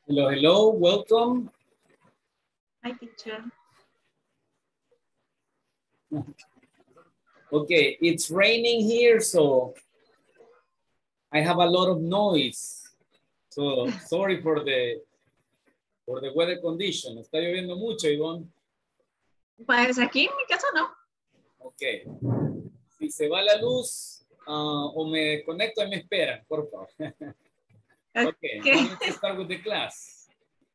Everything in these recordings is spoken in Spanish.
Hello, hello, welcome. Hi, teacher. Okay, it's raining here, so I have a lot of noise. So sorry for the weather condition. Está lloviendo mucho, Ivonne. Pues aquí en mi casa no. Ok. Si se va la luz o me conecto y me esperan, por favor. Okay, now let's start with the class.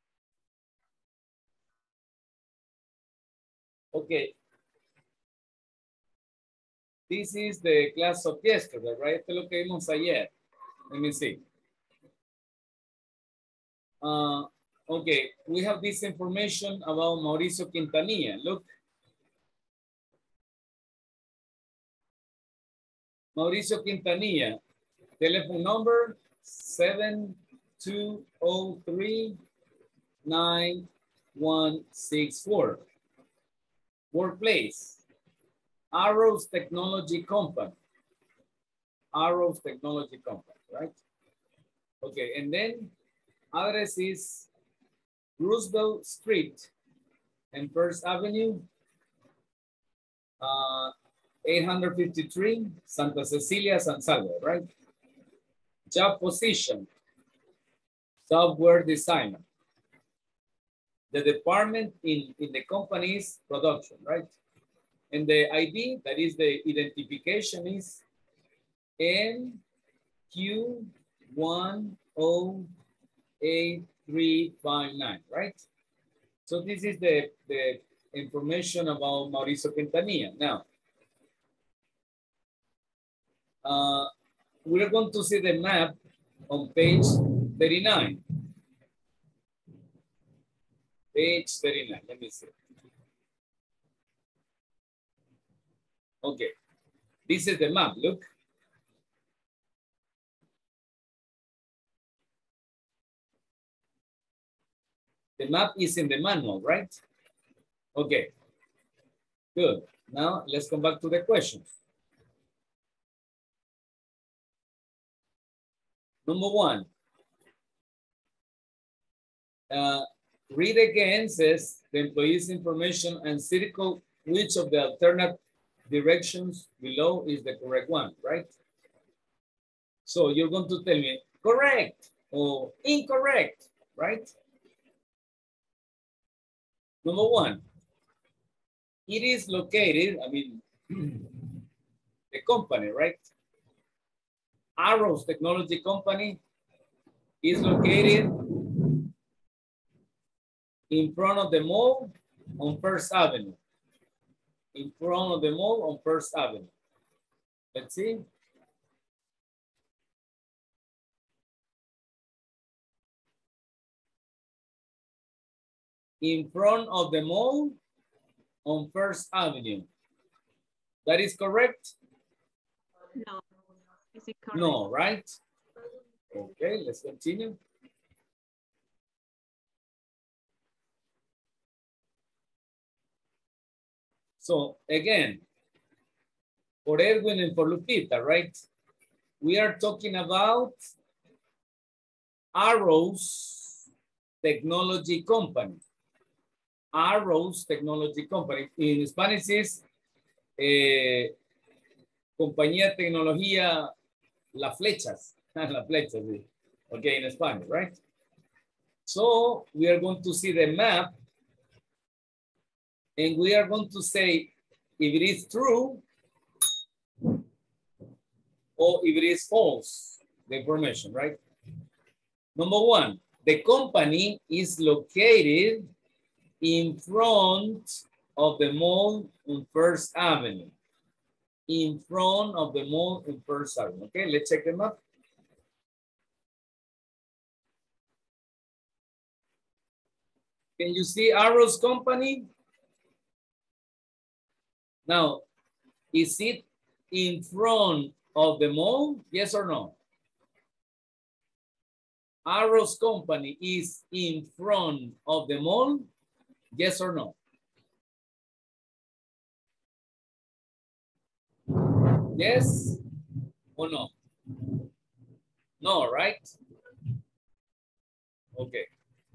Okay. This is the class of yesterday, right? Esto es lo que vimos ayer. Let me see. Okay, we have this information about Mauricio Quintanilla. Look. Mauricio Quintanilla, telephone number 7203-9164. Workplace, Arrows Technology Company. Arrows Technology Company, right? Okay, and then address is Roosevelt Street and First Avenue, 853, Santa Cecilia, San Salvador, right? Job position, software designer. The department in the company's production, right? And the ID, that is the identification, is NQ108359, right? So this is the information about Mauricio Quintanilla. Now, we're going to see the map on page 39. Page 39, let me see. Okay, this is the map, look. The map is in the manual, right? Okay, good. Now let's come back to the questions. Number one, read again, says the employee's information and circle which of the alternate directions below is the correct one, right? So you're going to tell me correct or incorrect, right? Number one, it is located, I mean, the company, right? Arrows Technology Company is located in front of the mall on First Avenue. In front of the mall on First Avenue. Let's see. In front of the mall on First Avenue. That is correct? No. Is it correct? No, right? Okay, let's continue. So again, for Edwin and for Lupita, right? We are talking about Arrows Technology Company. Arrows Technology Company. In Spanish is Compañía de Tecnología Las Flechas. Las Flechas, sí. Okay, in Spanish, right? So we are going to see the map and we are going to say if it is true or if it is false, the information, right? Number one, the company is located in front of the mall on First Avenue. In front of the mall on First Avenue. Okay, let's check them up. Can you see Arrows Company? Now, is it in front of the mall? Yes or no? Arrows Company is in front of the mall? Yes or no? Yes or no? No, right? Okay.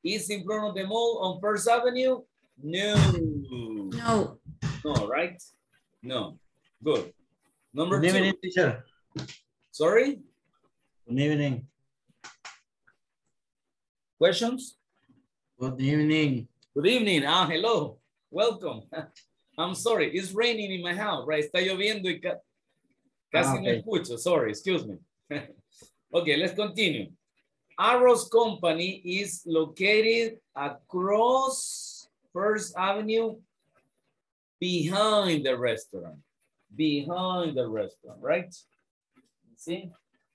is in front of the mall on First Avenue? No. No. No, right? No. Good. Number Good evening, two. teacher. Sorry? Good evening. Questions? Good evening. Good evening. Hello. Welcome. I'm sorry. It's raining in my house, right? Está lloviendo y casi no Okay. escucho. Sorry. Excuse me. Okay, let's continue. Arrows Company is located across First Avenue behind the restaurant. Behind the restaurant, right? See?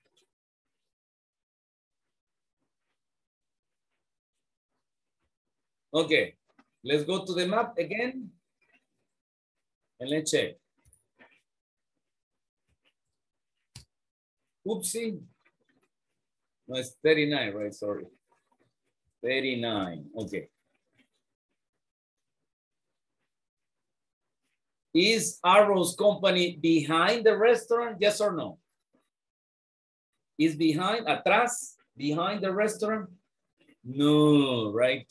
Okay, let's go to the map again. And let's check. Oopsie. No, it's 39, right? Sorry. 39, okay. Is Arrows Company behind the restaurant? Yes or no? Is behind, atrás, behind the restaurant? No, right?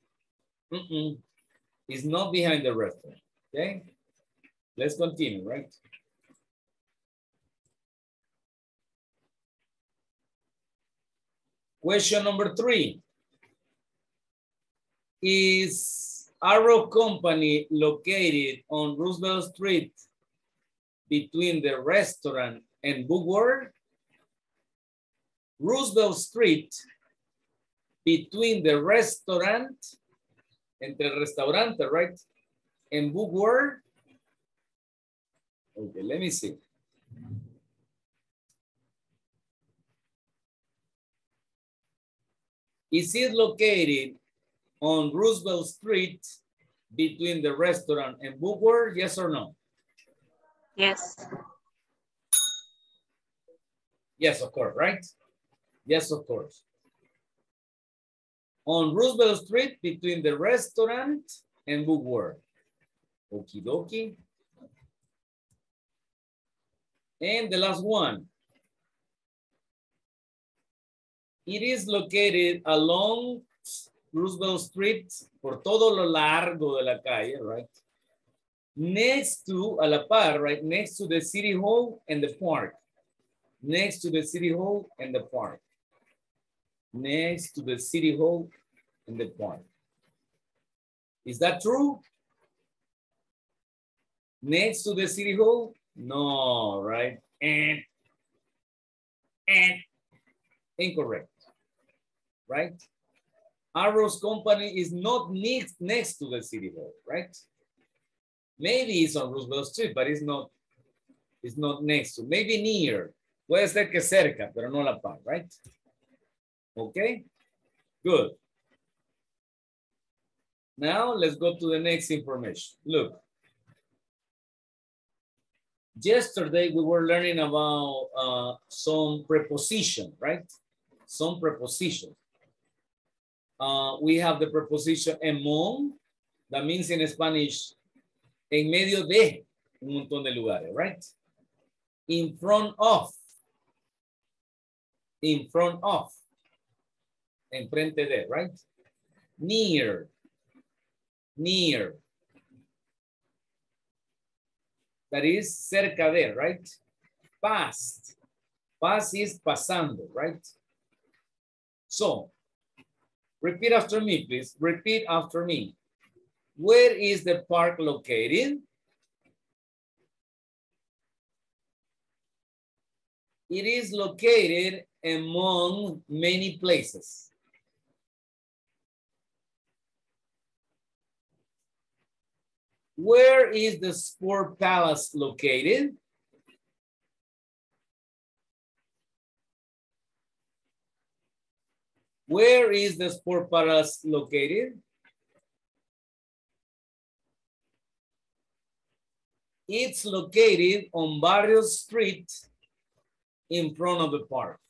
It's not behind the restaurant, okay? Let's continue, right? Question number 3. Is Arrow Company located on Roosevelt Street between the restaurant and Book World? Roosevelt Street between the restaurant, entre el restaurante, right? And Book World? Okay, let me see. Is it located on Roosevelt Street between the restaurant and Book World? Yes or no? Yes. Yes, of course, right? Yes, of course. On Roosevelt Street between the restaurant and Book World. Okie dokie. And the last one. It is located along Roosevelt Street, por todo lo largo de la calle, right? Next to, a la par, right? Next to the City Hall and the park. Next to the City Hall and the park. Next to the City Hall and the park. Is that true? Next to the City Hall? No, right? And incorrect, right? Arrows Company is not next to the City Hall, right? Maybe it's on Roosevelt Street, but it's not next to, maybe near. Puede ser que cerca, pero no la par, right? Okay, good. Now let's go to the next information. Look. Yesterday we were learning about some preposition, right? Some preposition. We have the preposition among, that means in Spanish, en medio de un montón de lugares, right? In front of, enfrente de, right? Near, that is cerca de, right? Past is pasando, right? So, repeat after me, please. Repeat after me. Where is the park located? It is located among many places. Where is the Sport Palace located? Where is the Sport Palace located? It's located on Barrios Street in front of the park.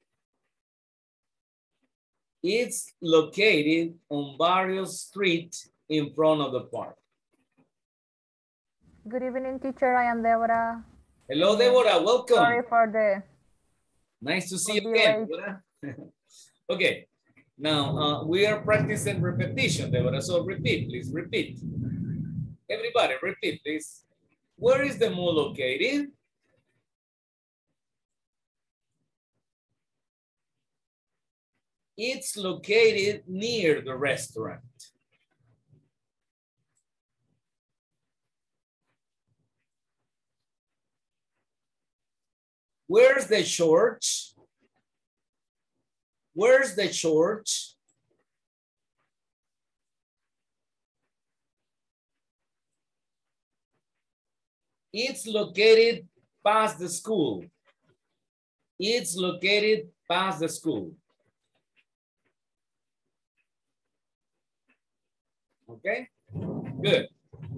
It's located on Barrios Street in front of the park. Good evening, teacher. I am Deborah. Hello, Deborah. Welcome. Sorry for the... Nice to see you again. Okay. Now, we are practicing repetition, Deborah. So repeat, please, repeat. Everybody, repeat, please. Where is the mall located? It's located near the restaurant. Where's the church? Where's the church? It's located past the school. It's located past the school. Okay, good.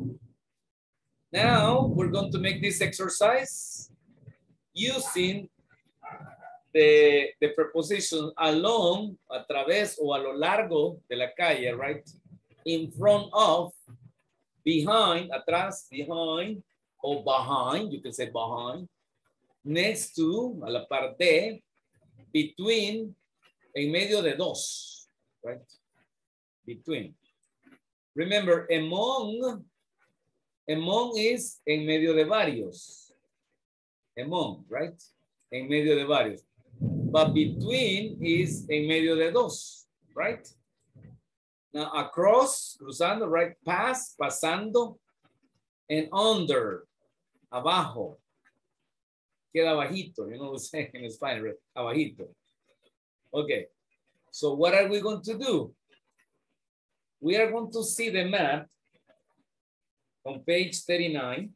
Now we're going to make this exercise using the preposition along, a través o a lo largo de la calle, right? In front of, behind, atrás, behind, or behind, you can say behind, next to, a la par de, between, en medio de dos, right? Between. Remember, among is en medio de varios. Among, right? En medio de varios. But between is en medio de dos, right? Now across, cruzando, right? Pass, pasando, and under, abajo. Queda abajito, you know what I'm saying in Spanish, right? Abajito. Okay, so what are we going to do? We are going to see the map on page 39.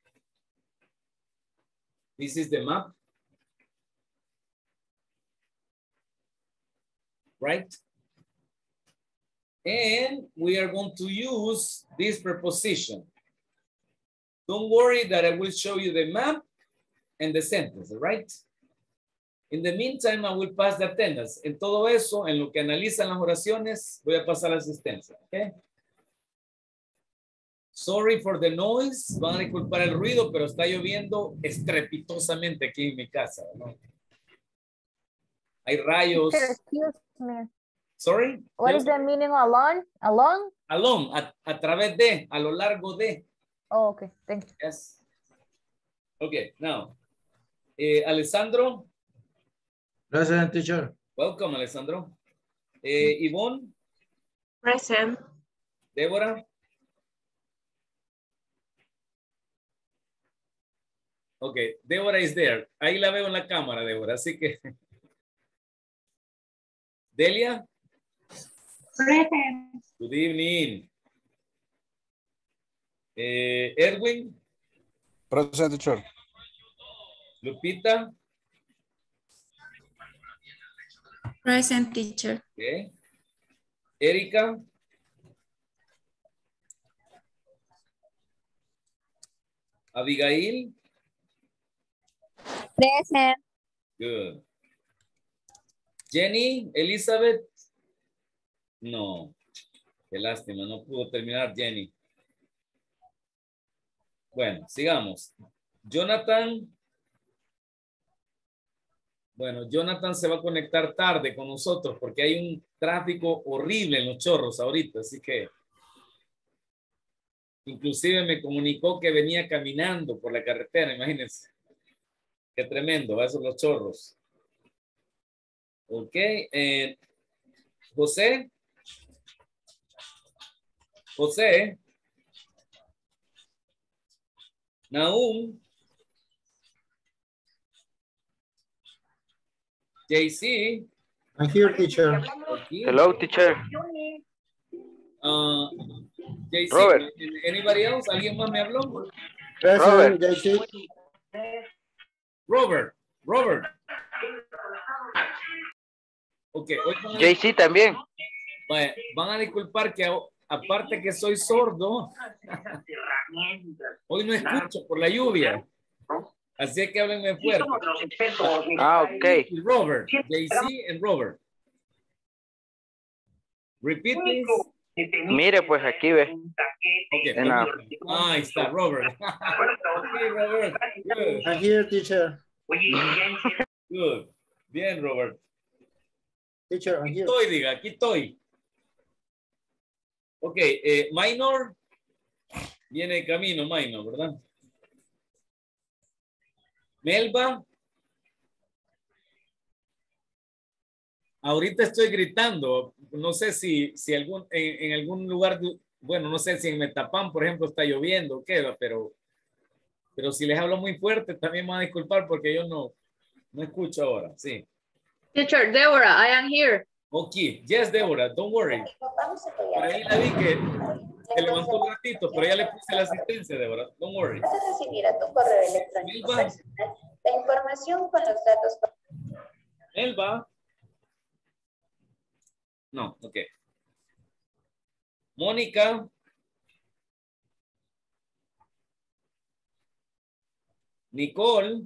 This is the map. Right? And we are going to use this preposition. Don't worry that I will show you the map and the sentence, right? In the meantime, I will pass the attendance. En todo eso, en lo que analizan las oraciones, voy a pasar la asistencia, ¿ok? Sorry for the noise. Van a disculpar el ruido, pero está lloviendo estrepitosamente aquí en mi casa, ¿no? Hay rayos. Excuse me. Sorry? What is the meaning of along? Along? Along, a través de, a lo largo de. Oh, okay. Thank you. Yes. Okay, now, Alessandro. Present, teacher. Welcome, Alessandro. Yvonne. Present. Deborah. Okay, Deborah is there. Ahí la veo en la cámara, Deborah, así que. Delia. Present. Good evening. Edwin. Present, teacher. Lupita. Present, teacher. Okay. Erika. Abigail. Present. Good. Jenny, Elizabeth. No. Qué lástima, no pudo terminar Jenny. Bueno, sigamos. Jonathan. Bueno, Jonathan se va a conectar tarde con nosotros porque hay un tráfico horrible en Los Chorros ahorita, así que inclusive me comunicó que venía caminando por la carretera, imagínense. Qué tremendo, esos Los Chorros. Ok, José. José. Nahum. JC. I'm here, teacher. Okay. Hello, teacher. JC, Robert. anybody else? ¿Alguien más me habló? Robert. JC. Robert. Ok, hoy JC también. van a disculpar que aparte que soy sordo, hoy no escucho por la lluvia. Así que háblenme fuerte. Ah, ok. Robert, JC and Robert. Repeat, please. Mire, pues aquí ve. Okay, En la- ahí está, Robert. Okay, Robert. Good. I'm here, teacher. Good. Bien, Robert. Teacher, I'm here. Estoy, diga, aquí estoy. Ok, minor. Viene de camino, minor, ¿verdad? Melba. Ahorita estoy gritando. No sé si en algún lugar, bueno, no sé si en Metapán, por ejemplo, está lloviendo o qué, pero si les hablo muy fuerte, también me van a disculpar porque yo no escucho ahora. Sí. Teacher Deborah, I am here. Ok. Yes, Deborah, don't worry. Por ahí la vi que se levantó un ratito, pero ya le puse la asistencia, Deborah. Don't worry. Vas a recibir a tu correo electrónico Melba. personal la información con los datos. Melba. No, ok. Mónica. Nicole.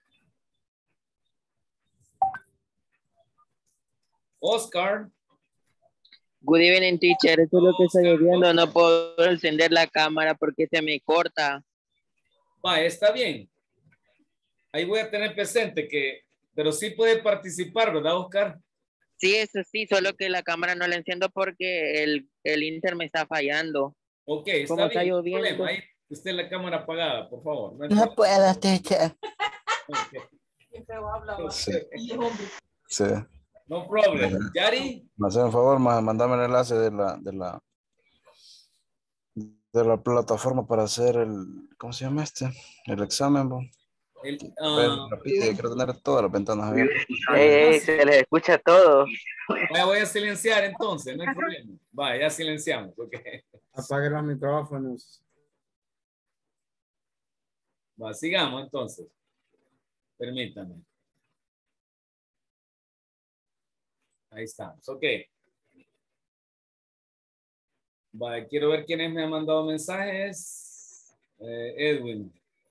Oscar. Good evening, teacher. Eso es lo que está lloviendo. No puedo encender la cámara porque se me corta. Va, está bien. Ahí voy a tener presente pero sí puede participar, ¿verdad, Oscar? Sí, eso sí, solo que la cámara no la enciendo porque el Inter me está fallando. Ok, Como está está bien. No lloviendo. problema. Ahí esté la cámara apagada, por favor. No hay No problema. puedo, teacher. Ok. Sí. Sí. No problem. Yari. Me hacen un favor, mandame el enlace de la plataforma para hacer ¿cómo se llama este? El examen, bo. Rápido, quiero tener todas las ventanas abiertas. Se les escucha todo. Voy a silenciar entonces, no hay problema. Va, ya silenciamos. Okay. Apague los micrófonos. Va, sigamos entonces. Permítame. Ahí estamos, ok. Va, quiero ver quiénes me han mandado mensajes. Edwin.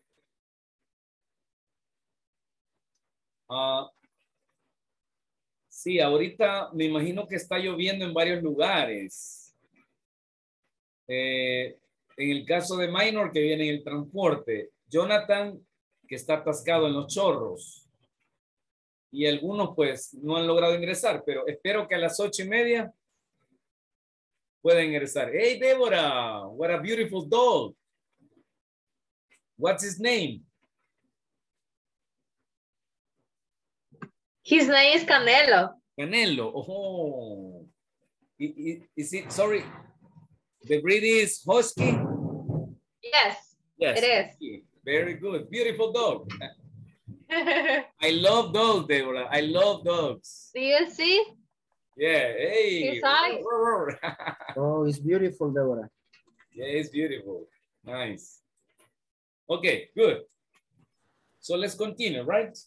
Sí, ahorita me imagino que está lloviendo en varios lugares. En el caso de Minor, que viene en el transporte. Jonathan, que está atascado en los chorros. Y algunos pues no han logrado ingresar, pero espero que a las 8:30 puedan ingresar. Hey, Deborah, what a beautiful dog. What's his name? His name is Canelo. Canelo. Oh. Is it, sorry, the breed is Husky? Yes, Yes. it is. Very good. Beautiful dog. I love dogs, Deborah. I love dogs. Do you see? Yeah. Hey. His eyes. Oh, it's beautiful, Deborah. Yeah, it's beautiful. Nice. Okay, good. So let's continue, right?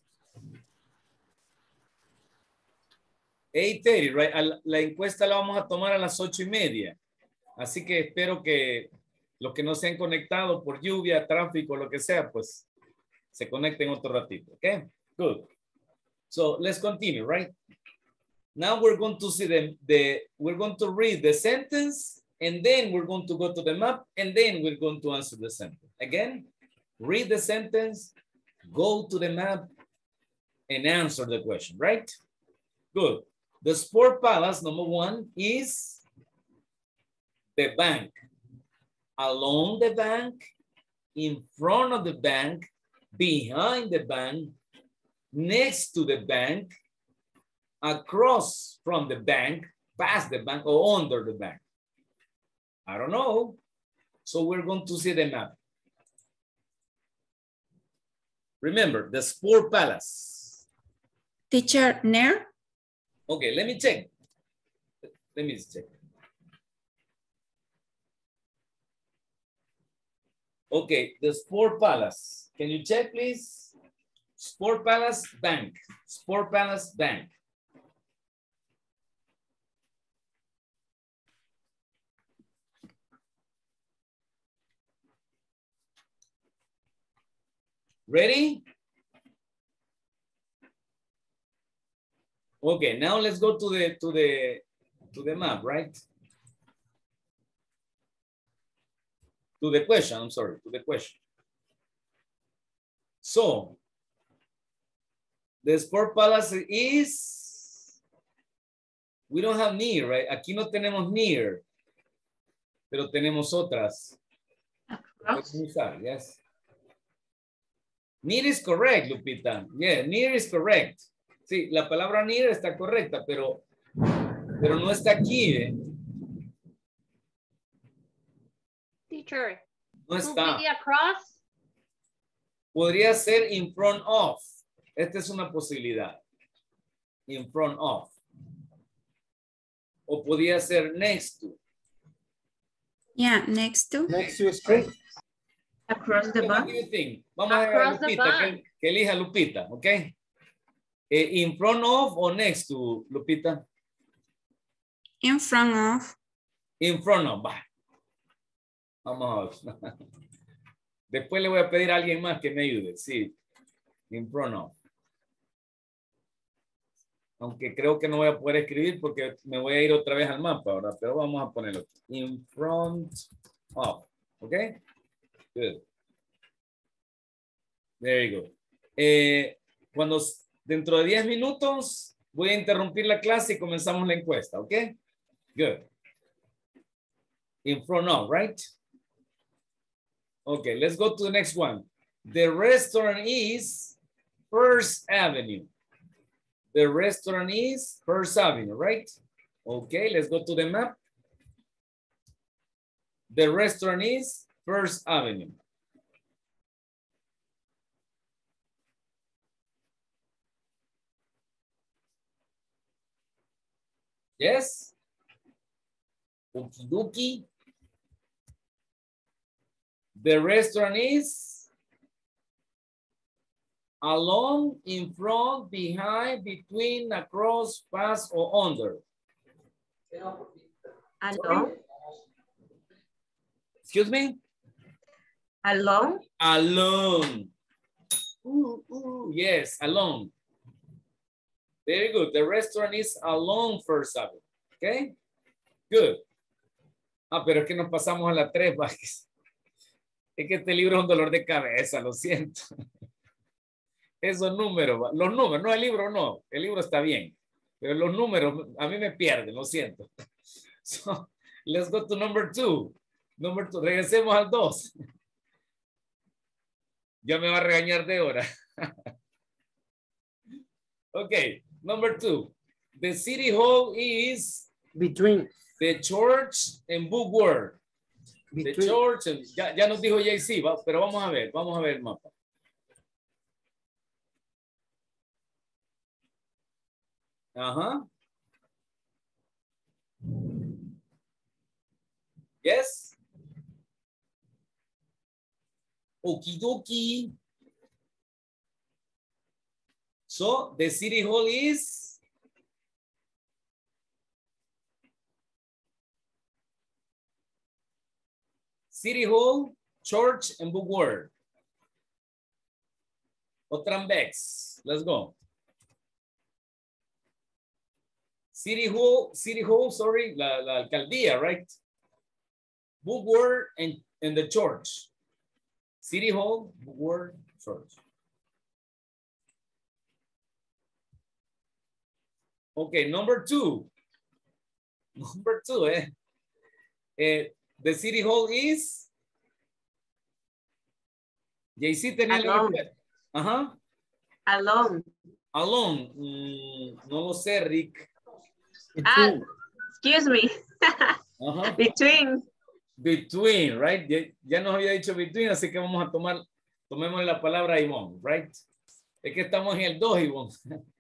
8:30, right? La encuesta la vamos a tomar a las 8:30. Así que espero que los que no se han conectado por lluvia, tráfico, lo que sea, pues se conecten otro ratito. Okay, good. So let's continue, right? Now we're going to see we're going to read the sentence, and then we're going to go to the map, and then we're going to answer the sentence. Again, read the sentence, go to the map, and answer the question, right? Good. The Sport Palace, number 1, is the bank. Along the bank, in front of the bank, behind the bank, next to the bank, across from the bank, past the bank, or under the bank. I don't know. So we're going to see the map. Remember, the Sport Palace. Teacher, near? Okay, let me check. Let me check. Okay, the Sport Palace. Can you check, please? Sport Palace Bank. Sport Palace Bank. Ready? Okay, now let's go to the map, right? To the question, I'm sorry, to the question. So, the Sport Palace is We don't have near, right? Aquí no tenemos near, pero tenemos otras. Yes. Near is correct, Lupita. Yeah, near is correct. Sí, la palabra near está correcta, pero no está aquí, ¿eh? Teacher. No está. To be across. Podría ser in front of. Esta es una posibilidad. In front of. O podría ser next to. Yeah, next to. Next to school. Across the What back. do you think? Vamos a ver a Across the Lupita, back. que elija Lupita, ¿ok? In front of o next to, Lupita? In front of. In front of, va. Vamos a ver. Después le voy a pedir a alguien más que me ayude, sí. In front of. Aunque creo que no voy a poder escribir porque me voy a ir otra vez al mapa ahora, pero vamos a ponerlo. In front of, ¿ok? Good. There you go. Cuando dentro de 10 minutos voy a interrumpir la clase y comenzamos la encuesta, ¿ok? Good. In front of, right? Okay, let's go to the next one. The restaurant is First Avenue. The restaurant is First Avenue, right? Okay, let's go to the map. The restaurant is First Avenue. Yes? Okie dokie. The restaurant is along, in front, behind, between, across, past, or under. Along. Excuse me? Along. Alone. Yes, alone. Very good. The restaurant is along First Avenue. Okay? Good. Ah, pero es que nos pasamos a la 3. Es que este libro es un dolor de cabeza, lo siento. Esos números, los números, no el libro, no. El libro está bien. Pero los números a mí me pierden, lo siento. So, let's go to number 2. Number 2. Regresemos al 2. Ya me va a regañar de hora. Okay, number 2. The city hall is Between. the church and bookworm. The church, and, ya nos dijo JC, pero vamos a ver el mapa. Ajá. Yes. Okie dokie. So the city hall is city hall, church, and bookworm. Otrambex. Let's go. City hall, sorry, la alcaldía, right? Bookworm and the church. City hall, bookworm, church. Okay, number 2. Number 2, the city hall is JC tenía la respuesta. Ajá. Along. Along. No lo sé, Rick. Excuse me. Ajá. Between. Between, right? Ya nos había dicho between, así que vamos a tomemos la palabra Ivonne, right? Es que estamos en el 2, Ivonne.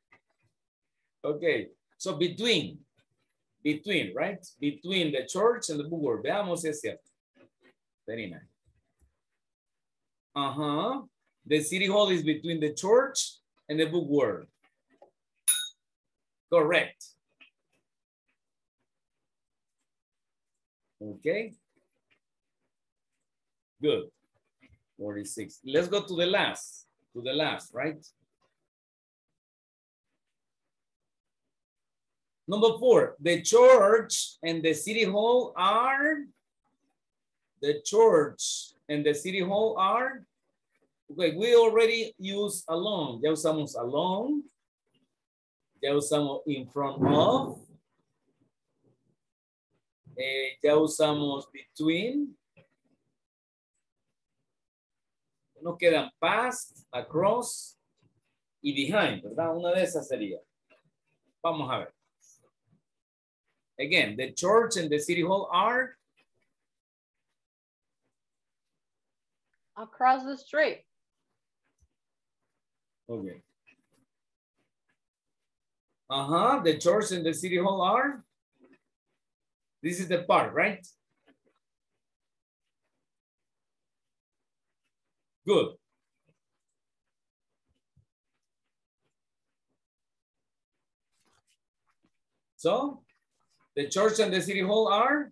Okay, so between, right? Between the church and the bookworm. Veamos si es cierto. Very nice. The city hall is between the church and the bookworm. Correct. Okay. Good. 46. Let's go to the last. Right? Number 4, the church and the city hall are, okay, we already use along. Ya usamos along. Ya usamos in front of. Ya usamos between. Nos quedan past, across y behind, ¿verdad? Una de esas sería. Vamos a ver. Again, the church and the city hall are Across the street. okay. The church and the city hall are. This is the part, right? Good. So, the church and the city hall are?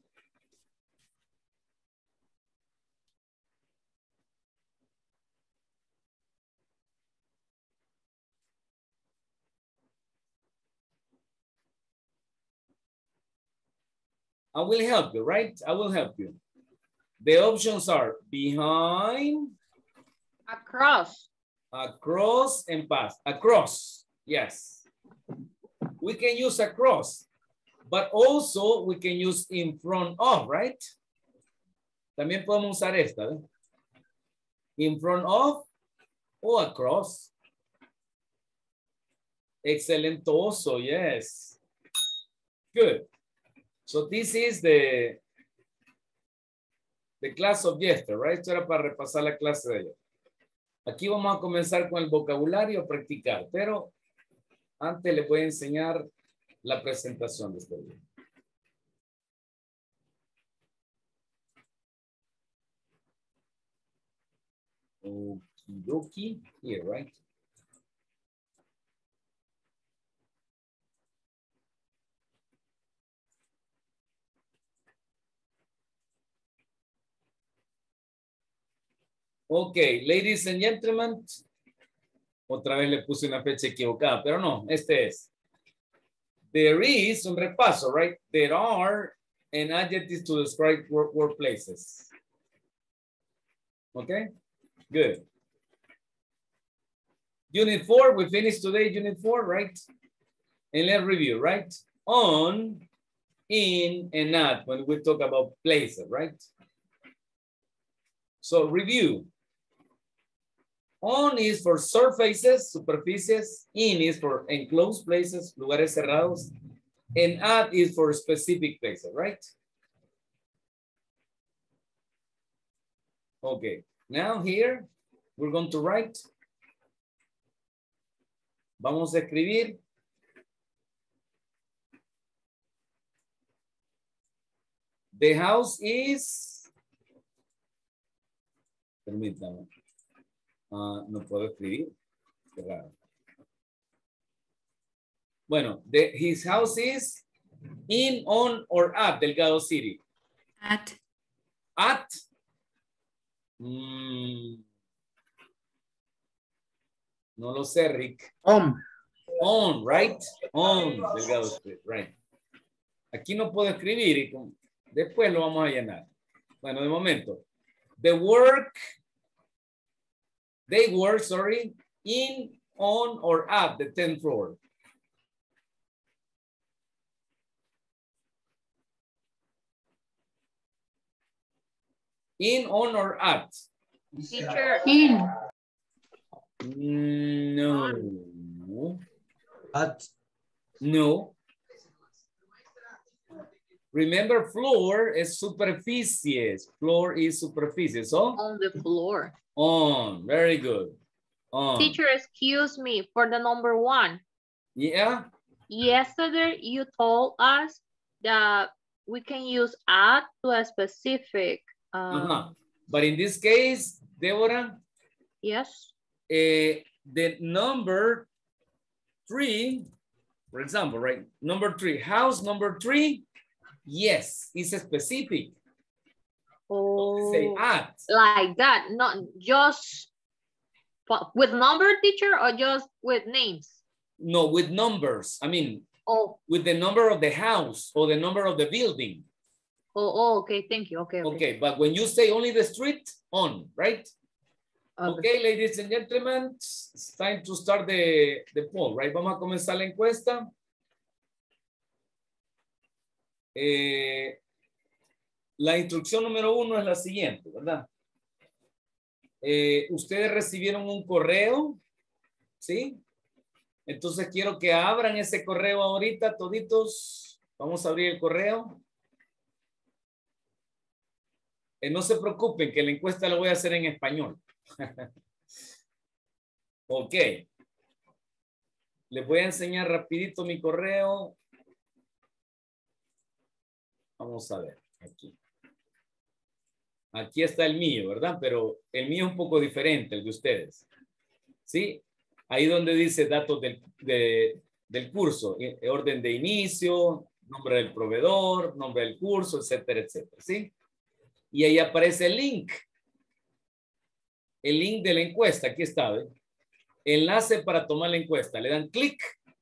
I will help you, right? I will help you. The options are behind, Across. across, and past. Across, yes. We can use across, but also we can use in front of, right? También podemos usar esta, ¿eh? In front of o across. Excelentoso, yes. Good. So this is the class of yesterday, right? Esto era para repasar la clase de ayer. Aquí vamos a comenzar con el vocabulario a practicar, pero antes les voy a enseñar la presentación de este día. Okidoki, here, right? Okay, ladies and gentlemen. Otra vez le puse una fecha equivocada, pero no, este es. There is, un repaso, right? There are an adjectives to describe workplaces. Okay, good. Unit 4, we finished today, Unit 4, right? And let's review, right? On, in, and at, when we talk about places, right? So review. On is for surfaces, superficies. In is for enclosed places, lugares cerrados. And at is for specific places, right? Okay, now here we're going to write. Vamos a escribir. The house is. Permítame. No puedo escribir. Qué raro. Bueno, his house is in, on, or at Delgado City. At. At. No lo sé, Rick. On, right? On Delgado Street, right. Aquí no puedo escribir y después lo vamos a llenar. Bueno, de momento. They work, sorry, in, on, or at the 10th floor. In, on, or at? Teacher. In. No. At. No. Remember, floor is superficies. Floor is superficies. So? On the floor. On. Very good. On. Teacher, excuse me, for the number 1. Yeah? Yesterday, you told us that we can use at to a specific. But in this case, Deborah? Yes. The number 3, for example, right? Number 3, house number 3, yes, it's a specific. Oh, say at. Like that, not just with number, teacher, or just with names? No, with numbers. I mean, with the number of the house or the number of the building. Oh, okay, thank you. Okay, but when you say only the street, on, right? Okay, ladies and gentlemen, it's time to start the poll, right? Vamos a comenzar la encuesta. La instrucción número 1 es la siguiente, ¿verdad? Ustedes recibieron un correo, ¿sí? Entonces quiero que abran ese correo ahorita, toditos. Vamos a abrir el correo. No se preocupen que la encuesta la voy a hacer en español. Ok. Les voy a enseñar rapidito mi correo. Vamos a ver, aquí. Aquí está el mío, ¿verdad? Pero el mío es un poco diferente, el de ustedes. ¿Sí? Ahí donde dice datos del curso, orden de inicio, nombre del proveedor, nombre del curso, etcétera, etcétera. ¿Sí? Y ahí aparece el link. El link de la encuesta, aquí está, ¿ve? Enlace para tomar la encuesta. Le dan clic.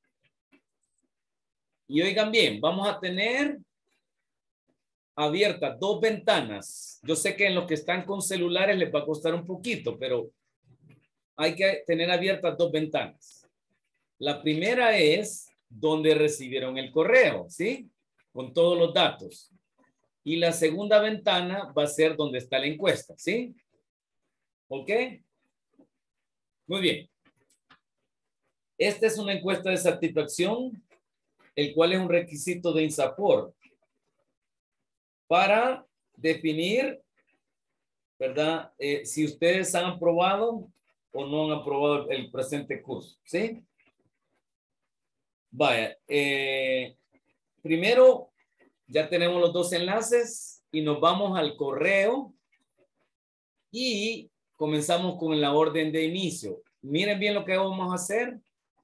Y oigan bien, vamos a tener abiertas 2 ventanas. Yo sé que en los que están con celulares les va a costar un poquito, pero hay que tener abiertas 2 ventanas. La primera es donde recibieron el correo, ¿sí? Con todos los datos. Y la segunda ventana va a ser donde está la encuesta, ¿sí? ¿Ok? Muy bien. Esta es una encuesta de satisfacción, el cual es un requisito de INSAFORP para definir, ¿verdad? Si ustedes han aprobado o no han aprobado el presente curso, ¿sí? Vaya, primero ya tenemos los 2 enlaces y nos vamos al correo y comenzamos con la orden de inicio. Miren bien lo que vamos a hacer.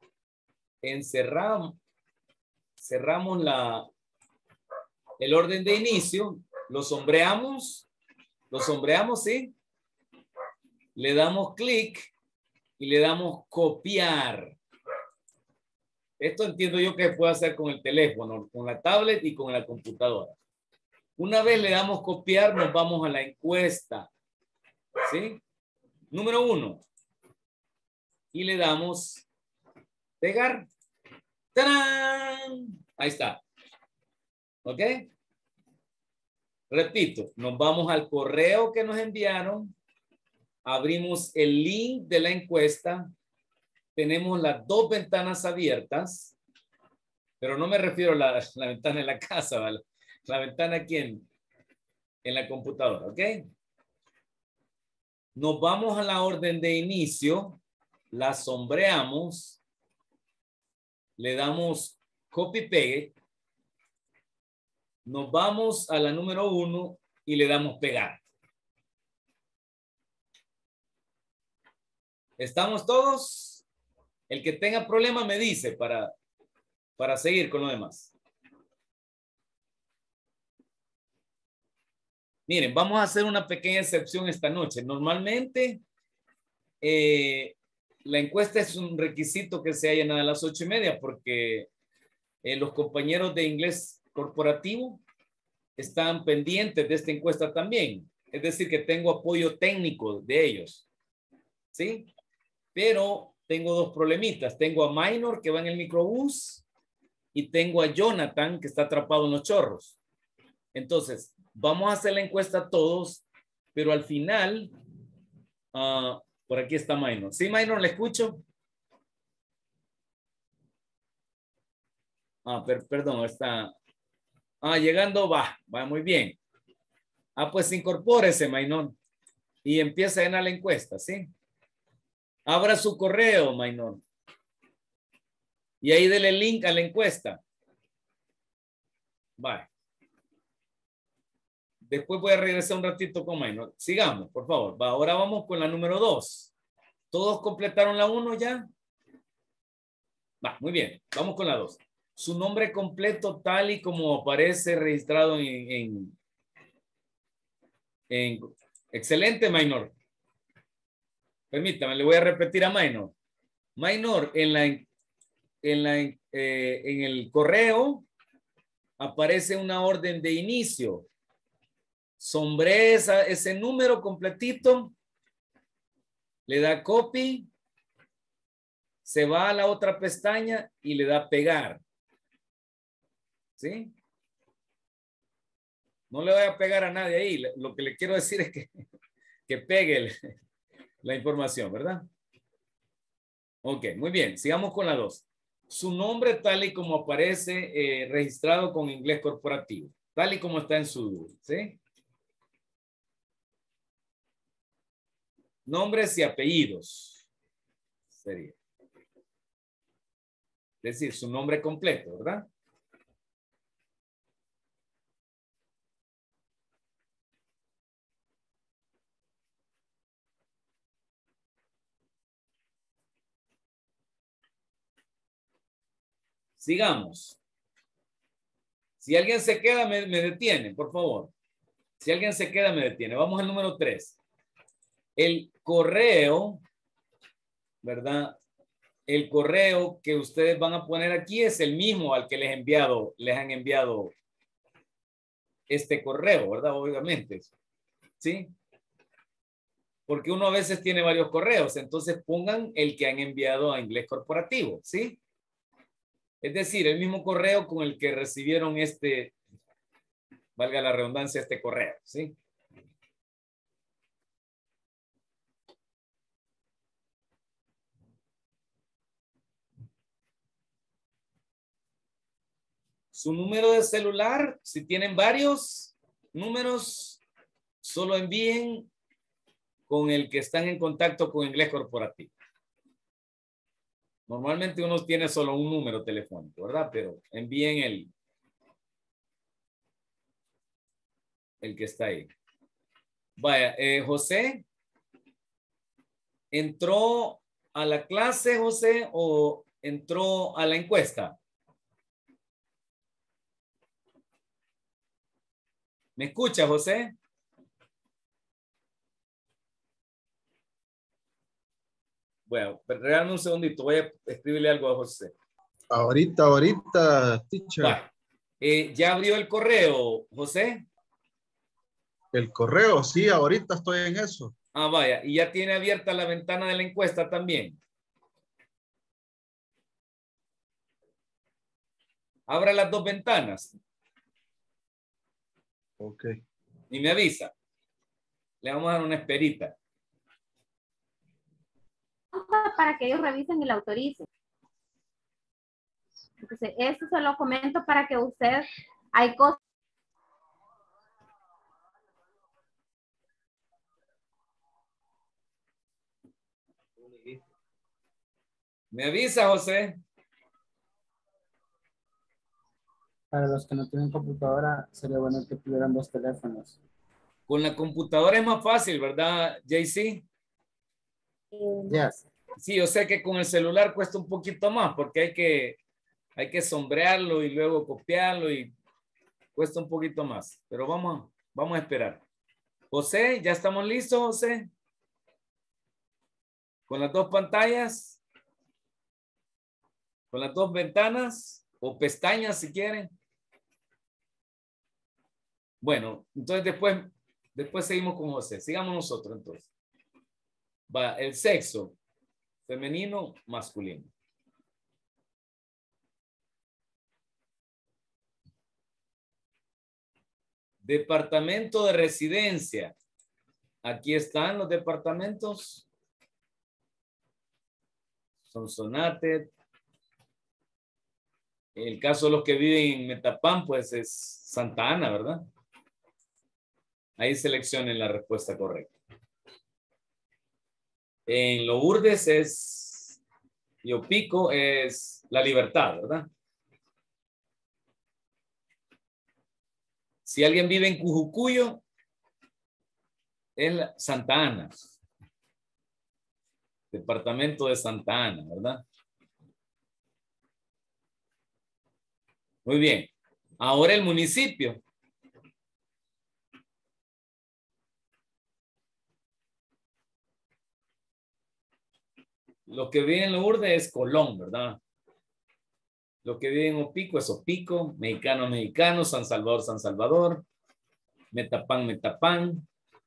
Cerramos el orden de inicio, lo sombreamos, ¿sí? Le damos clic y le damos copiar. Esto entiendo yo que puede hacer con el teléfono, con la tablet y con la computadora. Una vez le damos copiar, nos vamos a la encuesta, ¿sí? Número 1. Y le damos pegar. ¡Tarán! Ahí está. ¿Ok? Repito, nos vamos al correo que nos enviaron. Abrimos el link de la encuesta. Tenemos las 2 ventanas abiertas. Pero no me refiero a la ventana en la casa, ¿vale? La ventana aquí en la computadora, ¿ok? Nos vamos a la orden de inicio. La sombreamos. Le damos copy pegue. Nos vamos a la número 1 y le damos pegar. ¿Estamos todos? El que tenga problema me dice para seguir con lo demás. Miren, vamos a hacer una pequeña excepción esta noche. Normalmente la encuesta es un requisito que se haya llenado a las 8:30 porque los compañeros de inglés corporativo están pendientes de esta encuesta también. Es decir, que tengo apoyo técnico de ellos. ¿Sí? Pero tengo 2 problemitas. Tengo a Minor que va en el microbús y tengo a Jonathan que está atrapado en los chorros. Entonces, vamos a hacer la encuesta todos, pero al final, por aquí está Minor. ¿Sí, Minor? ¿Le escucho? Perdón, está... llegando va muy bien. Pues incorpórese, Minor, y empieza a llenar la encuesta, ¿sí? Abra su correo, Minor. Y ahí dele link a la encuesta. Va. Después voy a regresar un ratito con Minor. Sigamos, por favor. Ahora vamos con la número 2. ¿Todos completaron la 1 ya? Muy bien. Vamos con la 2. Su nombre completo tal y como aparece registrado en excelente, Minor. Permítame, le voy a repetir a Minor. Minor, en el correo aparece una orden de inicio. Sombre ese número completito, le da copy, se va a la otra pestaña y le da pegar. ¿Sí? No le voy a pegar a nadie ahí. Lo que le quiero decir es que pegue la información, ¿verdad? Ok, muy bien. Sigamos con la 2. Su nombre tal y como aparece registrado con inglés corporativo. Tal y como está en su DUI, ¿sí? Nombres y apellidos. Sería. Es decir, su nombre completo, ¿verdad? Sigamos. Si alguien se queda, me detiene, por favor. Si alguien se queda, me detiene. Vamos al número 3. El correo, ¿verdad? El correo que ustedes van a poner aquí es el mismo al que les han enviado este correo, ¿verdad? Obviamente. ¿Sí? Porque uno a veces tiene varios correos, entonces pongan el que han enviado a inglés corporativo, ¿sí? Es decir, el mismo correo con el que recibieron valga la redundancia, este correo, ¿sí? Su número de celular, si tienen varios números, solo envíen con el que están en contacto con inglés corporativo. Normalmente uno tiene solo un número telefónico, ¿verdad? Pero envíen el que está ahí. Vaya, José, ¿entró a la clase, José, o entró a la encuesta? ¿Me escucha, José? Bueno, regálame un segundito. Voy a escribirle algo a José. Ahorita, teacher. Vale. ¿Ya abrió el correo, José? El correo, sí, ahorita estoy en eso. Ah, vaya. ¿Y ya tiene abierta la ventana de la encuesta también? Abra las dos ventanas. Ok. Y me avisa. Le vamos a dar una esperita. Para que ellos revisen y la autoricen. Entonces, eso se lo comento para que usted, hay cosas. ¿Me avisa, José? Para los que no tienen computadora, sería bueno que tuvieran 2 teléfonos. Con la computadora es más fácil, ¿verdad, JC? Yes. Sí, yo sé que con el celular cuesta un poquito más porque hay que sombrearlo y luego copiarlo y cuesta un poquito más. Pero vamos a esperar. José, ¿ya estamos listos, José? ¿Con las 2 pantallas? ¿Con las 2 ventanas? ¿O pestañas si quieren? Bueno, entonces después seguimos con José. Sigamos nosotros entonces. Va, el sexo. Femenino, masculino. Departamento de residencia. Aquí están los departamentos. Sonsonate. En el caso de los que viven en Metapán, pues es Santa Ana, ¿verdad? Ahí seleccionen la respuesta correcta. En Lourdes es, y Opico es La Libertad, ¿verdad? Si alguien vive en Cujucuyo, es Santa Ana. Departamento de Santa Ana, ¿verdad? Muy bien. Ahora el municipio. Lo que vive en Lourdes es Colón, ¿verdad? Lo que vive en Opico es Opico, Mexicano, Mexicano, San Salvador, San Salvador, Metapán, Metapán.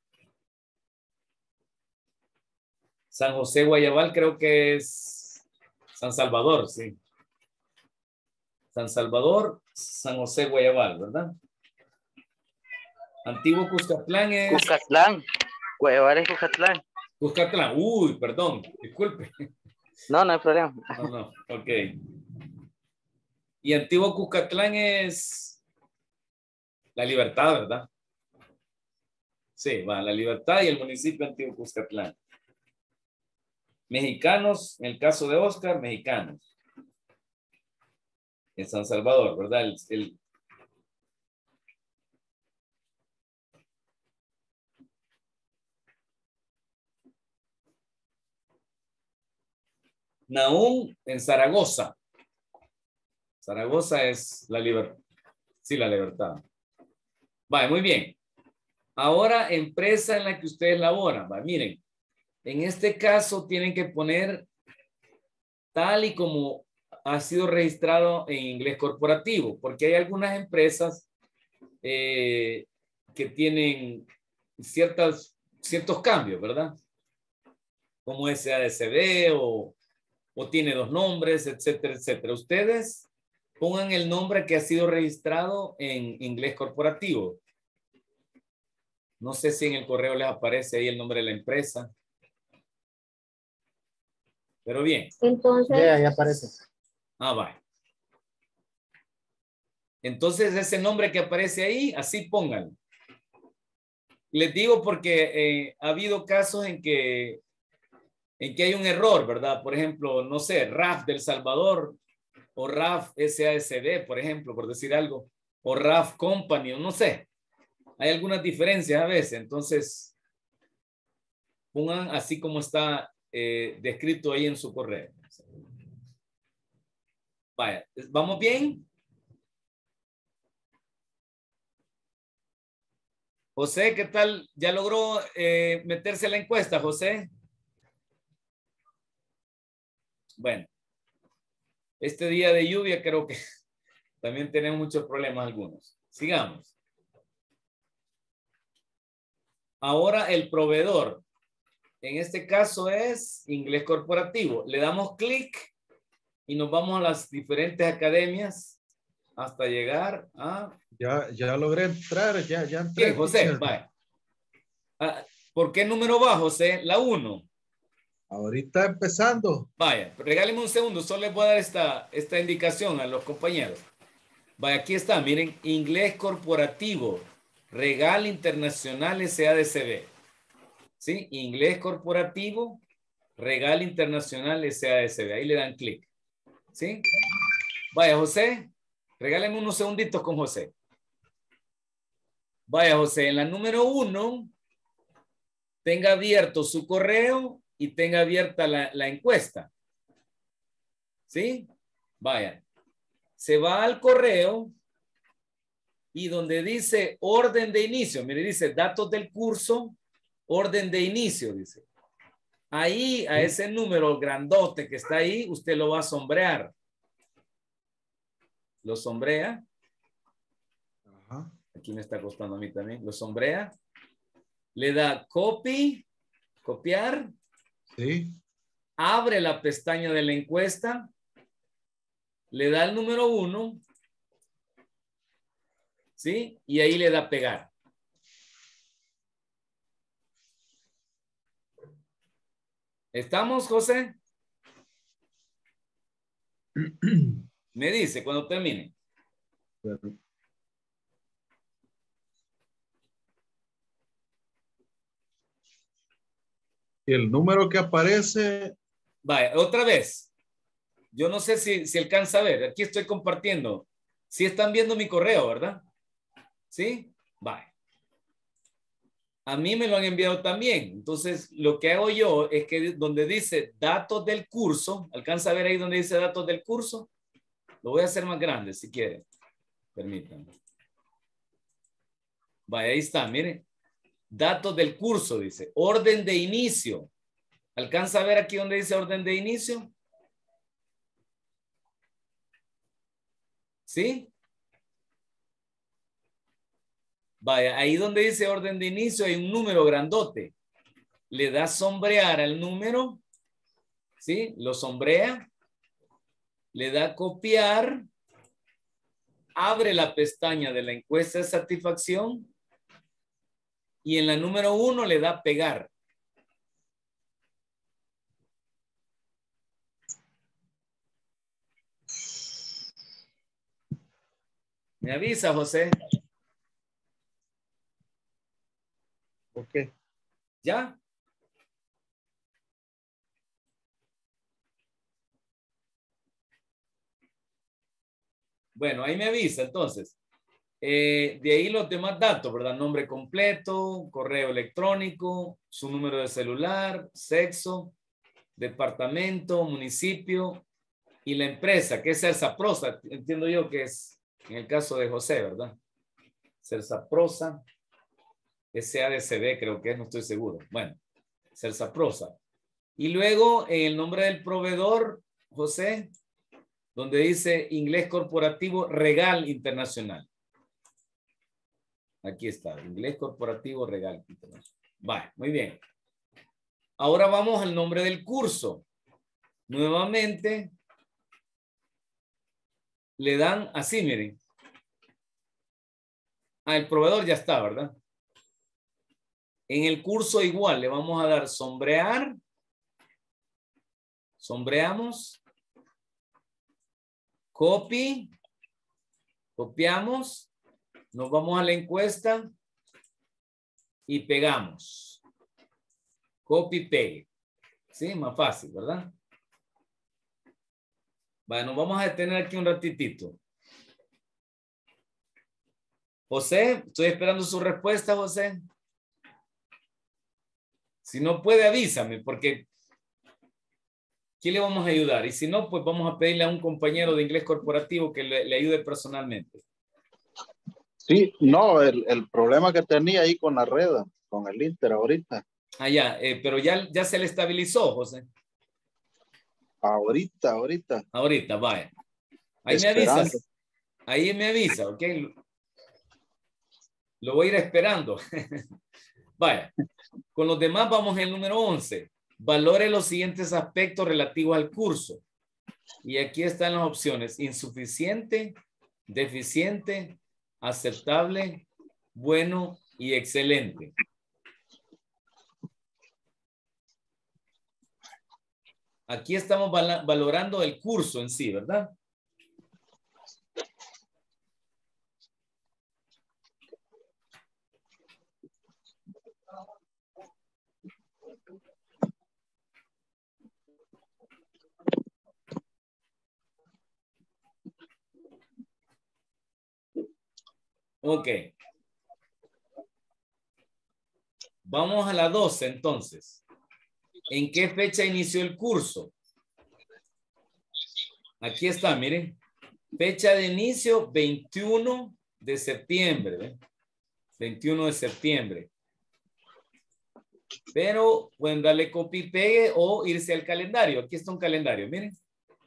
San José, Guayabal, creo que es San Salvador, sí. San Salvador, San José, Guayabal, ¿verdad? Antiguo Cuscatlán es... Cuscatlán. Cuevar es Cuscatlán. Cuscatlán. Uy, perdón. Disculpe. No, no hay problema. No. Ok. Y Antiguo Cuscatlán es La Libertad, ¿verdad? Sí, va, La Libertad y el municipio Antiguo Cuscatlán. Mexicanos, en el caso de Oscar, mexicanos. En San Salvador, ¿verdad? Nahum en Zaragoza. Zaragoza es La Libertad. Sí, La Libertad. Vale, muy bien. Ahora, empresa en la que ustedes laboran. Vale, miren, en este caso tienen que poner tal y como ha sido registrado en inglés corporativo, porque hay algunas empresas que tienen ciertos cambios, ¿verdad? Como SADCB o tiene dos nombres, etcétera, etcétera. Ustedes pongan el nombre que ha sido registrado en inglés corporativo. No sé si en el correo les aparece ahí el nombre de la empresa. Pero bien. Entonces. Ya, ahí aparece. Va. Entonces ese nombre que aparece ahí, así pónganlo. Les digo porque ha habido casos en que hay un error, ¿verdad? Por ejemplo, no sé, RAF del Salvador o RAF SASB, por ejemplo, por decir algo, o RAF Company, o no sé. Hay algunas diferencias a veces, entonces pongan así como está descrito ahí en su correo. Vaya, ¿vamos bien? José, ¿qué tal? ¿Ya logró meterse a la encuesta, José? Bueno, este día de lluvia creo que también tenemos muchos problemas algunos. Sigamos. Ahora el proveedor. En este caso es inglés corporativo. Le damos clic y nos vamos a las diferentes academias hasta llegar a... Ya logré entrar, ya entré. Bien, José, vaya. ¿Por qué número va, José? La 1. Ahorita empezando. Vaya, regáleme un segundo, solo les voy a dar esta indicación a los compañeros. Vaya, aquí está, miren, inglés corporativo, Regal Internacional SADCB. ¿Sí? Inglés corporativo, Regal Internacional SADCB. Ahí le dan clic. ¿Sí? Vaya, José, regáleme unos segunditos con José. Vaya, José, en la número 1, tenga abierto su correo y tenga abierta la encuesta. ¿Sí? Vaya. Se va al correo y donde dice orden de inicio, mire, dice datos del curso, orden de inicio, dice. Ahí, a ese número grandote que está ahí, usted lo va a sombrear. Lo sombrea. Ajá. Aquí me está costando a mí también. Lo sombrea. Le da copy, copiar. Sí. Abre la pestaña de la encuesta. Le da el número 1. ¿Sí? Y ahí le da pegar. ¿Estamos, José? Me dice cuando termine. Y el número que aparece. Vaya, otra vez. Yo no sé si alcanza a ver. Aquí estoy compartiendo. Sí están viendo mi correo, ¿verdad? ¿Sí? Vaya. A mí me lo han enviado también. Entonces, lo que hago yo es que donde dice datos del curso, ¿alcanza a ver ahí donde dice datos del curso? Lo voy a hacer más grande si quiere. Permítanme. Vaya, ahí está, miren. Datos del curso, dice. Orden de inicio. ¿Alcanza a ver aquí donde dice orden de inicio? ¿Sí? Vaya, ahí donde dice orden de inicio hay un número grandote. Le da sombrear al número. ¿Sí? Lo sombrea. Le da copiar. Abre la pestaña de la encuesta de satisfacción. y en la número 1 le da pegar. ¿Me avisa, José? Ok. ¿Ya? Bueno, ahí me avisa entonces. De ahí los demás datos, ¿verdad? Nombre completo, correo electrónico, su número de celular, sexo, departamento, municipio y la empresa, que es Celsaprosa. Entiendo yo que es en el caso de José, ¿verdad? Celsaprosa, SADCB creo que es, no estoy seguro. Bueno, Celsaprosa. Y luego el nombre del proveedor, José, donde dice Inglés Corporativo Regal Internacional. Aquí está, Inglés Corporativo Regal Internacional. Vale, muy bien. Ahora vamos al nombre del curso. Nuevamente, le dan así, miren. Ah, el proveedor ya está, ¿verdad? En el curso igual le vamos a dar sombrear. Sombreamos. Copy. Copiamos. Nos vamos a la encuesta. Y pegamos. Copy, pegue. Sí, más fácil, ¿verdad? Bueno, vamos a detener aquí un ratitito. José, estoy esperando su respuesta, José. Si no puede, avísame, porque ¿qué le vamos a ayudar? Y si no, pues vamos a pedirle a un compañero de inglés corporativo que le ayude personalmente. Sí, no, el problema que tenía ahí con la red, con el Inter ahorita. Ah, ya, pero ya se le estabilizó, José. Ahorita. Ahorita, vaya. Ahí Esperando. me avisas. Ahí me avisa, ¿ok? Lo voy a ir esperando. Vaya. Con los demás vamos en el número 11. Valore los siguientes aspectos relativos al curso. Y aquí están las opciones. Insuficiente, deficiente, aceptable, bueno y excelente. Aquí estamos valorando el curso en sí, ¿verdad? Ok. Vamos a la 12 entonces. ¿En qué fecha inició el curso? Aquí está, miren. Fecha de inicio, 21 de septiembre. ¿Ve? 21 de septiembre. Pero pueden darle copy y pegue o irse al calendario. Aquí está un calendario, miren.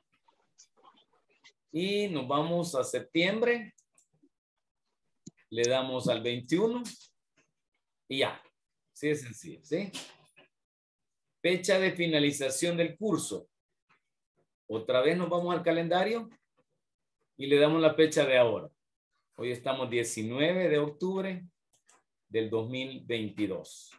Y nos vamos a septiembre. Le damos al 21. Y ya. Así de sencillo, ¿sí? Fecha de finalización del curso. Otra vez nos vamos al calendario y le damos la fecha de ahora. Hoy estamos 19 de octubre del 2022.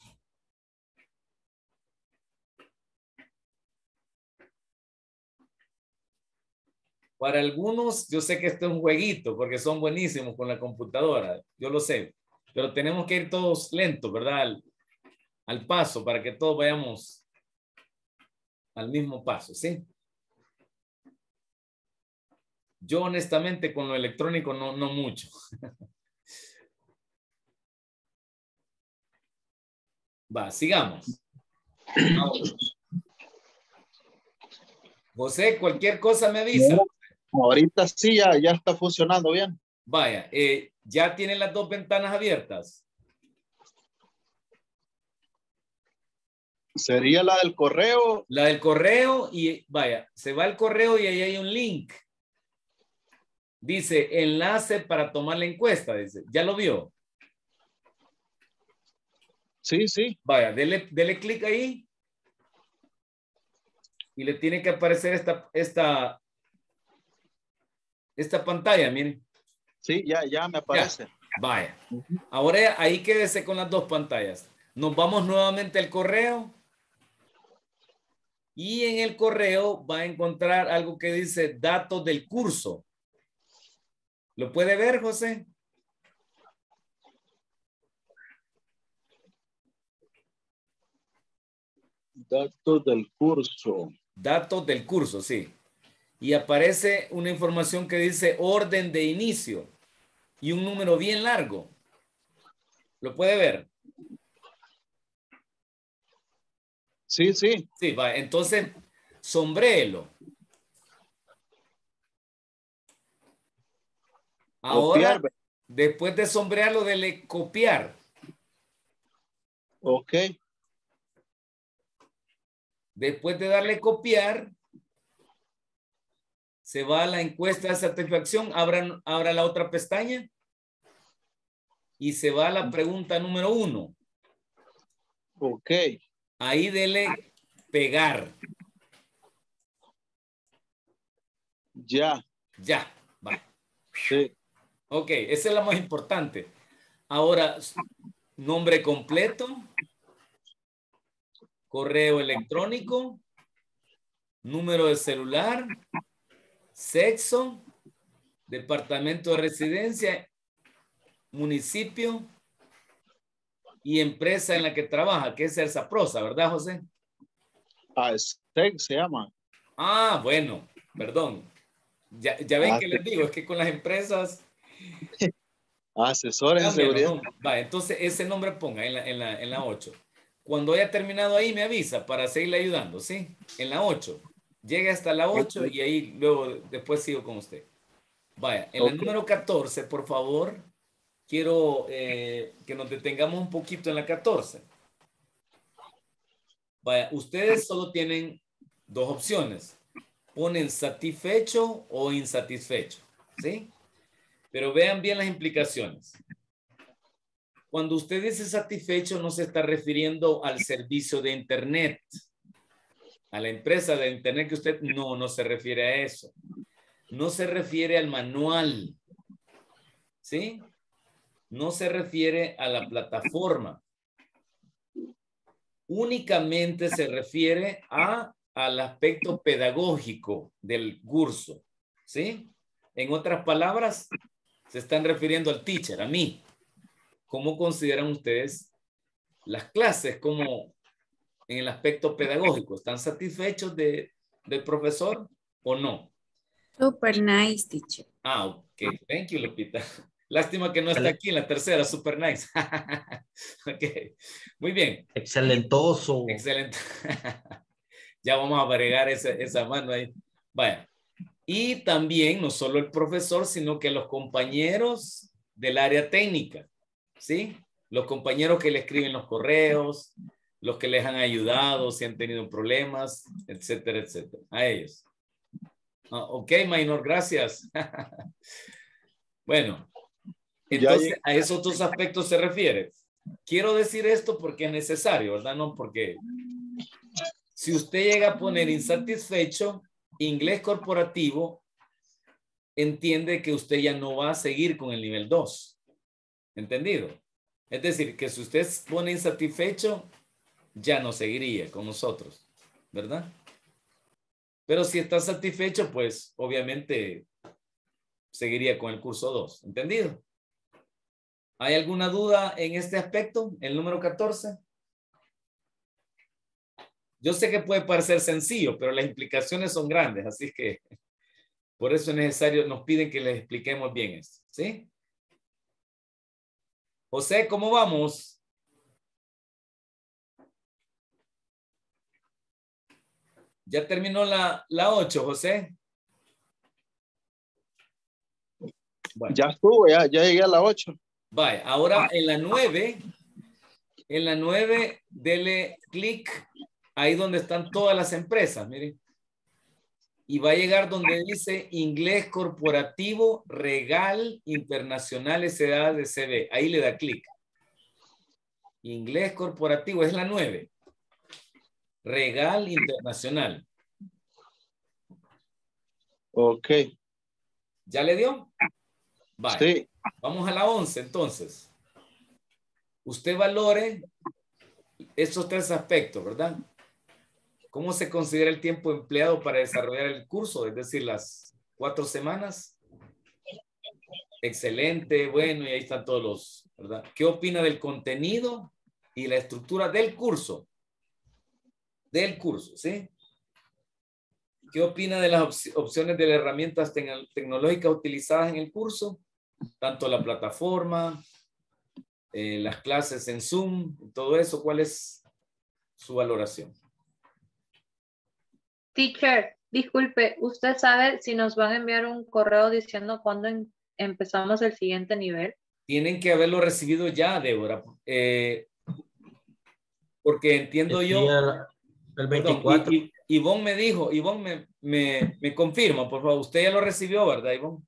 Para algunos, yo sé que esto es un jueguito porque son buenísimos con la computadora. Yo lo sé. Pero tenemos que ir todos lentos, ¿verdad? Al paso para que todos vayamos al mismo paso, ¿sí? Yo honestamente con lo electrónico no mucho. Va, sigamos. Ahora. José, cualquier cosa me avisa. Ahorita sí, ya está funcionando bien. Vaya, ¿ya tienen las dos ventanas abiertas? Sería la del correo. La del correo y vaya, se va al correo y ahí hay un link. Dice enlace para tomar la encuesta. Dice, ¿ya lo vio? Sí, sí. Vaya, dele clic ahí. Y le tiene que aparecer esta pantalla, miren. Sí, ya me aparece. Vaya. Ahora ahí quédese con las dos pantallas. Nos vamos nuevamente al correo. Y en el correo va a encontrar algo que dice datos del curso. ¿Lo puede ver, José? Datos del curso. Datos del curso, sí. Y aparece una información que dice orden de inicio y un número bien largo. ¿Lo puede ver? Sí, sí. Sí, va. Entonces, sombréelo. Ahora, Copiar. después de sombrearlo, dele copiar. Ok. Después de darle copiar, se va a la encuesta de satisfacción, abra la otra pestaña y se va a la pregunta número 1. Ok. Ahí dele pegar. Ya. Ya, va. Sí. Ok, esa es la más importante. Ahora, nombre completo, correo electrónico, número de celular, sexo, departamento de residencia, municipio y empresa en la que trabaja, que es el Saprosa, ¿verdad, José? STEC se llama. Ah, bueno, perdón. Ya ven que les digo, es que con las empresas... Asesores en seguridad. No. Va, entonces ese nombre ponga en la 8. Cuando haya terminado ahí me avisa para seguirle ayudando, ¿sí? En la 8. Llegue hasta la 8 y ahí luego después sigo con usted. Vaya, en la número 14, por favor, quiero que nos detengamos un poquito en la 14. Vaya, ustedes solo tienen dos opciones. Ponen satisfecho o insatisfecho, ¿sí? Pero vean bien las implicaciones. Cuando usted dice satisfecho, no se está refiriendo al servicio de Internet, a la empresa de Internet que usted, no se refiere a eso. No se refiere al manual, ¿sí? No se refiere a la plataforma. Únicamente se refiere al aspecto pedagógico del curso, ¿sí? En otras palabras, se están refiriendo al teacher, a mí. ¿Cómo consideran ustedes las clases como en el aspecto pedagógico? ¿Están satisfechos del profesor o no? Super nice, teacher. Ah, ok. Thank you, Lupita. Lástima que no está aquí en la tercera. Super nice. Ok. Muy bien. Excelentoso. Excelente. Ya vamos a agregar esa mano ahí. Vaya. Y también no solo el profesor, sino que los compañeros del área técnica. ¿Sí? Los compañeros que le escriben los correos, los que les han ayudado, si han tenido problemas, etcétera, etcétera. A ellos. Ok, Maynor, gracias. Bueno, entonces a esos otros aspectos se refiere. Quiero decir esto porque es necesario, ¿verdad? No porque si usted llega a poner insatisfecho, inglés corporativo, entiende que usted ya no va a seguir con el nivel 2. ¿Entendido? Es decir, que si usted pone insatisfecho, ya no seguiría con nosotros, ¿verdad? Pero si está satisfecho, pues obviamente seguiría con el curso 2. ¿Entendido? ¿Hay alguna duda en este aspecto, el número 14? Yo sé que puede parecer sencillo, pero las implicaciones son grandes, así que por eso es necesario, nos piden que les expliquemos bien esto, ¿sí? José, ¿cómo vamos? Ya terminó la 8, José. Bueno. Ya estuvo, ya llegué a la 8. Vaya, ahora en la 9, dele clic ahí donde están todas las empresas, miren. Y va a llegar donde dice Inglés Corporativo Regal Internacional S.A. de CB. Ahí le da clic. Inglés Corporativo es la 9. Regal Internacional. Ok. ¿Ya le dio? Vale. Sí. Vamos a la 11 entonces. Usted valore estos 3 aspectos, ¿verdad? ¿Cómo se considera el tiempo empleado para desarrollar el curso? Es decir, las 4 semanas. Excelente, bueno, y ahí están todos los, ¿verdad? ¿Qué opina del contenido y la estructura del curso? Del curso, ¿sí? ¿Qué opina de las opciones de las herramientas tecnológicas utilizadas en el curso? Tanto la plataforma, las clases en Zoom, todo eso, ¿cuál es su valoración? Teacher, disculpe, ¿usted sabe si nos van a enviar un correo diciendo cuándo empezamos el siguiente nivel? Tienen que haberlo recibido ya, Débora. Porque entiendo yo... El 24. Perdón, Ivonne me dijo, Ivonne me confirma, por favor. Usted ya lo recibió, ¿verdad, Ivonne?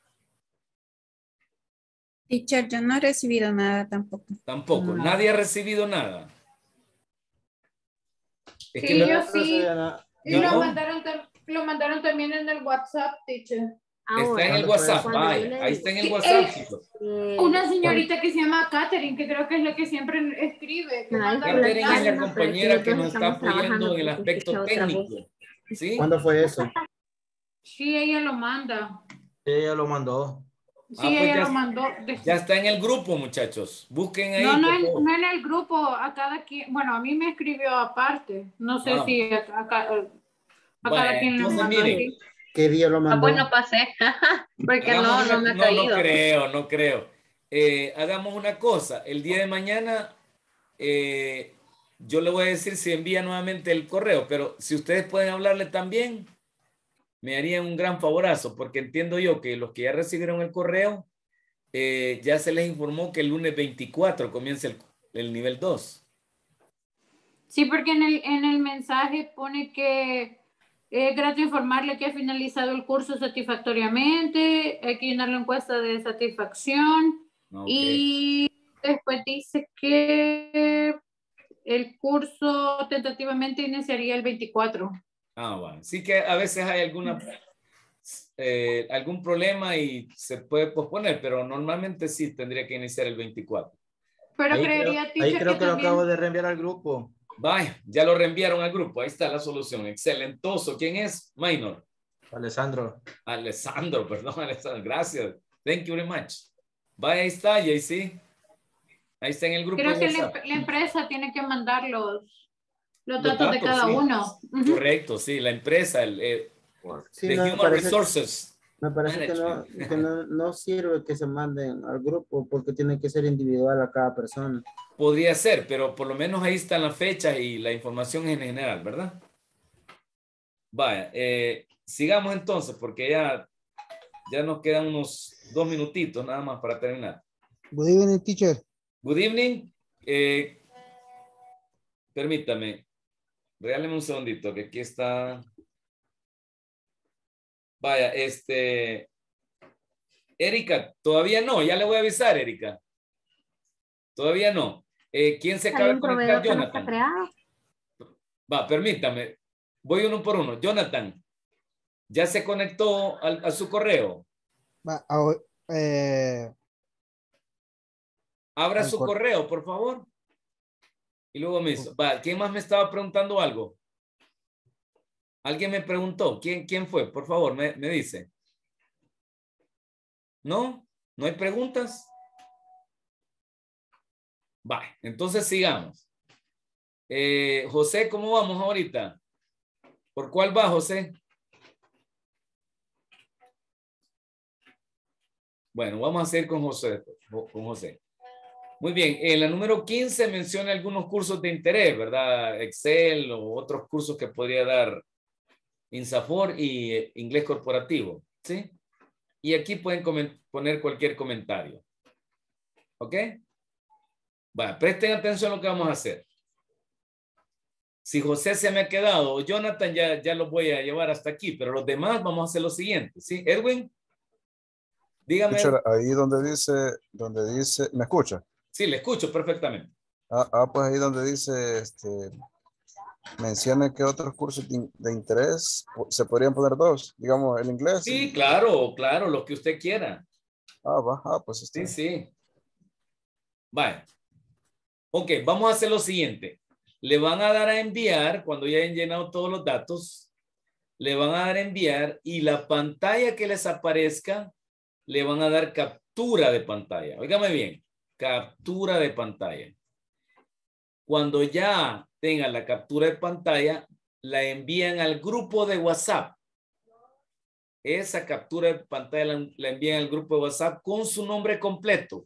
Teacher, yo no he recibido nada tampoco. Tampoco. No. Nadie ha recibido nada. Es Sí, que yo sí. Y ¿no? lo mandaron también en el WhatsApp, teacher. Está en el WhatsApp. Vaya, ahí está en el WhatsApp, chicos. Una señorita que se llama Catherine, que creo que es la que siempre escribe. Que manda Catherine los es la mensajes. compañera que nos está apoyando en el aspecto técnico. ¿Sí? ¿Cuándo fue eso? Sí, ella lo manda. Ella lo mandó. Sí, pues ella ya, lo mandó. ya está en el grupo, muchachos. Busquen ahí. No, no, por favor. no en el grupo. A cada quien. Bueno, a mí me escribió aparte. No sé si a cada quien le Entonces, mandó. miren. ¿Qué día lo mandó? Pues no pasé, porque no me ha caído. No creo. Hagamos una cosa. El día de mañana yo le voy a decir si envía nuevamente el correo, pero si ustedes pueden hablarle también, me harían un gran favorazo, porque entiendo yo que los que ya recibieron el correo, ya se les informó que el lunes 24 comienza el nivel 2. Sí, porque en el mensaje pone que es grato informarle que ha finalizado el curso satisfactoriamente, hay que llenar la encuesta de satisfacción. Okay. Y después dice que el curso tentativamente iniciaría el 24. Bueno. Sí que a veces hay algún problema y se puede posponer, pero normalmente sí tendría que iniciar el 24. Pero ahí creería, creo que también... lo acabo de reenviar al grupo. Vaya, ya lo reenviaron al grupo. Ahí está la solución. Excelentoso. ¿Quién es? Minor. Alessandro, perdón, Alessandro. Gracias. Thank you very much. Vaya, ahí está, y ahí sí. Ahí está en el grupo. Creo de que WhatsApp. la empresa tiene que mandar los datos de cada sí. uno. Correcto, sí. La empresa, Sí, de Human Resources. Me parece que no sirve que se manden al grupo porque tiene que ser individual a cada persona. Podría ser, pero por lo menos ahí están las fechas y la información en general, ¿verdad? Vaya, sigamos entonces porque ya nos quedan unos 2 minutitos nada más para terminar. Good evening, teacher. Good evening. Permítame, regáleme un segundito que aquí está. Vaya, Erika, todavía no, ya le voy a avisar, Erika. Todavía no. ¿Quién se acaba de conectar? Jonathan. Va, permítame. Voy uno por uno. Jonathan, ¿ya se conectó a su correo? Abra su correo, por favor. Y luego me hizo. Va, ¿quién más me estaba preguntando algo? Alguien me preguntó. ¿Quién fue? Por favor, me dice. ¿No? ¿No hay preguntas? Va, entonces sigamos. José, ¿cómo vamos ahorita? ¿Por cuál va, José? Bueno, vamos a seguir con José. Muy bien, en la número 15 menciona algunos cursos de interés, ¿verdad? Excel o otros cursos que podría dar INSAFOR y inglés corporativo, ¿sí? Y aquí pueden poner cualquier comentario. ¿Ok? Bueno, presten atención a lo que vamos a hacer. Si José se me ha quedado o Jonathan, ya lo voy a llevar hasta aquí, pero los demás vamos a hacer lo siguiente, ¿sí? Edwin, dígame. Teacher, ahí donde dice, ¿me escucha? Sí, le escucho perfectamente. Pues ahí donde dice, menciona que otros cursos de interés se podrían poner 2, digamos, el inglés. Sí, claro, los que usted quiera. Pues está. Sí, sí. Vale. Ok, vamos a hacer lo siguiente. Le van a dar a enviar, cuando ya hayan llenado todos los datos, le van a dar a enviar y la pantalla que les aparezca, le van a dar captura de pantalla. Óigame bien, captura de pantalla. Cuando ya tengan la captura de pantalla, la envían al grupo de WhatsApp. Esa captura de pantalla la envían al grupo de WhatsApp con su nombre completo.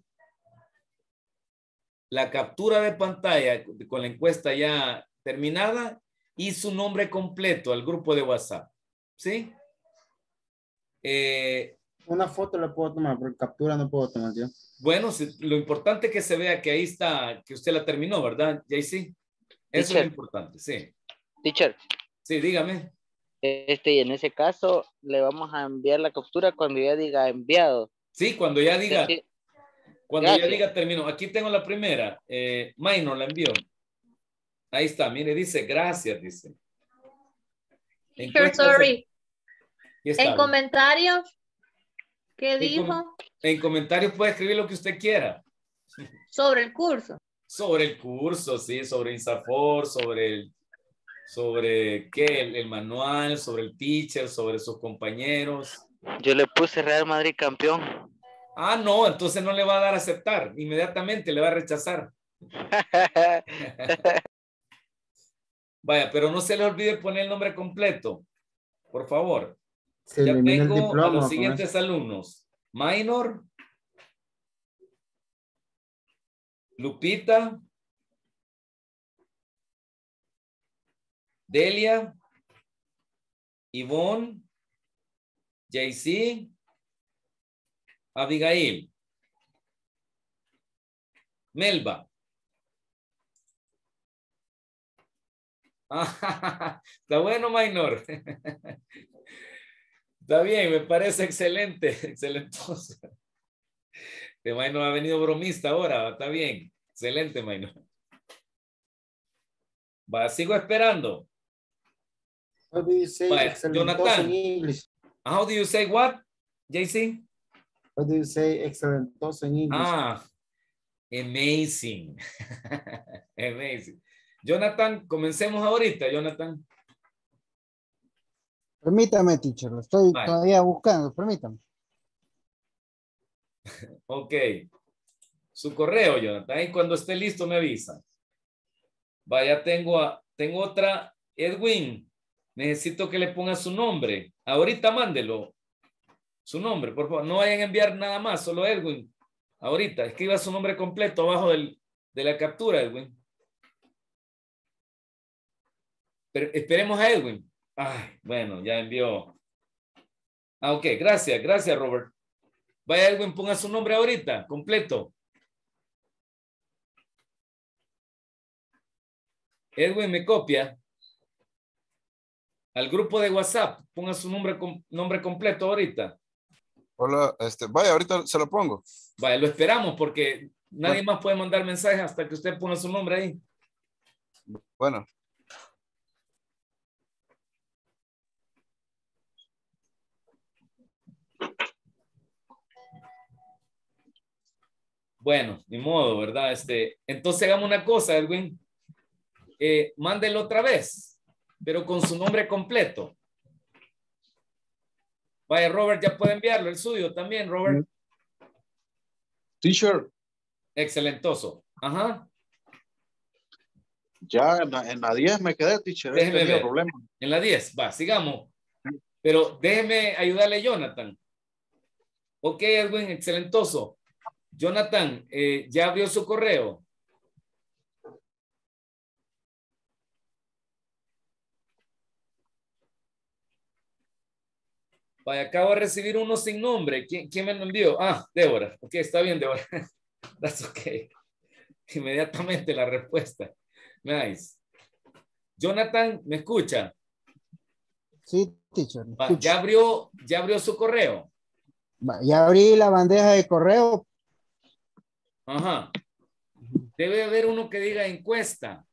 La captura de pantalla con la encuesta ya terminada y su nombre completo al grupo de WhatsApp. ¿Sí? Una foto la puedo tomar, porque captura no puedo tomar yo. Bueno, lo importante es que se vea que ahí está, que usted la terminó, ¿verdad, JC? Eso es lo importante, sí. Teacher. Sí, dígame. Y en ese caso, le vamos a enviar la captura cuando ya diga enviado. Sí, cuando ya diga. Sí. Cuando Gracias. ya diga terminó. Aquí tengo la primera. Minor la envió. Ahí está, mire, dice gracias, dice. Sorry. En comentarios, ¿qué dijo? En comentarios puede escribir lo que usted quiera. Sobre el curso. Sobre el curso, sí, sobre INSAFORP, sobre qué, el manual, sobre el teacher, sobre sus compañeros. Yo le puse Real Madrid campeón. Ah, no, entonces no le va a dar a aceptar. Inmediatamente le va a rechazar. Vaya, pero no se le olvide poner el nombre completo. Por favor. Se Ya elimina el tengo diploma a los con siguientes eso. alumnos. Minor. Lupita. Delia. Ivonne. JC. Abigail. Melba. Ah, está bueno, Minor. Está bien, me parece excelente. Excelentoso. De Minor ha venido bromista ahora. Está bien. Excelente, Minor. Va, sigo esperando. How do you say Vaya, excelentoso Jonathan. in English? How do you say what, JC? How do you say excelentoso in English? Ah, amazing. Amazing. Jonathan, comencemos ahorita, Jonathan. Permítame, teacher, lo estoy Vale. todavía buscando, permítame. Ok. Su correo, Jonathan. Y cuando esté listo me avisa. Vaya, tengo otra. Edwin, necesito que le ponga su nombre. Ahorita mándelo. Su nombre, por favor. No vayan a enviar nada más, solo Edwin. Ahorita, escriba su nombre completo abajo de la captura, Edwin. Pero esperemos a Edwin. Ay, bueno, ya envió. Ah, ok, gracias, Robert. Vaya, Edwin, ponga su nombre ahorita, completo. Edwin, me copia. Al grupo de WhatsApp, ponga su nombre completo ahorita. Hola, vaya, ahorita se lo pongo. Vaya, lo esperamos porque nadie más puede mandar mensajes hasta que usted ponga su nombre ahí. Bueno. Bueno, ni modo, ¿verdad? Entonces hagamos una cosa, Edwin. Mándelo otra vez, pero con su nombre completo. Vaya, Robert, ya puede enviarlo, el suyo también, Robert. Teacher. Excelentoso. Ajá. Ya en la 10 me quedé, teacher. Déjeme ver. Problema. En la 10, va, sigamos. Pero déjeme ayudarle a Jonathan. Ok, Edwin, excelentoso. Jonathan, ¿ya abrió su correo? Vaya, acabo de recibir uno sin nombre. ¿Quién me lo envió? Ah, Débora. Ok, está bien, Débora. That's okay. Inmediatamente la respuesta. Nice. Jonathan, ¿me escucha? Sí, teacher. Va, ¿ya abrió su correo? Ya abrí la bandeja de correo. Ajá. Debe haber uno que diga encuesta.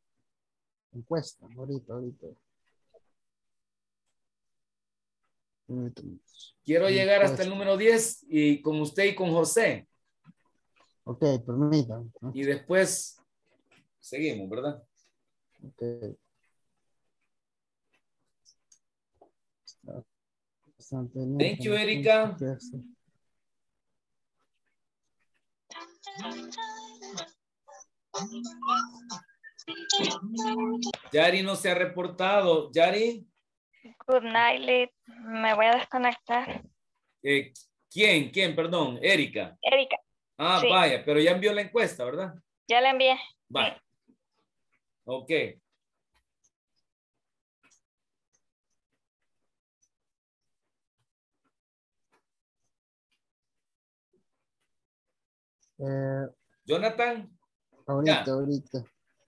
Encuesta, ahorita. Permítame. Quiero llegar hasta el Encuesta. número 10 y con usted y con José. Ok, permítame. Y después seguimos, ¿verdad? Ok. Thank you, Erika. Yari no se ha reportado. Yari. Good night, Lit. Me voy a desconectar. ¿Quién? ¿Quién? Perdón. Erika. Erika. Ah, Sí. vaya, pero ya envió la encuesta, ¿verdad? Ya la envié. Vaya. Ok. Jonathan. Ahorita, Ya. ahorita.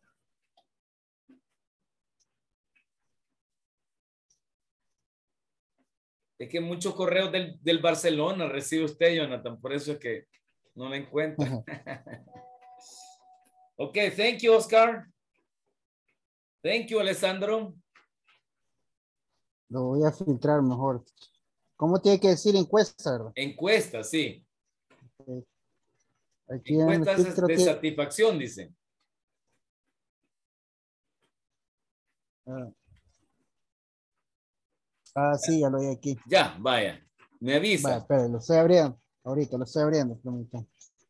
Es que muchos correos del Barcelona recibe usted, Jonathan, por eso es que no me encuentra. Ok, thank you, Oscar. Thank you, Alessandro. Lo voy a filtrar mejor. ¿Cómo tiene que decir encuesta, verdad? Encuesta, sí. Okay. Aquí en el Encuestas filtro de que... satisfacción, dice. Sí, ya lo hay aquí. Ya, vaya. Me avisa. Vaya, espera, lo estoy abriendo. Ahorita lo estoy abriendo, permítame.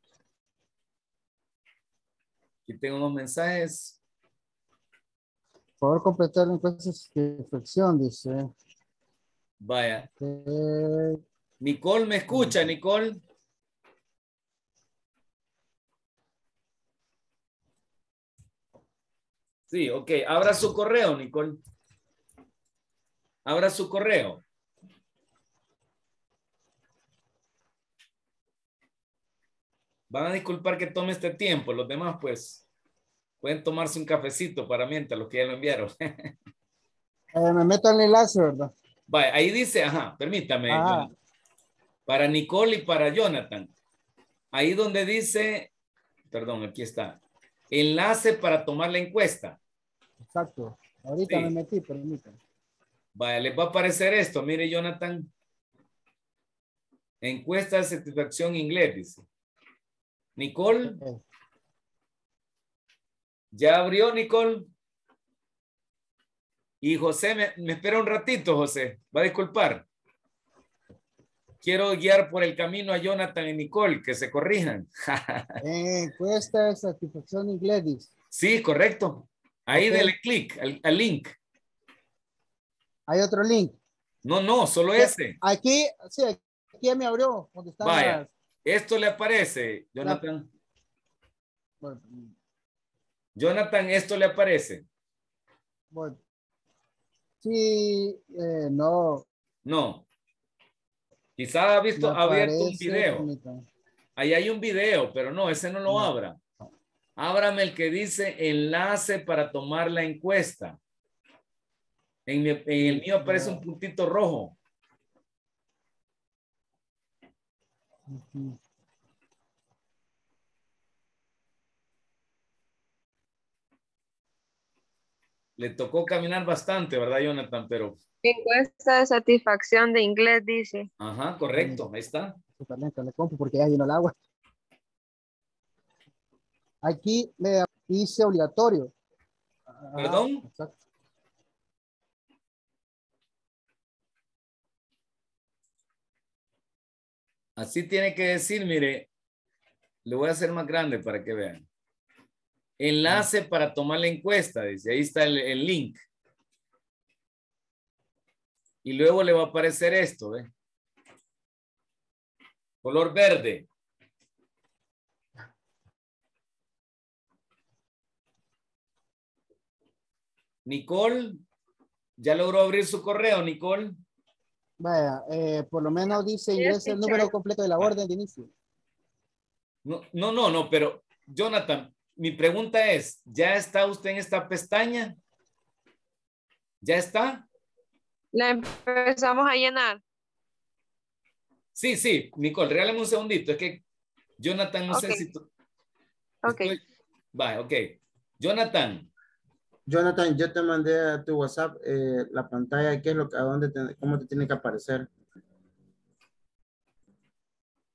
Aquí tengo unos mensajes. Por favor, completar la encuesta de satisfacción, dice. Vaya. Nicole, ¿me escucha, Nicole? Sí, ok. Abra su correo, Nicole. Abra su correo. Van a disculpar que tome este tiempo. Los demás, pues, pueden tomarse un cafecito para mientras los que ya lo enviaron. Me meto en el enlace, ¿verdad? Vaya, ahí dice, ajá, permítame. Ah. Para Nicole y para Jonathan. Ahí donde dice, perdón, aquí está. Enlace para tomar la encuesta. Exacto. Ahorita Sí. me metí, permítame. Vaya, les va a aparecer esto. Mire, Jonathan. Encuesta de satisfacción inglés, dice. Nicole. Okay. ¿Ya abrió, Nicole? Y José, me espera un ratito, José. Va a disculpar. Quiero guiar por el camino a Jonathan y Nicole, que se corrijan. Encuesta de satisfacción inglés, dice. Sí, correcto. Ahí Okay. dele clic al link. Hay otro link. No, solo Sí, ese. Aquí, sí, aquí ya me abrió. Donde están Vaya, las... esto le aparece, Jonathan. Bueno, Jonathan, esto le aparece. bueno. Sí, no. No. Quizá ha visto, Me ha abierto un aparece, video. permítame. Ahí hay un video, pero no, ese no lo No. abra. Ábrame el que dice enlace para tomar la encuesta. En el mío aparece un puntito rojo. Ujú. Le tocó caminar bastante, ¿verdad, Jonathan? Pero, Encuesta de satisfacción de inglés, dice. ajá, correcto, ahí está. Súper lento, le compro porque ya vino el agua. Aquí le dice obligatorio. ¿Perdón? Exacto. Así tiene que decir, mire, le voy a hacer más grande para que vean. Enlace para tomar la encuesta, dice, ahí está el link. Y luego le va a aparecer esto, ¿ve? Color verde. Nicole, ¿ya logró abrir su correo, Nicole? Vaya, por lo menos dice Yes, ingresa el teacher. número completo de la orden de inicio. No, pero Jonathan, mi pregunta es, ¿ya está usted en esta pestaña? ¿Ya está? La empezamos a llenar. Sí, Nicole, regálame un segundito, es que Jonathan, no sé si tú... Ok. Va, ok. Jonathan. Jonathan, yo te mandé a tu WhatsApp la pantalla, ¿qué es lo que, cómo te tiene que aparecer?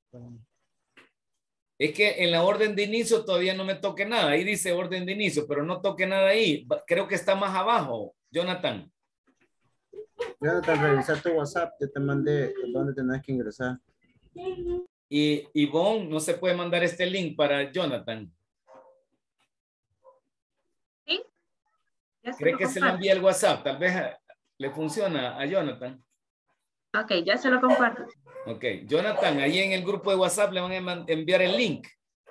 Es que en la orden de inicio todavía no me toque nada. Ahí dice orden de inicio, pero no toque nada ahí. Creo que está más abajo, Jonathan. Jonathan, revisa tu WhatsApp. Yo te mandé dónde tenés que ingresar. Y Ivonne, no se puede mandar este link para Jonathan. Sí. Ya se ¿Cree lo que se le comparto. envía el WhatsApp? Tal vez le funciona a Jonathan. Ok, ya se lo comparto. Ok, Jonathan, ahí en el grupo de WhatsApp le van a enviar el link.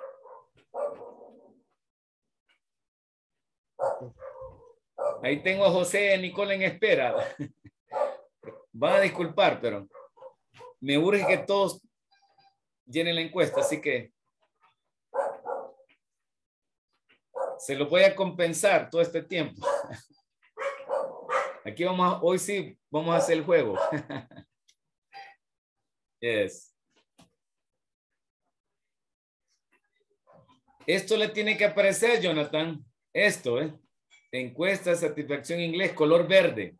Ahí tengo a José y a Nicole en espera. Van a disculpar, pero me urge que todos llenen la encuesta, así que se lo voy a compensar todo este tiempo. Aquí hoy sí vamos a hacer el juego. Yes. Esto le tiene que aparecer, Jonathan. Esto, encuesta de satisfacción inglés, color verde.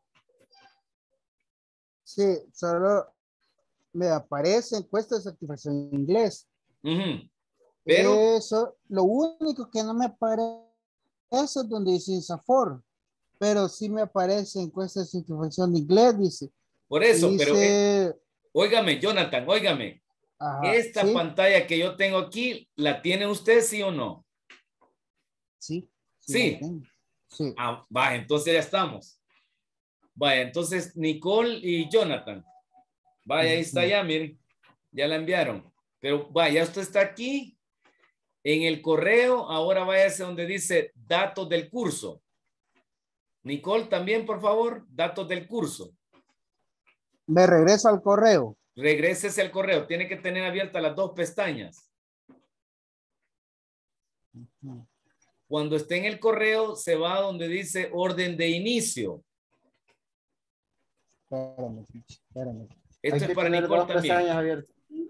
Sí, solo me aparece encuesta de satisfacción en inglés. Pero eso, lo único que no me aparece es donde dice Safor, pero sí me aparece encuesta de satisfacción de inglés, dice. Por eso, dice, pero óigame, Jonathan, óigame. Ajá, Esta ¿sí? pantalla que yo tengo aquí, ¿la tiene usted, sí o no? Sí. Sí. Sí. Ah, va, entonces ya estamos. Vaya, entonces Nicole y Jonathan. Vaya, ahí está ya, miren. Ya la enviaron. Pero vaya, usted está aquí en el correo. Ahora váyase donde dice datos del curso. Nicole, también, por favor, datos del curso. Me regreso al correo. Regrésese al correo. Tiene que tener abiertas las dos pestañas. Cuando esté en el correo, se va a donde dice orden de inicio. Espérame. Esto es para Nicole también.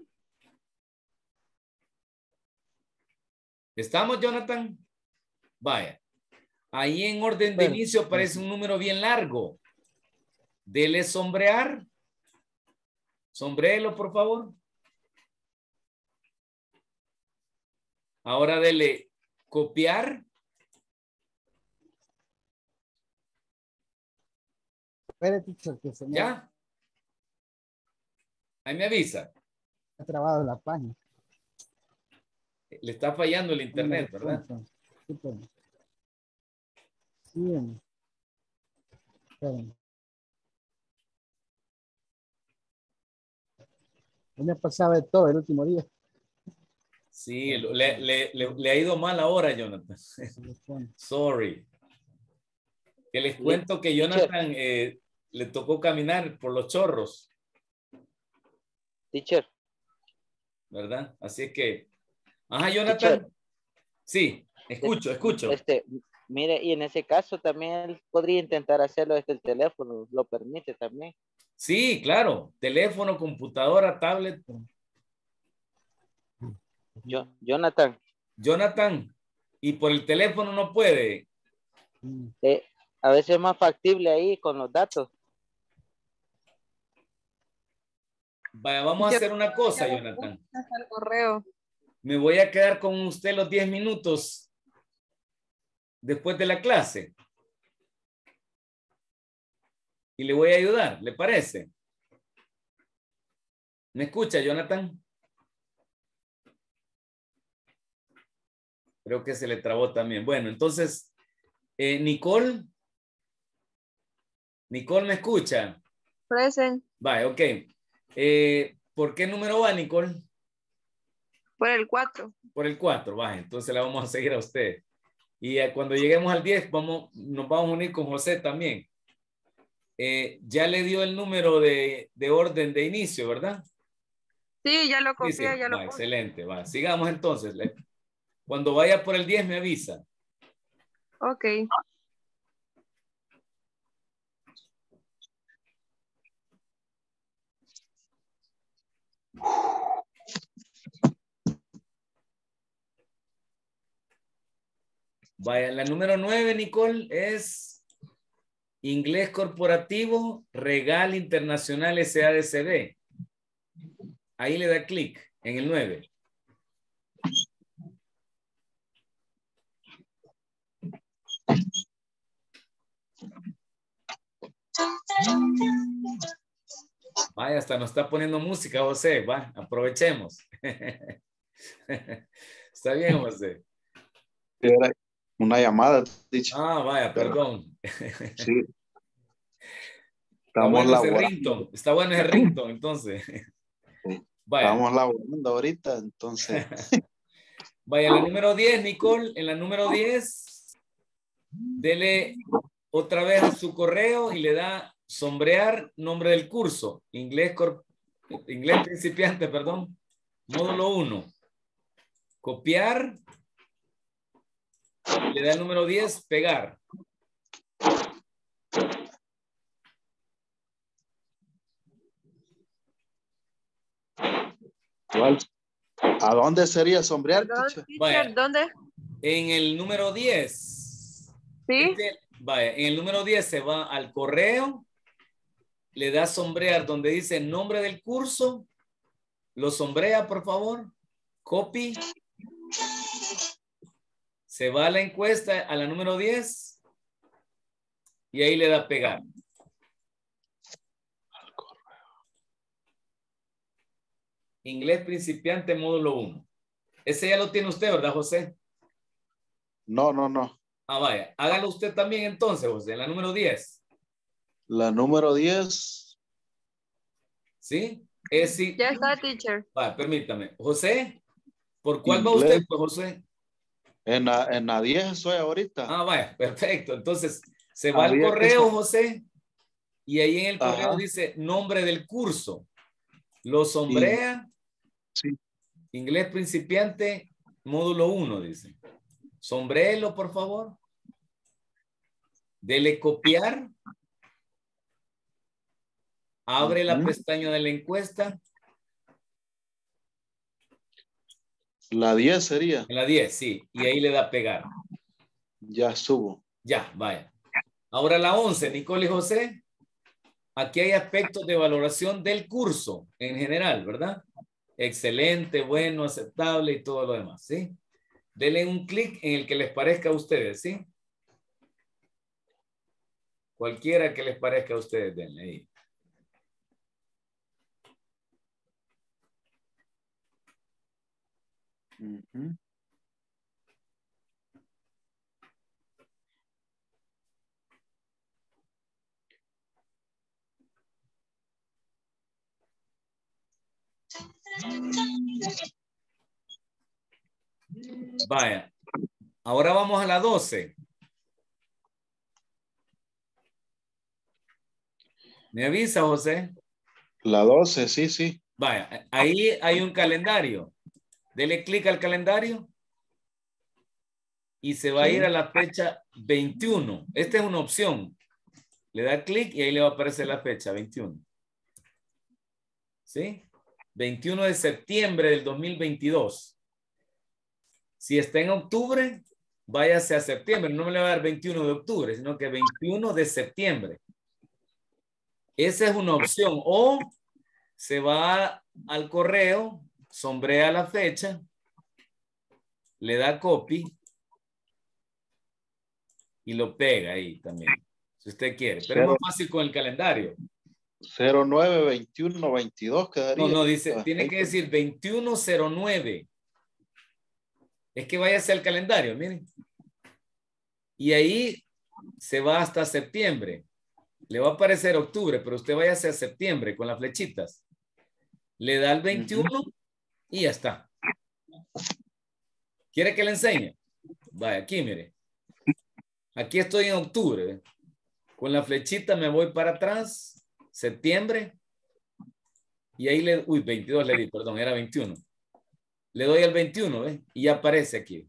¿Estamos, Jonathan? Vaya. Ahí en orden de inicio aparece un número bien largo. Dele sombrear. Sombréelo, por favor. Ahora dele copiar. Espérate, que se me ¿Ya? Ahí me avisa. ha trabado la página. Le está fallando el internet, ¿verdad? Sí, bien. Espérame. Me pasaba de todo el último día. Sí, le ha ido mal ahora, Jonathan. Sorry. Que les cuento que Jonathan le tocó caminar por los chorros. Teacher. ¿Verdad? Así es que... Ajá, Jonathan. Teacher. Sí, escucho. Mire, y en ese caso también podría intentar hacerlo desde el teléfono. ¿Lo permite también? Sí, claro. Teléfono, computadora, tablet. Jonathan. ¿Y por el teléfono no puede? A veces es más factible ahí con los datos. Vaya, vamos a hacer una cosa, Jonathan. El correo. Me voy a quedar con usted los 10 minutos después de la clase. Y le voy a ayudar, ¿le parece? ¿Me escucha, Jonathan? Creo que se le trabó también. Bueno, entonces, Nicole. Nicole, ¿me escucha? Present. Vale, ok. ¿Por qué número va, Nicole? Por el 4. Por el 4, va. Entonces la vamos a seguir a usted. Y cuando lleguemos al 10, nos vamos a unir con José también. Ya le dio el número de orden de inicio, ¿verdad? Sí, ya lo copié, Sí. ya lo Va, puse. excelente, va. Sigamos entonces. Cuando vaya por el 10 me avisa. Ok. Vaya, la número 9, Nicole, es Inglés Corporativo Regal Internacional SADCB. Ahí le da clic. En el 9. Vaya, hasta nos está poniendo música, José. Va, aprovechemos. Está bien, José. Era una llamada, teacher. Ah, vaya, perdón. Sí. Está bueno ese laborando. ringtone. Está bueno ese ringtone, entonces. Sí. Vaya. Estamos laborando ahorita, entonces. Vaya, la número 10, Nicole. En la número 10, dele otra vez a su correo y le da sombrear nombre del curso. Inglés principiante, perdón. Módulo 1. Copiar. Le da el número 10, pegar. ¿Cuál? ¿A dónde sería sombrear, Perdón, teacher? teacher, ¿dónde? En el número 10. Sí. Vaya, en el número 10 se va al correo, le da sombrear donde dice nombre del curso, lo sombrea, por favor, copy, se va a la encuesta, a la número 10, y ahí le da pegar. Inglés principiante, módulo 1. Ese ya lo tiene usted, ¿verdad, José? No, no, no. Ah, vaya. Hágalo usted también entonces, José, en la número 10. La número 10. ¿Sí? Ya está, teacher. Vaya, permítame. José, ¿por cuál va Inglés. usted, pues, José? En la 10 estoy ahorita. Ah, vaya, perfecto. Entonces, se va al Había que correo, so- José, y ahí en el correo Ajá. dice nombre del curso. Lo sombrea. Sí. Inglés principiante, módulo 1, dice. Sombréelo, por favor. Dele copiar. Abre la pestaña de la encuesta. La 10 sería. En la 10, sí. Y ahí le da pegar. Ya subo. Ya, vaya. Ahora la 11, Nicole y José. Aquí hay aspectos de valoración del curso en general, ¿verdad? Excelente, bueno, aceptable y todo lo demás, ¿sí? Denle un clic en el que les parezca a ustedes, ¿sí? Cualquiera que les parezca a ustedes, denle ahí. Ujú. Vaya. Ahora vamos a la 12. ¿Me avisa, José? La 12, sí, sí. Vaya, ahí hay un calendario. Dele clic al calendario y se va a ir a la fecha 21. Esta es una opción. Le da clic y ahí le va a aparecer la fecha 21. ¿Sí? 21 de septiembre del 2022. Si está en octubre, váyase a septiembre. No me le va a dar 21 de octubre, sino que 21 de septiembre. Esa es una opción. O se va al correo, sombrea la fecha, le da copy y lo pega ahí también, si usted quiere. Pero es más fácil con el calendario. 09, 21, 22 quedaría. No, dice, tiene que decir 2109. Es que váyase al calendario, miren. Y ahí se va hasta septiembre. Le va a aparecer octubre, pero usted váyase a septiembre con las flechitas. Le da el 21 y ya está. ¿Quiere que le enseñe? Vaya, aquí, mire. Aquí estoy en octubre. Con la flechita me voy para atrás. Septiembre. Y ahí le... Uy, 22 le di, perdón, era 21. Le doy al 21, ¿ves? Y ya aparece aquí.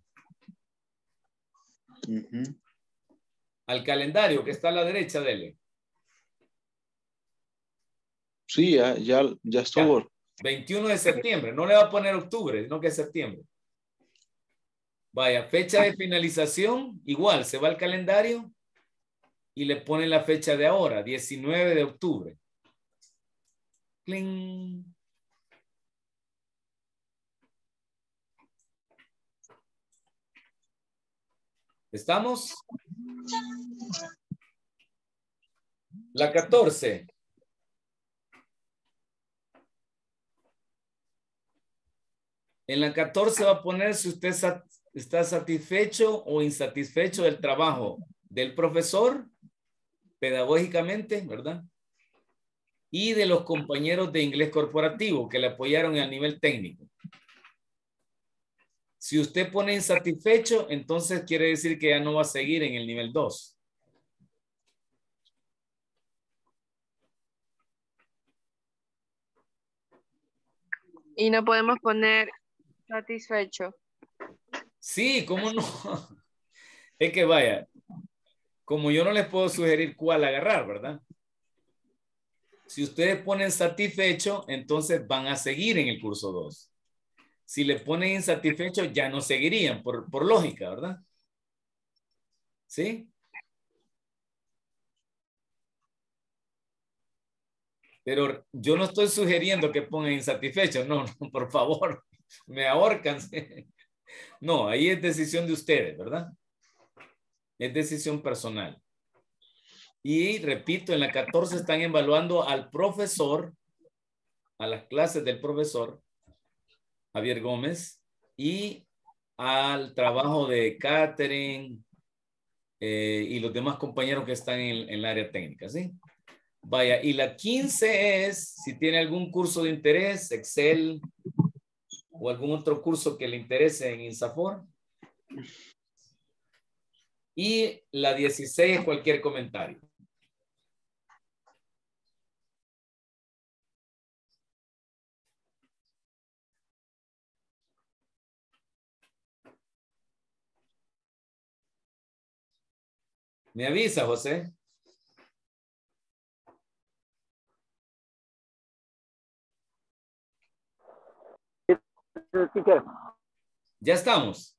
Al calendario que está a la derecha, dele. Sí, ya estuvo. Ya. 21 de septiembre. No le va a poner octubre, sino que es septiembre. Vaya, fecha de finalización, igual, se va al calendario y le pone la fecha de ahora, 19 de octubre. ¡Cling! ¿Estamos? La 14. En la 14 va a poner si usted está satisfecho o insatisfecho del trabajo del profesor, pedagógicamente, ¿verdad? Y de los compañeros de inglés corporativo que le apoyaron al nivel técnico. Si usted pone insatisfecho, entonces quiere decir que ya no va a seguir en el nivel 2. Y no podemos poner satisfecho. Sí, ¿cómo no? Es que vaya, como yo no les puedo sugerir cuál agarrar, ¿verdad? Si ustedes ponen satisfecho, entonces van a seguir en el curso 2. Si le ponen insatisfecho, ya no seguirían, por lógica, ¿verdad? ¿Sí? Pero yo no estoy sugiriendo que pongan insatisfecho. No, no, por favor, me ahorcan. No, ahí es decisión de ustedes, ¿verdad? Es decisión personal. Y repito, en la 14 están evaluando al profesor, a las clases del profesor Javier Gómez y al trabajo de Catherine y los demás compañeros que están en el área técnica, ¿sí? Vaya, y la 15 es si tiene algún curso de interés, Excel o algún otro curso que le interese en INSAFOR. Y la 16 es cualquier comentario. ¿Me avisa, José? Ya estamos.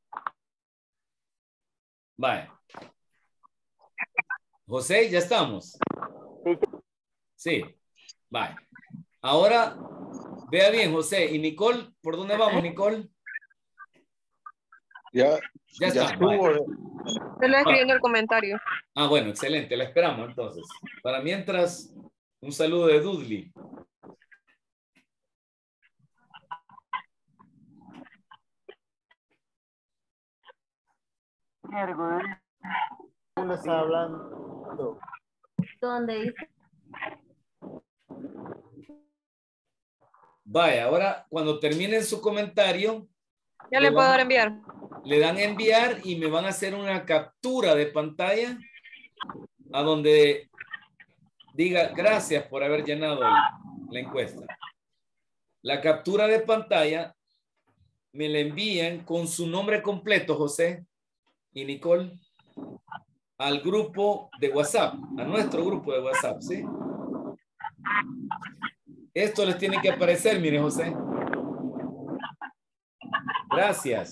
Vale. José, ya estamos. Sí. Vale. Ahora, vea bien, José. ¿Y Nicole? ¿Por dónde vamos, Nicole? Ya está. estuvo. Vale. Estoy escribiendo el comentario. Ah, bueno, excelente. La esperamos entonces. Para mientras, un saludo de Dudley. ¿Cómo está hablando? ¿Dónde dice? Vaya, ahora cuando terminen su comentario. Ya le puedo dar enviar. Le dan enviar y me van a hacer una captura de pantalla a donde diga gracias por haber llenado la encuesta. La captura de pantalla me la envían con su nombre completo, José y Nicole, al grupo de WhatsApp, a nuestro grupo de WhatsApp, ¿sí? Esto les tiene que aparecer, mire, José. Gracias.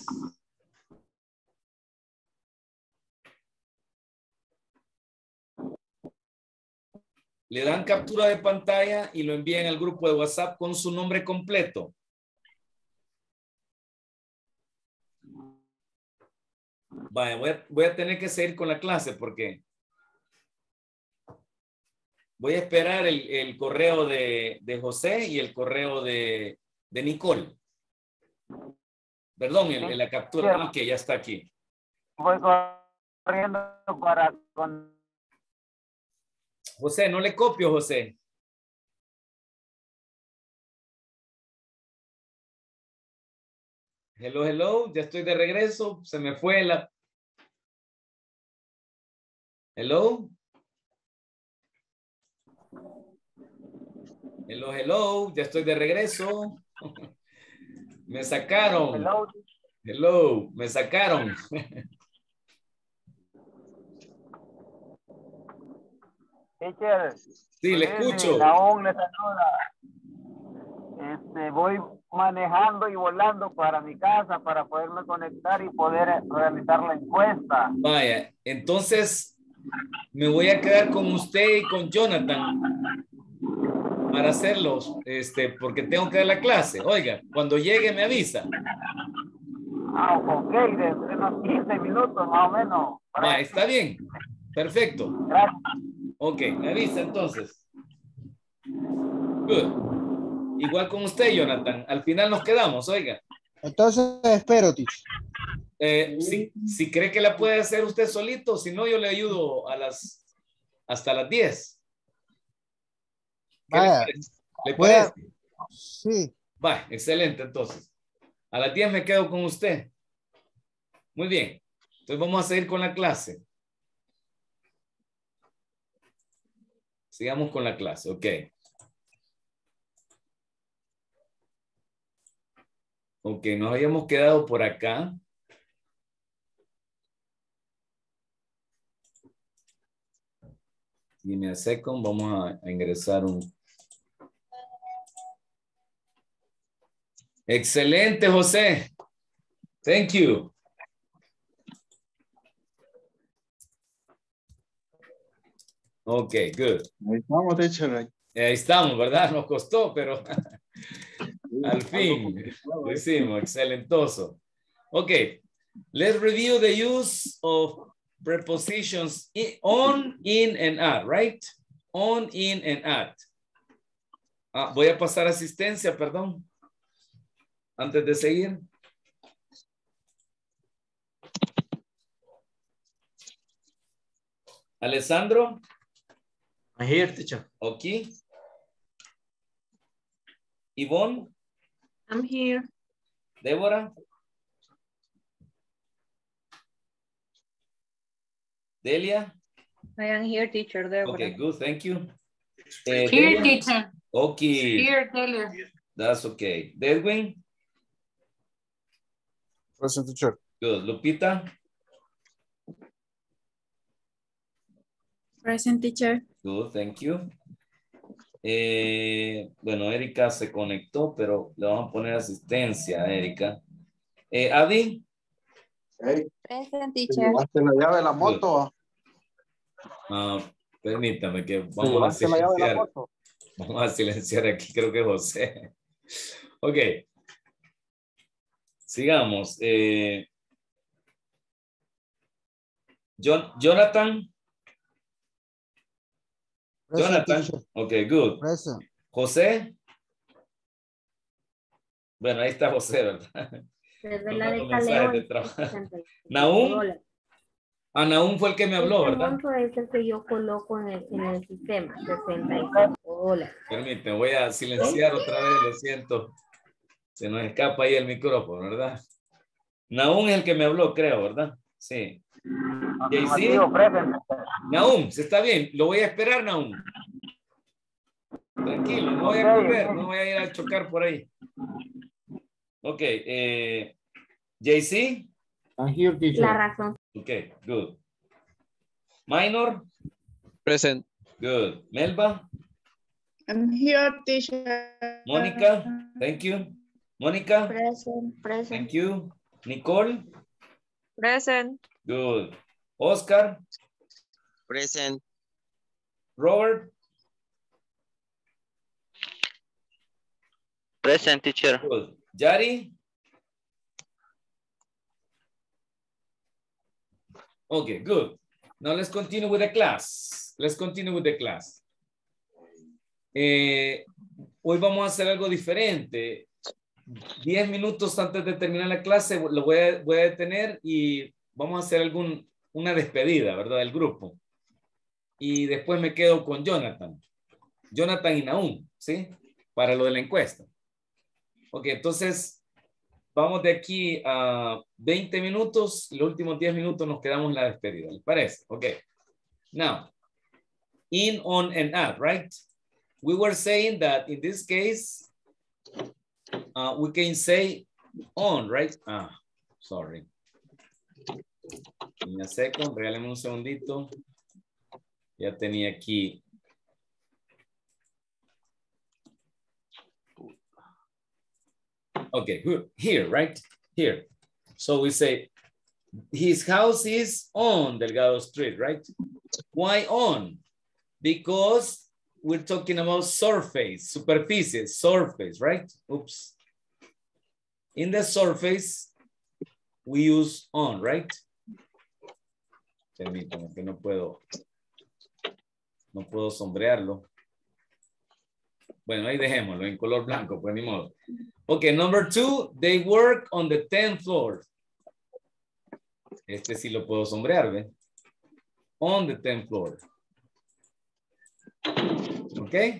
Le dan captura de pantalla y lo envían al grupo de WhatsApp con su nombre completo. Vaya, voy a tener que seguir con la clase porque voy a esperar el correo de José y el correo de Nicole. Perdón, la captura. Ok, ya está aquí. Voy corriendo para... José, no le copio, José. Hello, hello. Ya estoy de regreso. Se me fue la... Hello. Hello, hello. Ya estoy de regreso. Me sacaron. Hello. Hello. Me sacaron. Teacher. Sí, le escucho. Aún le saluda. Voy manejando y volando para mi casa para poderme conectar y poder realizar la encuesta. Vaya, entonces me voy a quedar con usted y con Jonathan para hacerlos, porque tengo que dar la clase. Oiga, cuando llegue me avisa. Ok, de unos 15 minutos más o menos. Va, está bien. Perfecto. Gracias. Ok, me avisa entonces. Good. Igual con usted, Jonathan. Al final nos quedamos, oiga. Entonces espero, teacher. Si cree que la puede hacer usted solito, si no, yo le ayudo hasta las 10. ¿Qué Vaya, le parece? Sí. Va, excelente, entonces. A las 10 me quedo con usted. Muy bien. Entonces vamos a seguir con la clase. Sigamos con la clase, ok. Ok, nos habíamos quedado por acá. Give me a second, vamos a ingresar un... Excelente, José. Thank you. Ok, good. Ahí estamos, teacher. Ahí estamos, ¿verdad? Nos costó, pero al fin lo hicimos. Excelentoso. Ok, let's review the use of prepositions on, in, and at, right? On, in, and at. Voy a pasar asistencia, perdón. Antes de seguir. Alessandro. I'm here, teacher. Okay. Yvonne. I'm here. Débora. Delia. I am here, teacher. There. Okay, good. Thank you. Here, Delia? teacher. Okay. Here, Taylor. That's okay. Edwin. Present, teacher. Good. Lupita. Present, teacher. Good, thank you. Bueno, Erika se conectó, pero le vamos a poner asistencia a Erika. Adi. Hey, Present, teacher. llevaste la llave de la moto. Permítame que ¿Te vamos a llevaste la llave de la silenciar. moto? Vamos a silenciar aquí, creo que es José. Ok. Sigamos. Jonathan. Present, Jonathan. teacher. Ok, good. Present. José. Bueno, ahí está José, ¿verdad? Desde la de Mandando mensajes de trabajo. Nahum. Nahum fue el que me habló, ¿verdad? Monto es el que yo coloco en el sistema, 65 dólares. Permíteme, voy a silenciar otra vez, lo siento. Se nos escapa ahí el micrófono, ¿verdad? Nahum es el que me habló, creo, ¿verdad? Sí. ¿JC? Nahum, ¿se está bien? Lo voy a esperar, Nahum. Tranquilo, no voy a correr, no voy a ir a chocar por ahí. Ok, JC? I'm here, teacher. La razón. Ok, good. Minor? Present. Good. Melba? I'm here, teacher. Mónica? Thank you. Mónica? Present, present. Thank you. Nicole? Present. Good. Oscar? Present. Robert? Present, teacher. Good. Yari? Okay, good. Now let's continue with the class. Let's continue with the class. Hoy vamos a hacer algo diferente. 10 minutos antes de terminar la clase lo voy a detener y vamos a hacer una despedida, ¿verdad? Del grupo. Y después me quedo con Jonathan. Jonathan y Nahum, ¿sí? Para lo de la encuesta. Ok, entonces vamos de aquí a 20 minutos. Los últimos 10 minutos nos quedamos en la despedida. ¿Les parece? Ok. Now, in, on, and at, right? We were saying that in this case, we can say on, right? Sorry. Give me a second, regálame un segundito. Ya tenía aquí. Okay, here, right? Here. So we say, his house is on Delgado Street, right? Why on? Because we're talking about surface, superficie, surface, right? Oops. In the surface, we use on, right? Permítame que no puedo sombrearlo. Bueno, ahí dejémoslo en color blanco, pues ni modo. Okay, number 2, they work on the 10th floor. Este sí lo puedo sombrear, ¿ve? On the 10th floor. Okay.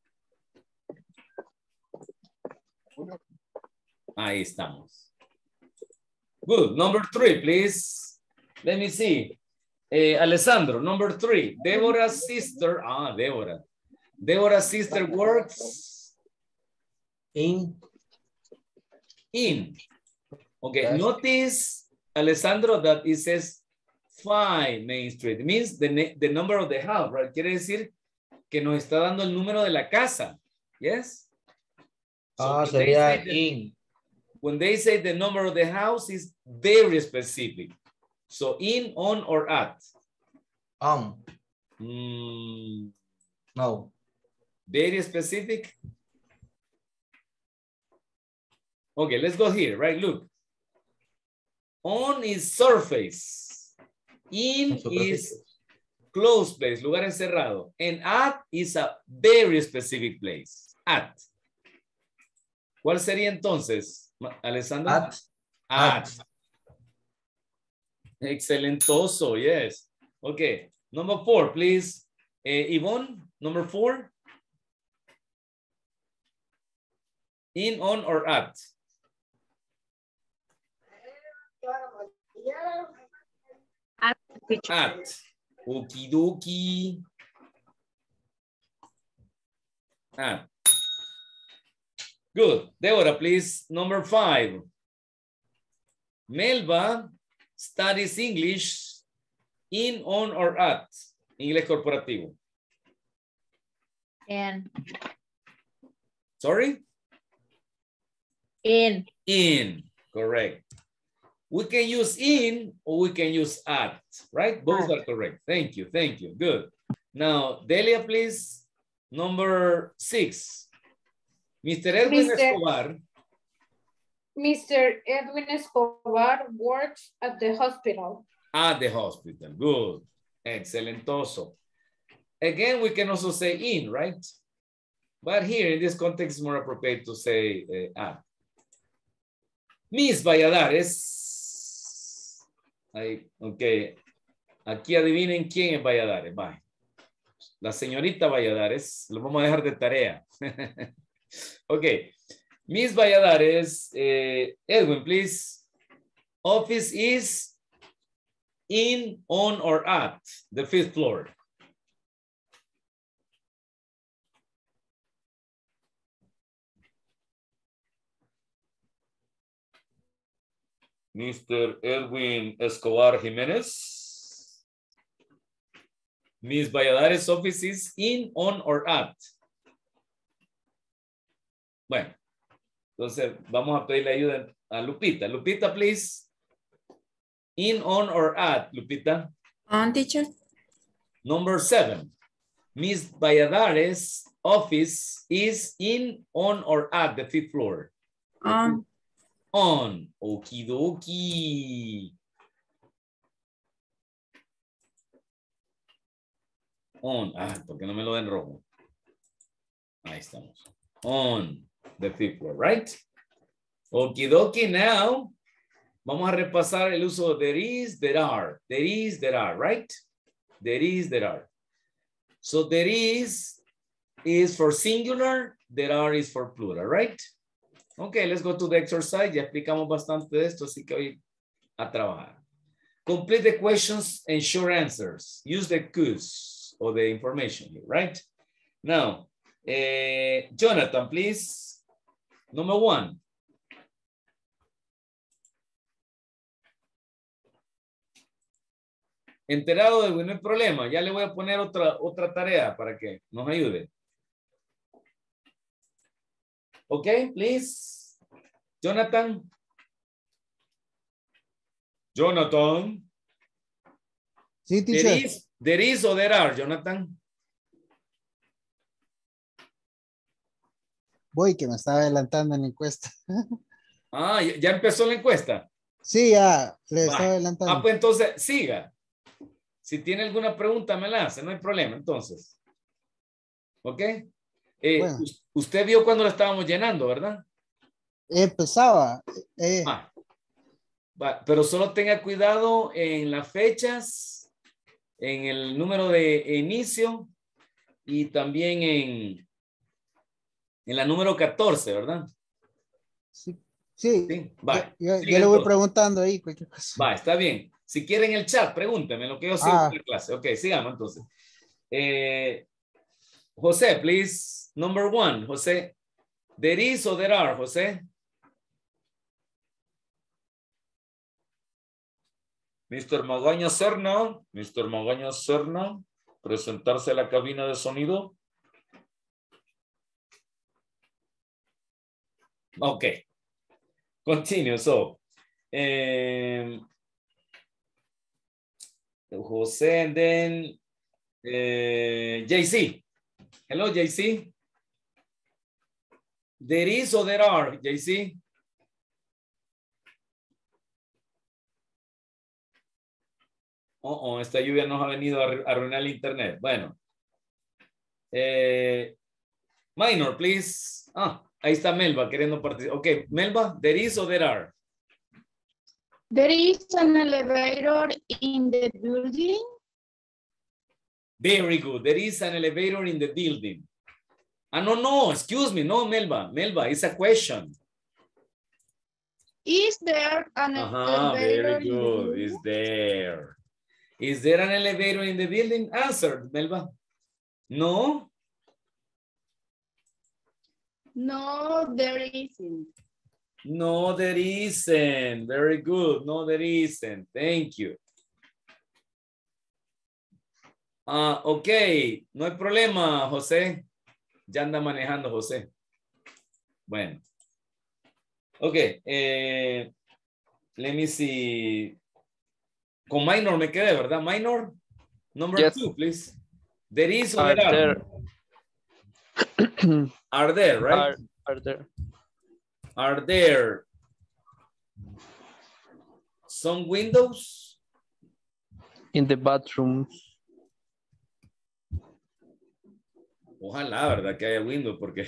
Ahí estamos. Good. Number 3, please. Let me see. Alessandro, number 3. Deborah's sister. Deborah. Deborah's sister works in. Okay. Yes. Notice, Alessandro, that it says 5 Main Street. It means the number of the house, right? Quiere decir que nos está dando el número de la casa. Yes? So sería in. When they say the number of the house is very specific. So in, on, or at? No. Very specific? Okay, let's go here, right? Look. On is surface. In is closed place, lugar encerrado. And at is a very specific place. At. ¿Cuál sería entonces, Alessandro? At. Excelentoso, yes. Okay, number 4, please. Yvonne, number 4. In, on, or at? At. Okie dokie. At. Good. Deborah, please. Number 5. Melba studies English in, on, or at? Inglés corporativo. In. Sorry? In. In. Correct. We can use in or we can use at, right? Both are correct. Thank you. Thank you. Good. Now, Delia, please. Number 6. Mr. Edwin Escobar. Mr. Edwin Escobar works at the hospital. At the hospital. Good. Excelentoso. Again, we can also say in, right? But here in this context, it's more appropriate to say at. Miss Valladares. Ok. Aquí adivinen quién es Valladares. Bye. La señorita Valladares. Lo vamos a dejar de tarea. Ok. Miss Valladares. Edwin, please. Office is in, on, or at the 5th floor. Mr. Edwin Escobar Jimenez. Miss Valladares' office is in, on, or at. Bueno, entonces vamos a pedirle ayuda a Lupita. Lupita, please. In, on, or at, Lupita? On, teacher. Number 7. Miss Valladares' office is in, on, or at the 5th floor. On. On. Okie dokie. On. ¿Por qué no me lo den rojo? Ahí estamos. On the 5th floor, right? Okie dokie. Now, vamos a repasar el uso de there is, there are. There is, there are, right? There is, there are. So there is for singular, there are is for plural, right? Okay, let's go to the exercise. Ya explicamos bastante de esto, así que hoy a trabajar. Complete the questions and short answers. Use the quiz or the information here, right? Now, Jonathan, please. Number 1. Enterado de que no hay problema. Ya le voy a poner otra tarea para que nos ayude. Okay, please. Jonathan. Jonathan. Sí, teacher. There is or there are, Jonathan. Voy, que me estaba adelantando en la encuesta. ¿Ya empezó la encuesta? Sí, ya, le estoy Va. adelantando. Pues entonces, siga. Si tiene alguna pregunta, me la hace, no hay problema, entonces. ¿Ok? Bueno. Usted vio cuando lo estábamos llenando, ¿verdad? Empezaba. Va, pero solo tenga cuidado en las fechas, en el número de inicio y también en la número 14, ¿verdad? Sí. Va. Yo le voy preguntando ahí cualquier cosa. Va, está bien. Si quieren el chat, pregúntenme lo que yo sigo en la clase. Ok, sigamos entonces. José, please. Number 1, José. There is or there are, José? Mr. Magaña Serna. Mr. Magaña Serna. Presentarse a la cabina de sonido. Ok. Continue. So, Jose, and then JC. Hello, JC. There is or there are, JC? Esta lluvia nos ha venido a arruinar el internet. Bueno. Minor, please. Ahí está Melba queriendo participar. Ok, Melba, there is or there are? There is an elevator in the building. Very good. There is an elevator in the building. No, excuse me. No, Melba. Melba, it's a question. Is there an elevator very in the good. building? Is there? Is there an elevator in the building? Answer, Melba. No? No, there isn't. No, there isn't. Very good. No, there isn't. Thank you. Ok. No hay problema, José. Ya anda manejando, José. Bueno. Ok. Let me see. Con minor me quedé, ¿verdad? Minor. Number 2, please. There is or there are? Are there, right? Are there? Are there some windows? In the bathrooms. Ojalá, ¿verdad? Que haya windows, porque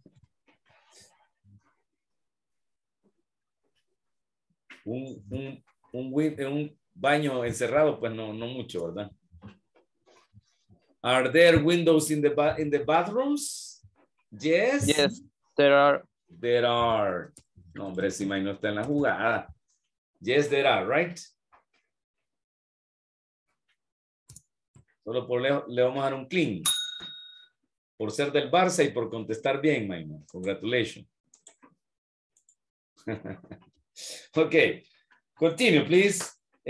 un baño encerrado, pues no mucho, ¿verdad? Are there windows in the bathrooms? Yes. Yes, there are. There are. No, hombre, si no está en la jugada. Yes, there are, right? Solo por le vamos a dar un clean. Por ser del Barça y por contestar bien, Maynor. Congratulations. Okay. Continue, please.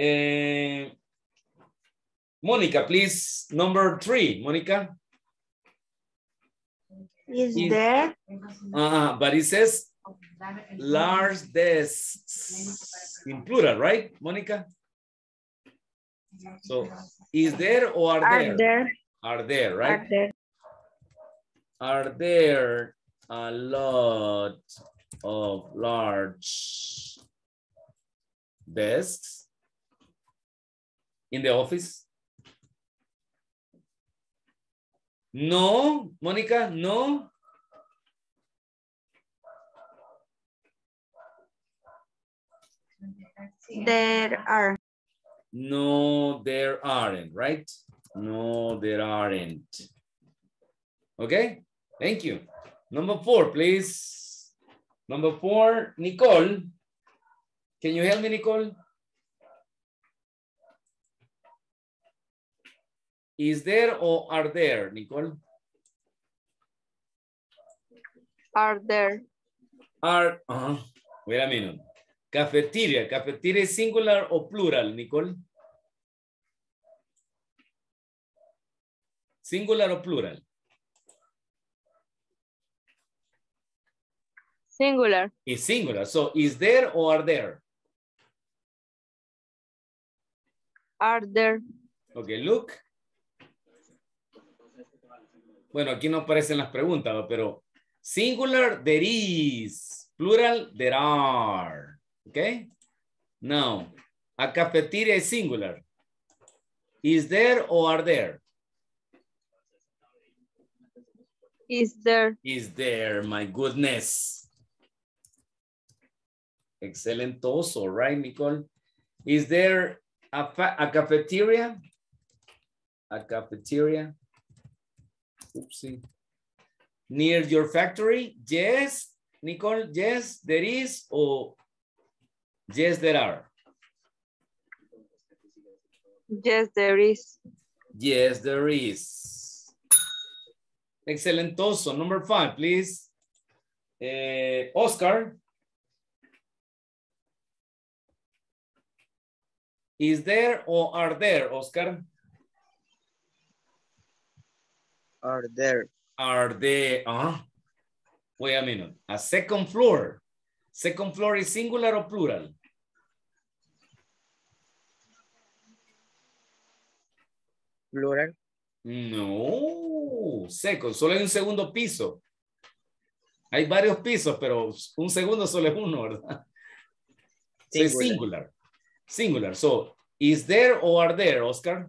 Monica, please. Number 3. Monica. Is there? But it says large desks in plural, right, Monica? So, is there or are there? Are there, right? Are there? Are there a lot of large desks in the office? No, Monica, no. There are. No, there aren't, right? No, there aren't. Okay, thank you. Number 4, please. Number 4, Nicole. Can you help me, Nicole? Is there or are there, Nicole? Are there? Are, wait a minute. Cafeteria. ¿Cafeteria es singular o plural, Nicole? Singular o plural? Singular. It's singular. So, is there or are there? Are there? Okay, look. Bueno, aquí no aparecen las preguntas, pero singular, there is. Plural, there are. Okay? Now, a cafeteria is singular. Is there or are there? Is there. Is there, my goodness. Excelentoso, right, Nicole? Is there a cafeteria? A cafeteria. Oopsie. Near your factory? Yes, Nicole, yes, there is, or yes, there are? Yes, there is. Yes, there is. Excelentoso. Number 5, please. Oscar. Is there or are there, Oscar? Are there. Are there? Wait a minute. A second floor. Second floor is singular or plural? Plural. No. Second. Solo hay un segundo piso. Hay varios pisos, pero un segundo solo es uno, ¿verdad? So it's singular. Singular. So, is there or are there, Oscar?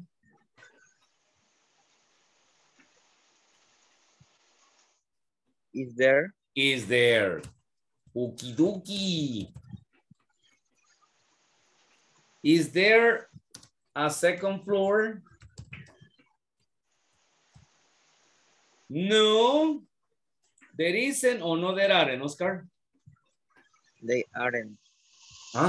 Is there. Is there. Okie dokie. Is there a second floor? No. There isn't or no there aren't, Oscar? They aren't. Huh?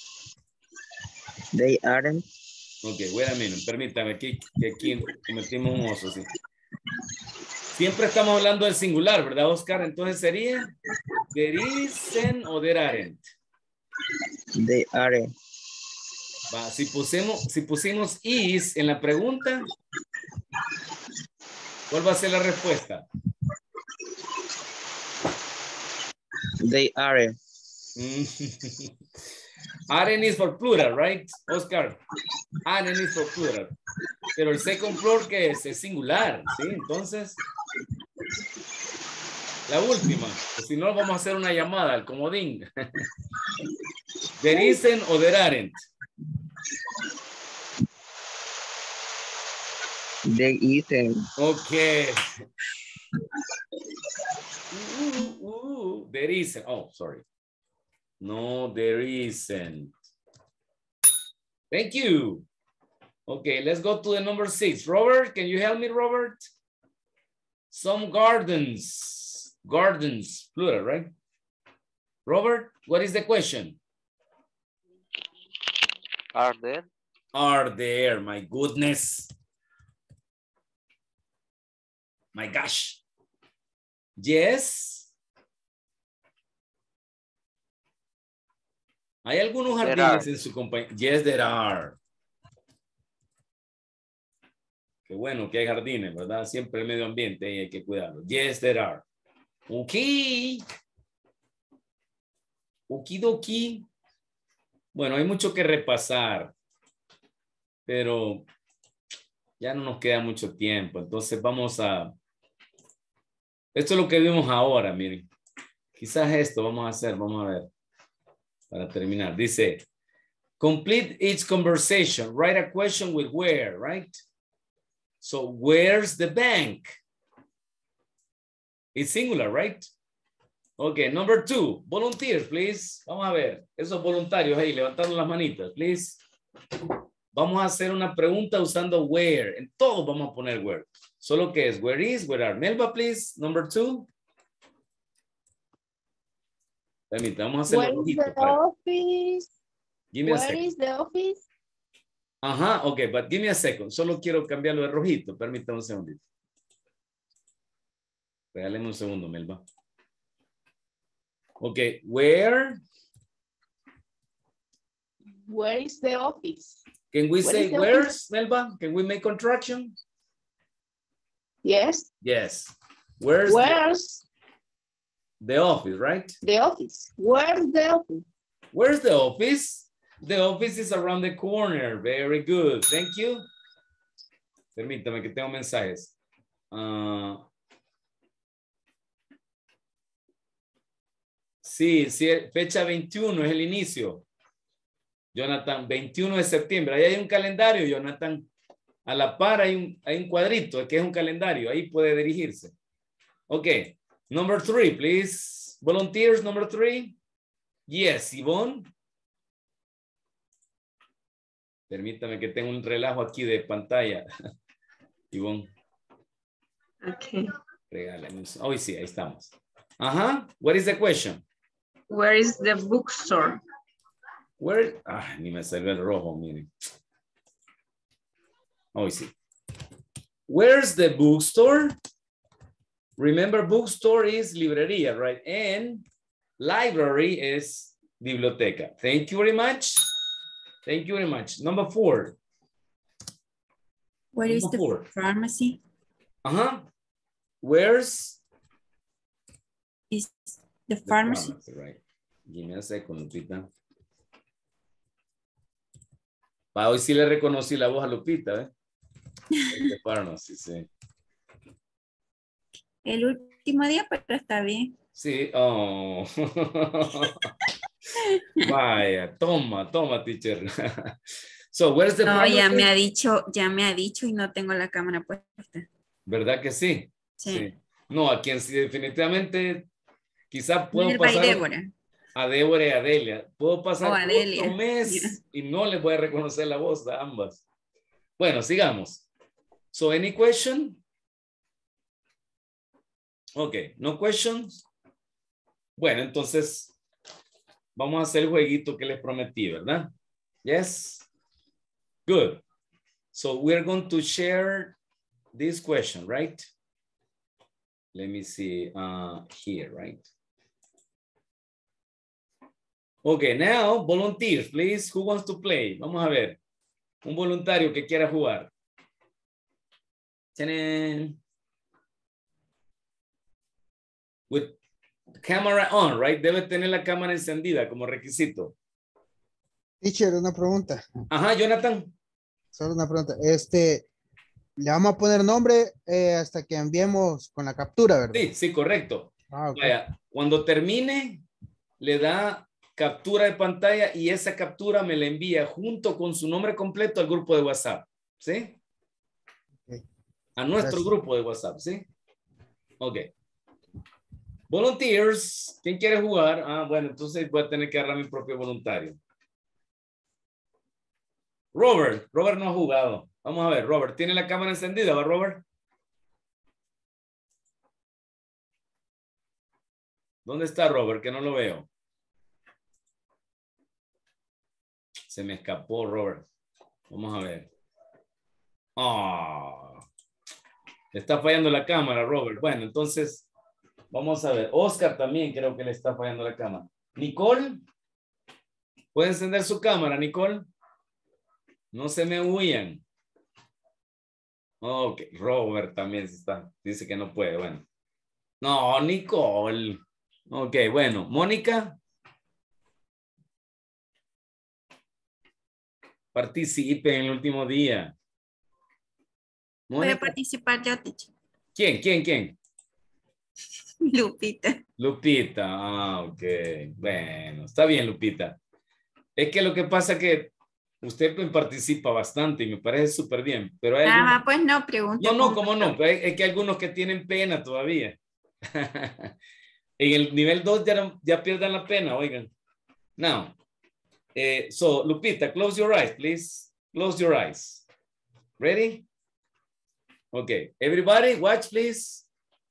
They aren't. Ok, wait a minute. Permítame que aquí metimos un oso, sí. Siempre estamos hablando del singular, ¿verdad, Oscar? Entonces sería there isn't o there aren't. They aren't. Va, si pusimos is en la pregunta, ¿cuál va a ser la respuesta? They aren't. Aren't is for plural, right, Oscar? Aren't is for plural. Pero el second floor, ¿qué es? Es singular, ¿sí? Entonces, la última. Pues si no, vamos a hacer una llamada al comodín. There isn't o there aren't. There isn't. Okay. There isn't. Oh, sorry. No, there isn't. Thank you. Okay, let's go to the number 6. Robert, can you help me, Robert? Some gardens. Gardens, plural, right? Robert, what is the question? Are there? Are there, my goodness. My gosh. Yes. ¿Hay algunos jardines en su compañía? Yes, there are. Qué bueno que hay jardines, ¿verdad? Siempre el medio ambiente hay que cuidarlo. Yes, there are. Ok. Okidoki. Bueno, hay mucho que repasar, pero ya no nos queda mucho tiempo. Entonces vamos a... Esto es lo que vimos ahora, miren. Quizás esto vamos a hacer, vamos a ver. Para terminar, dice, complete each conversation. Write a question with where, right? So, where's the bank? It's singular, right? Okay, number 2, volunteers, please. Vamos a ver, esos voluntarios ahí, levantando las manitas, please. Vamos a hacer una pregunta usando where. En todo vamos a poner where. Solo que es, where is, where are. Melba, please, number 2. Permítame, vamos a hacer Where is the office? Give me a Where second. is the office? Ajá, ok, but give me a second. Solo quiero cambiarlo de rojito. Permítame un segundito. Regáleme un segundo, Melba. Ok, where? Where is the office? Can we Where say is the where's, office? Melba? Can we make contraction? Yes. Yes. Where's the office, right? The office. Where's the office? Where's the office? The office is around the corner. Very good. Thank you. Permítame que tengo mensajes. Sí, fecha 21 es el inicio. Jonathan, 21 de septiembre. Ahí hay un calendario, Jonathan. A la par hay un cuadrito que es un calendario. Ahí puede dirigirse. Ok. Number 3, please. Volunteers, number 3. Yes, Yvonne. Permítame que tenga un relajo aquí de pantalla. Yvonne. Okay. Regálame. Oh, sí, ahí estamos. Ajá. What is the question? Where is the bookstore? Where? Ah, ni me salió el rojo, miren. Oh, sí. Where's the bookstore? Remember, bookstore is librería, right? And library is biblioteca. Thank you very much. Thank you very much. Number 4. Where is the pharmacy? Uh-huh. Where's is the pharmacy? Right. Give me a second, Lupita. Hoy sí le reconocí la voz a Lupita, ¿eh? The pharmacy, sí. El último día, pero está bien. Sí, oh. Vaya, toma, teacher. So, where's the No, ya pharmacy? me ha dicho y no tengo la cámara puesta. ¿Verdad que sí? Sí. No, a quien sí definitivamente quizá puedo Minerva pasar y Débora. a Débora y a Adelia. Puedo pasar Adelia. otro mes y no les voy a reconocer la voz a ambas. Bueno, sigamos. So, any question? Okay, no questions. Bueno, entonces vamos a hacer el jueguito que les prometí, ¿verdad? Yes? Good. So we're going to share this question, right? Let me see here, right? Okay, now volunteers, please. Who wants to play? Vamos a ver. Un voluntario que quiera jugar. ¡Tanan! With camera on, right? Debe tener la cámara encendida como requisito. Teacher, una pregunta. Ajá, Jonathan. Solo una pregunta. Le vamos a poner nombre hasta que enviemos con la captura, ¿verdad? Sí, correcto. Okay. Vaya, cuando termine, le da captura de pantalla y esa captura me la envía junto con su nombre completo al grupo de WhatsApp. ¿Sí? Okay. A nuestro grupo de WhatsApp, ¿sí? Ok. Volunteers, ¿quién quiere jugar? Ah, bueno, entonces voy a tener que agarrar mi propio voluntario. Robert no ha jugado. Vamos a ver, Robert, ¿tiene la cámara encendida, va, Robert? ¿Dónde está Robert? Que no lo veo. Se me escapó, Robert. Vamos a ver. Ah, está fallando la cámara, Robert. Bueno, entonces, vamos a ver. Oscar también creo que le está fallando la cámara. Nicole, ¿puede encender su cámara, Nicole? No se me huyan. Ok, Robert también dice que no puede. Bueno. No, Nicole. Ok, bueno. Mónica. Participe en el último día. Voy a participar yo, teacher. ¿Quién? Lupita. Ah, ok. Bueno, está bien, Lupita. Es que lo que pasa es que usted participa bastante y me parece súper bien, pero hay algunos... pues no, pregunto. No, ¿cómo no? Es que hay algunos que tienen pena todavía. En el nivel 2 ya pierdan la pena, oigan. Now, so Lupita, close your eyes, please. Close your eyes. Ready? Okay, everybody, watch, please.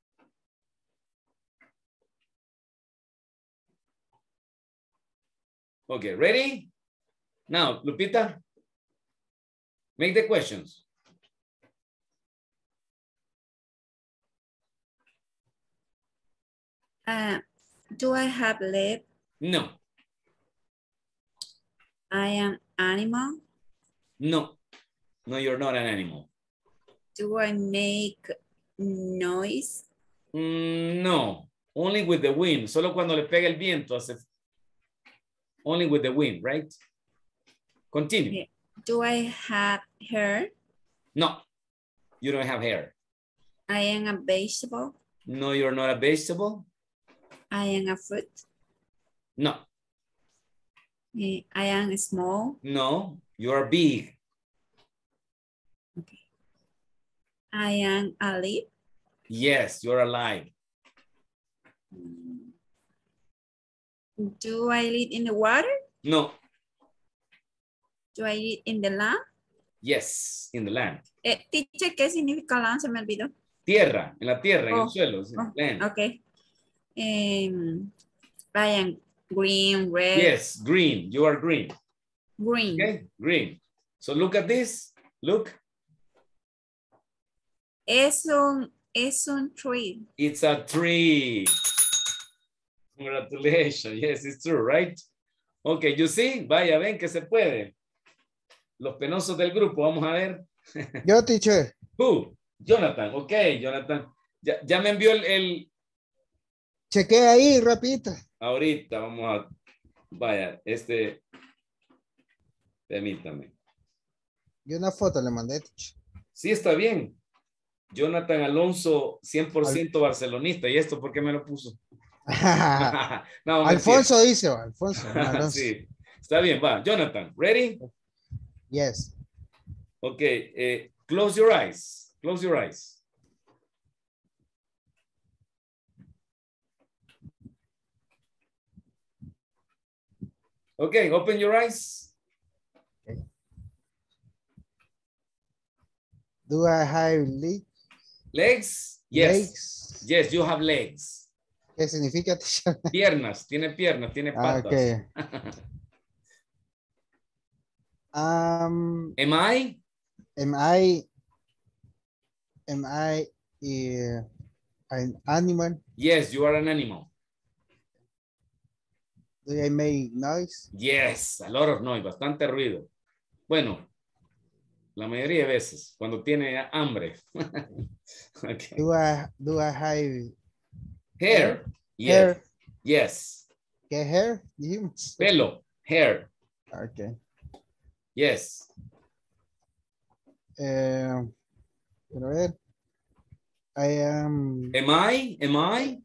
Okay, ready? Now, Lupita, make the questions. Do I have legs? No. I am animal? No. No, you're not an animal. Do I make noise? No. Only with the wind. Solo cuando le pega el viento hace... Only with the wind, right? Continue. Okay. Do I have hair? No, you don't have hair. I am a vegetable? No, you're not a vegetable. I am a fruit? No. I am small. No, you are big. I am alive. Yes, you're alive. Do I live in the water? No. Do I live in the land? Yes, in the land. Teacher, ¿qué significa land? Se me olvidó. Tierra, en la tierra, en el Oh, suelo. Sí, oh, land. okay. I am green, red. Yes, green. You are green. Green. Okay, green. So look at this. Look. Es un tree. It's a tree. Congratulations. Yes, it's true, right? Okay, you see? Vaya, ven que se puede. Los penosos del grupo, vamos a ver. Yo, teacher. Who? Jonathan. Ok, Jonathan. Ya me envió el... Chequea ahí, rapidito. Ahorita vamos a... Vaya, permítame. Yo una foto le mandé, teacher. Sí, está bien. Jonathan Alonso, 100% barcelonista. ¿Y esto por qué me lo puso? No, Alfonso dice, Alfonso. Sí, está bien, va. Jonathan, ready? Yes. Okay, close your eyes. Close your eyes. Okay, open your eyes. Okay. Do I have legs? Legs? Yes. Legs. Yes, you have legs. ¿Qué significa? Piernas, tiene patas. Okay. Am I an animal? Yes, you are an animal. Do I make noise? Yes, a lot of noise, bastante ruido. Bueno, la mayoría de veces, cuando tiene hambre. Okay. Do I have hair? Yes. Hair. Yes. ¿Qué hair? Pelo, hair. Okay. Yes. Quiero ver. Am I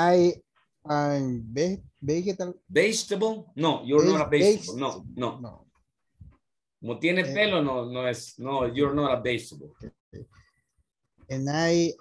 vegetable? No, you're not a vegetable. No. Como tiene pelo, no es. No, you're not a vegetable. And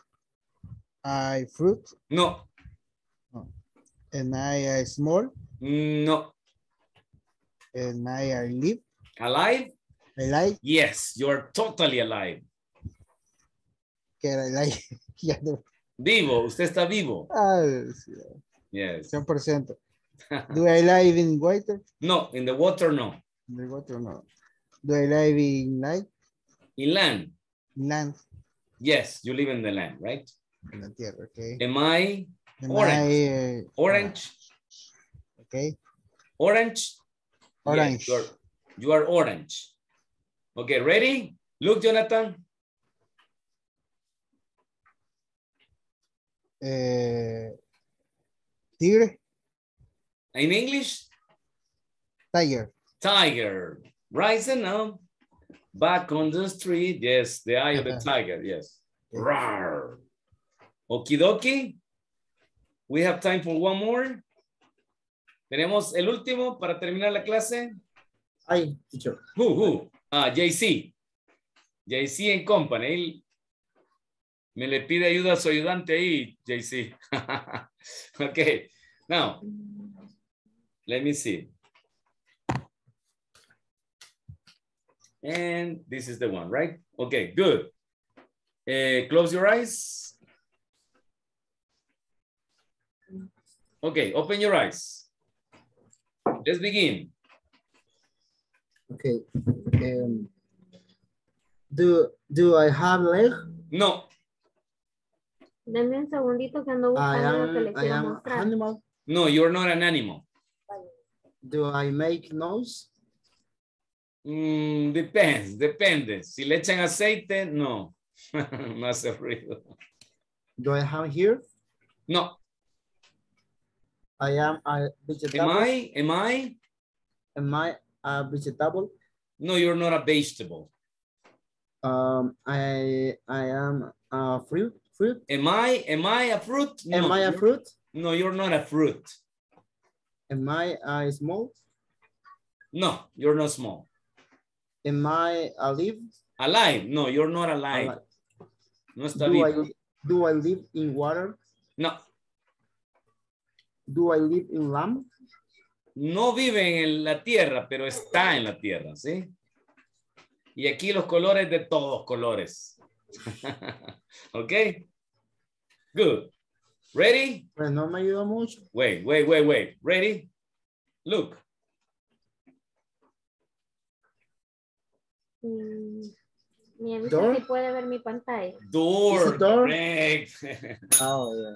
I fruit? No. And I small? No. And I live? Alive? Alive? Yes, you're totally alive. Que era alive. Vivo, usted está vivo. Sí. Yes. 100%. Do I live in water? No, in the water, no. In the water, no. Do I live in land? In land? In land. Yes, you live in the land, right? En la tierra, okay. Am I orange? Orange? Okay. Orange? Orange. Yes, you are orange. Okay, ready? Look, Jonathan. Tigre? In English? Tiger. Tiger. Rising up. Back on the street. Yes, the eye of the tiger. Yes. Rawr. Okie dokie. We have time for one more. Tenemos el último para terminar la clase. Ay, teacher. Who? JC. JC and company. Él me le pide ayuda a su ayudante ahí, JC. Okay. Now, let me see. And this is the one, right? Okay, good. Close your eyes. Okay, open your eyes. Let's begin. Okay. Do I have leg? No. Denme un segundito que ando buscando lo que les quiero mostrar. Animal? No, you're not an animal. Do I make noise? Depende. Si le echan aceite, no. No hace ruido. Do I have hair? No. I am a vegetable. Am I a vegetable? No, you're not a vegetable. I am a fruit. Am I a fruit? No, am I a fruit? No, you're not a fruit. Am I small? No, you're not small. Am I alive? Alive? No, you're not alive. No está vivo. Do I live in water? No. Do I live in land? No vive en la tierra, pero está en la tierra, ¿sí? Y aquí los colores de todos colores. ¿Ok? Good. Ready? Pues no me ayudó mucho. Wait. Ready? Look. Me avisa si puede ver mi pantalla. Door. Correct. Oh, yeah.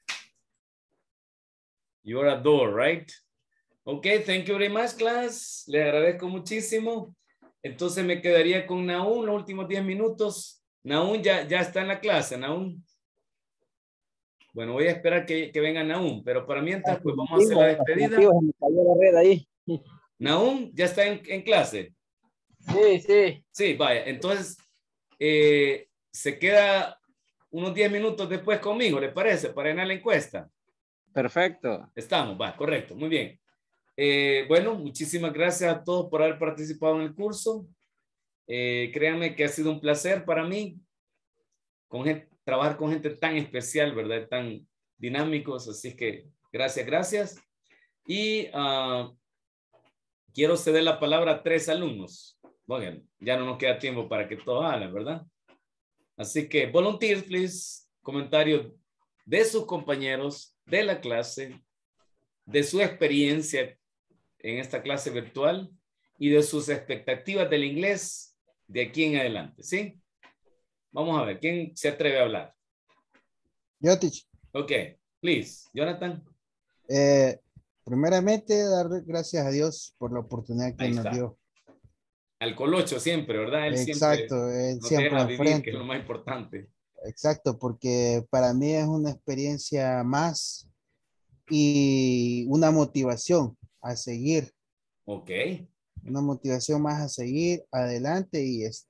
You're a door, right? Okay, thank you very much, class. Le agradezco muchísimo. Entonces me quedaría con Nahum los últimos 10 minutos. Nahum ya está en la clase, Nahum. Bueno, voy a esperar que venga Nahum, pero para mientras pues vamos a hacer la despedida. Me cayó la red ahí. Nahum ya está en clase. Sí. Sí, vaya. Entonces, se queda unos 10 minutos después conmigo, ¿le parece? Para llenar la encuesta. Perfecto. Estamos, va, correcto, muy bien. Bueno, muchísimas gracias a todos por haber participado en el curso. Créanme que ha sido un placer para mí trabajar con gente tan especial, ¿verdad? Tan dinámicos, así que gracias. Y quiero ceder la palabra a 3 alumnos. Bueno, ya no nos queda tiempo para que todos hablen, ¿verdad? Así que, volunteers, please, comentarios de sus compañeros de la clase, de su experiencia en esta clase virtual y de sus expectativas del inglés de aquí en adelante, ¿sí? Vamos a ver, ¿quién se atreve a hablar? Yo, teacher. Ok, please, Jonathan. Primeramente, dar gracias a Dios por la oportunidad que nos dio. Al colocho siempre, ¿verdad? Él exacto, él no siempre deja al vivir, frente. que es lo más importante. Exacto, porque para mí es una experiencia más y una motivación a seguir. Ok. Una motivación más a seguir adelante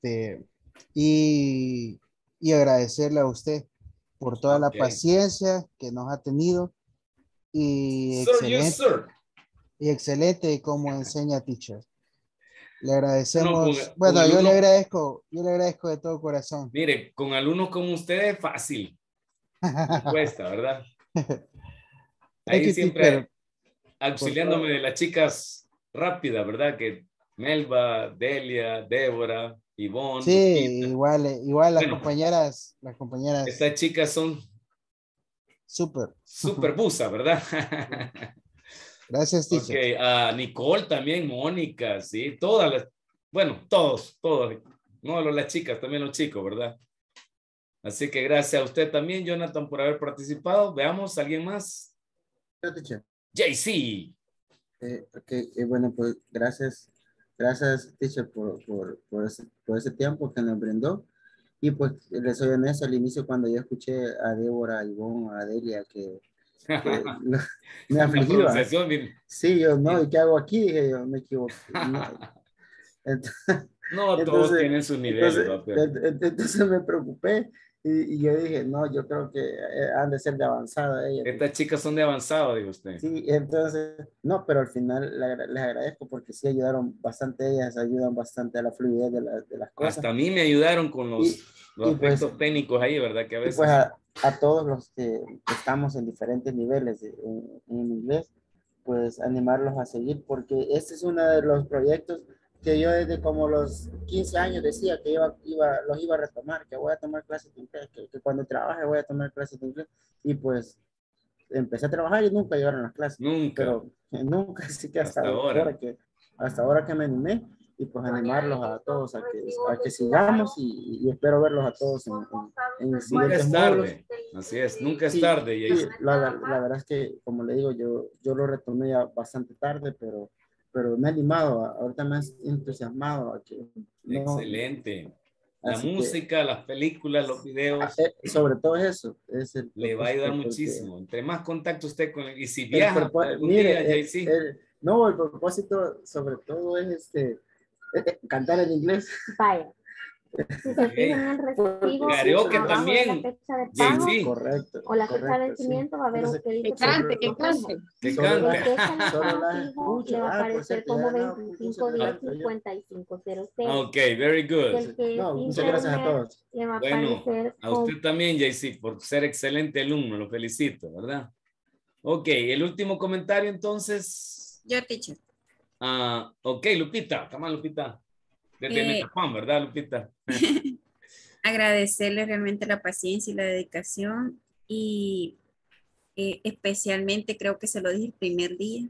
y agradecerle a usted por toda la paciencia que nos ha tenido y excelente como enseña, teacher. Le agradecemos. Bueno, yo le agradezco de todo corazón. Mire, con alumnos como usted es fácil. No cuesta, ¿verdad? Ahí siempre auxiliándome de las chicas rápidas, ¿verdad? Que Melba, Delia, Débora, Ivonne. Sí, igual las compañeras. Estas chicas son súper busa, ¿verdad? Gracias, teacher. Ok, a Nicole también, Mónica, sí, todos, no solo las chicas, también los chicos, ¿verdad? Así que gracias a usted también, Jonathan, por haber participado. Veamos, ¿alguien más? Teacher. JC. Bueno, pues gracias, teacher, por ese tiempo que nos brindó. Y pues les soy honesto, al inicio cuando yo escuché a Débora, a Ivonne, a Delia, que me afligía. Sí, yo no, ¿y qué hago aquí? Dije yo, me equivoqué. No, todos tienen sus niveles. Entonces me preocupé y yo dije, no, yo creo que han de ser de avanzada ellas. Estas chicas son de avanzado, dijo usted. Sí, entonces, no, pero al final les agradezco porque sí ayudaron bastante, ellas ayudan bastante a la fluidez de las cosas. Hasta a mí me ayudaron con los aspectos técnicos ahí, ¿verdad? Que a veces... Pues a todos los que estamos en diferentes niveles en inglés, pues animarlos a seguir, porque este es uno de los proyectos que yo desde como los 15 años decía que los iba a retomar, que voy a tomar clases de inglés, que cuando trabaje voy a tomar clases de inglés, y pues empecé a trabajar y nunca llegaron las clases. Nunca. Pero nunca, así que hasta ahora que me animé, y pues animarlos a todos a que sigamos y espero verlos a todos en el siguiente. Nunca es tarde, así es, nunca es tarde. Sí, la verdad es que, como le digo, yo lo retomé ya bastante tarde, pero me ha animado, ahorita me ha entusiasmado a que... Excelente. La música, las películas, los videos. Sobre todo eso. Le va a ayudar muchísimo. Entre más contacto usted con él. Y si viaja algún día, no, el propósito sobre todo es cantar en inglés. Vaya. Si se fijan en el recibo, Karaoke abajo de también. la fecha de pago Sí, Correcto. o la fecha de correcto, vencimiento va a haber un que dice Que cante, que fijo. cante. que Solo cante. El que es el Solo estado las fijo escucho. le va a Ah, por aparecer cierto, como ya no, puse 2510-5500. Ok, very good. El que es No, muchas gracias a internet todos. le va a Bueno, aparecer a usted también, JC, por ser excelente alumno, lo felicito, ¿verdad? Ok, el último comentario entonces. Yo, teacher. Ok, Lupita, come on, Lupita. Desde Metapán, ¿verdad, Lupita? Agradecerle realmente la paciencia y la dedicación y especialmente creo que se lo dije el primer día.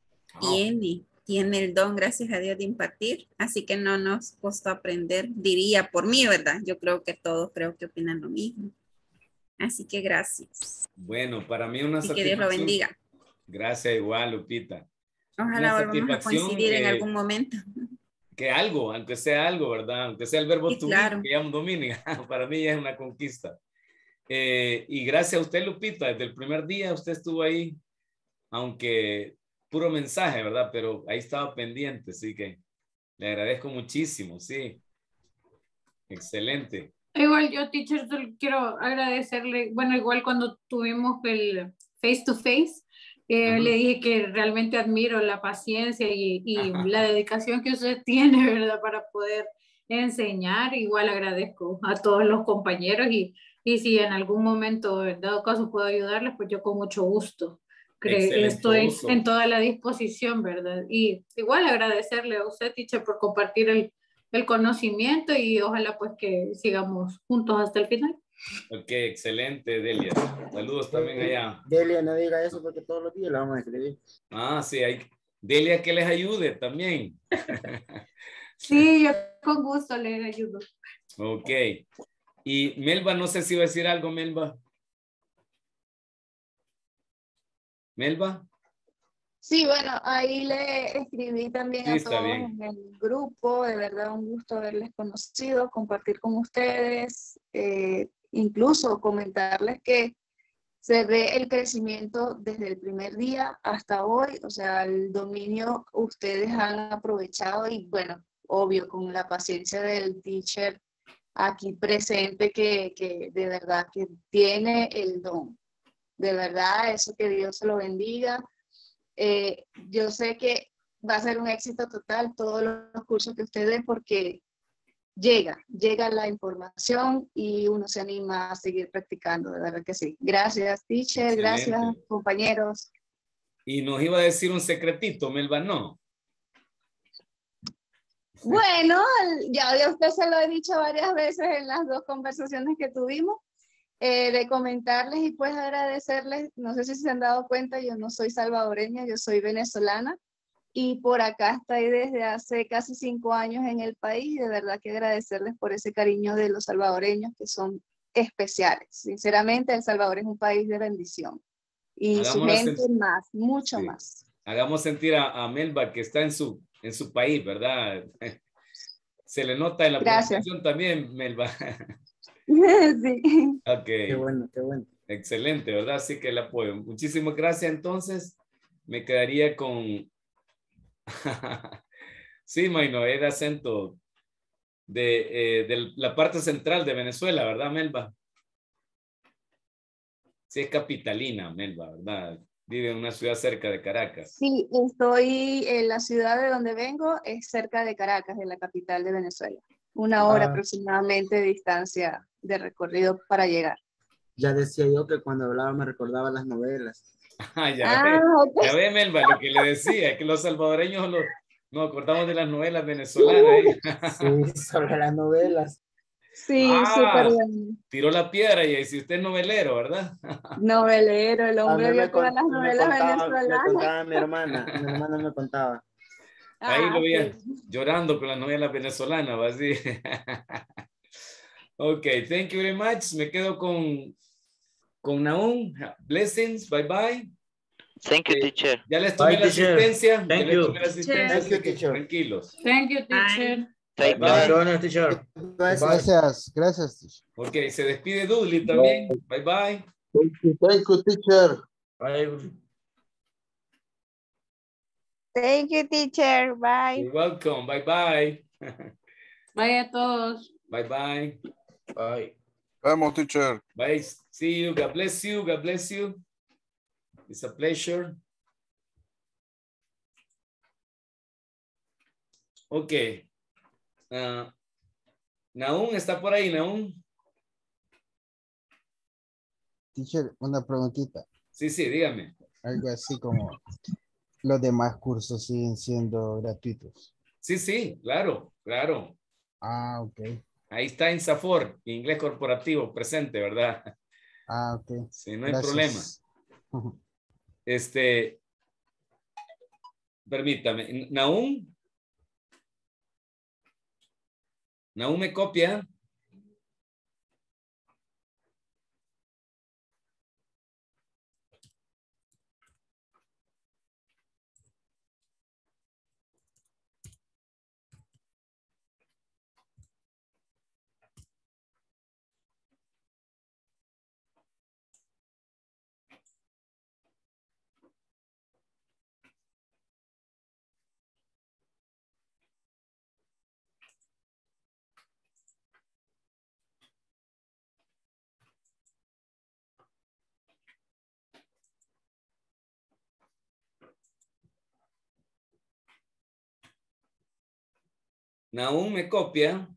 Tiene el don, gracias a Dios, de impartir, así que no nos costó aprender, diría por mí, ¿verdad? Yo creo que todos creo que opinan lo mismo. Así que gracias. Bueno, para mí una Y satisfacción. que Dios lo bendiga. Gracias igual, Lupita. Ojalá volvamos a coincidir en algún momento. Que algo, aunque sea algo, ¿verdad? Aunque sea el verbo Sí, to claro. be, que ya domine, para mí ya es una conquista. Y gracias a usted, Lupita, desde el primer día usted estuvo ahí, aunque puro mensaje, ¿verdad? Pero ahí estaba pendiente, así que le agradezco muchísimo, sí. Excelente. Igual yo, teacher, solo quiero agradecerle, bueno, igual cuando tuvimos el face to face, le dije que realmente admiro la paciencia y la dedicación que usted tiene, ¿verdad? Para poder enseñar. Igual agradezco a todos los compañeros y si en algún momento, en dado caso, puedo ayudarles, pues yo con mucho gusto. Estoy en toda la disposición, ¿verdad? Y igual agradecerle a usted, teacher, por compartir el conocimiento y ojalá pues que sigamos juntos hasta el final. Ok, excelente, Delia. Saludos también allá. Delia, no diga eso porque todos los días la vamos a escribir. Sí, Delia, que les ayude también. Sí, yo con gusto les ayudo. Ok. Y Melba, no sé si va a decir algo, Melba. ¿Melba? Sí, bueno, ahí le escribí también a todos bien. en el grupo. De verdad, un gusto haberles conocido, compartir con ustedes, incluso comentarles que se ve el crecimiento desde el primer día hasta hoy. O sea, el dominio ustedes han aprovechado y bueno, obvio, con la paciencia del teacher aquí presente que de verdad que tiene el don. De verdad, eso que Dios se lo bendiga. Yo sé que va a ser un éxito total todos los cursos que usted dé porque llega la información y uno se anima a seguir practicando, de verdad que sí. Gracias, teacher, Excelente. gracias, compañeros. Y nos iba a decir un secretito, Melba, ¿no? Bueno, ya usted se lo he dicho varias veces en las dos conversaciones que tuvimos, de comentarles y pues agradecerles. No sé si se han dado cuenta, yo no soy salvadoreña, yo soy venezolana y por acá estoy desde hace casi 5 años en el país y de verdad que agradecerles por ese cariño de los salvadoreños que son especiales. Sinceramente, El Salvador es un país de bendición y su gente más, mucho más. Hagamos sentir a Melba que está en su país, ¿verdad? Se le nota en la pronunciación también, Melba. Sí. Ok. Qué bueno, qué bueno. Excelente, ¿verdad? Así que el apoyo. Muchísimas gracias. Entonces, me quedaría con... Sí, Maino, era acento de la parte central de Venezuela, ¿verdad, Melba? Sí, es capitalina, Melba, ¿verdad? Vive en una ciudad cerca de Caracas. Sí, estoy en la ciudad de donde vengo, es cerca de Caracas, de la capital de Venezuela. 1 hora aproximadamente de distancia de recorrido para llegar. Ya decía yo que cuando hablaba me recordaba las novelas. Ya ve, Melba, lo que le decía, que los salvadoreños nos acordamos de las novelas venezolanas. Sí, sobre las novelas. Sí, súper bien. Tiró la piedra y si usted es novelero, ¿verdad? Novelero, el hombre vio todas las novelas venezolanas. Me contaba mi hermana me contaba. Ahí lo veía llorando con las novelas venezolanas, ¿va? Así. Ok, thank you very much. Me quedo con Naum. Blessings, bye bye. Thank you, teacher. Ya les tomé la asistencia. Thank you. Así que tranquilos. Thank you, teacher. Bye, bye. Teacher. Gracias, teacher. Ok, se despide Dudley también. Bye, bye. Thank you, teacher. Bye. Thank you, teacher. Bye. You're welcome. Bye, bye. Bye a todos. Bye-bye. Bye. Vamos, teacher. Bye. See you. God bless you. God bless you. It's a pleasure. Ok. Naún, ¿está por ahí, Naún? Teacher, una preguntita. Sí, dígame. Algo así como, ¿los demás cursos siguen siendo gratuitos? Sí, claro. Ah, ok. Ahí está INSAFOR, inglés corporativo, presente, ¿verdad? Ah, ok. Sí, no hay Gracias. problema. Permítame. Naún me copia. Naún me copia.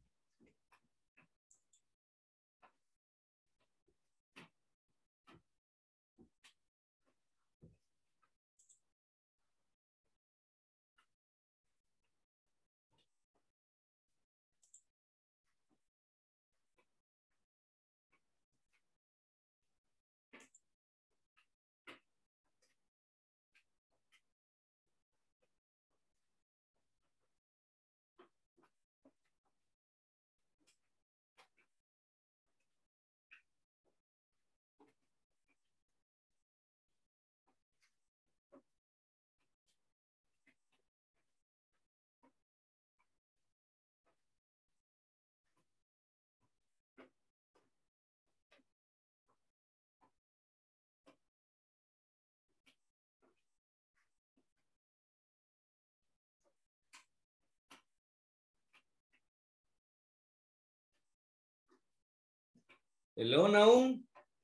Hello, Naún.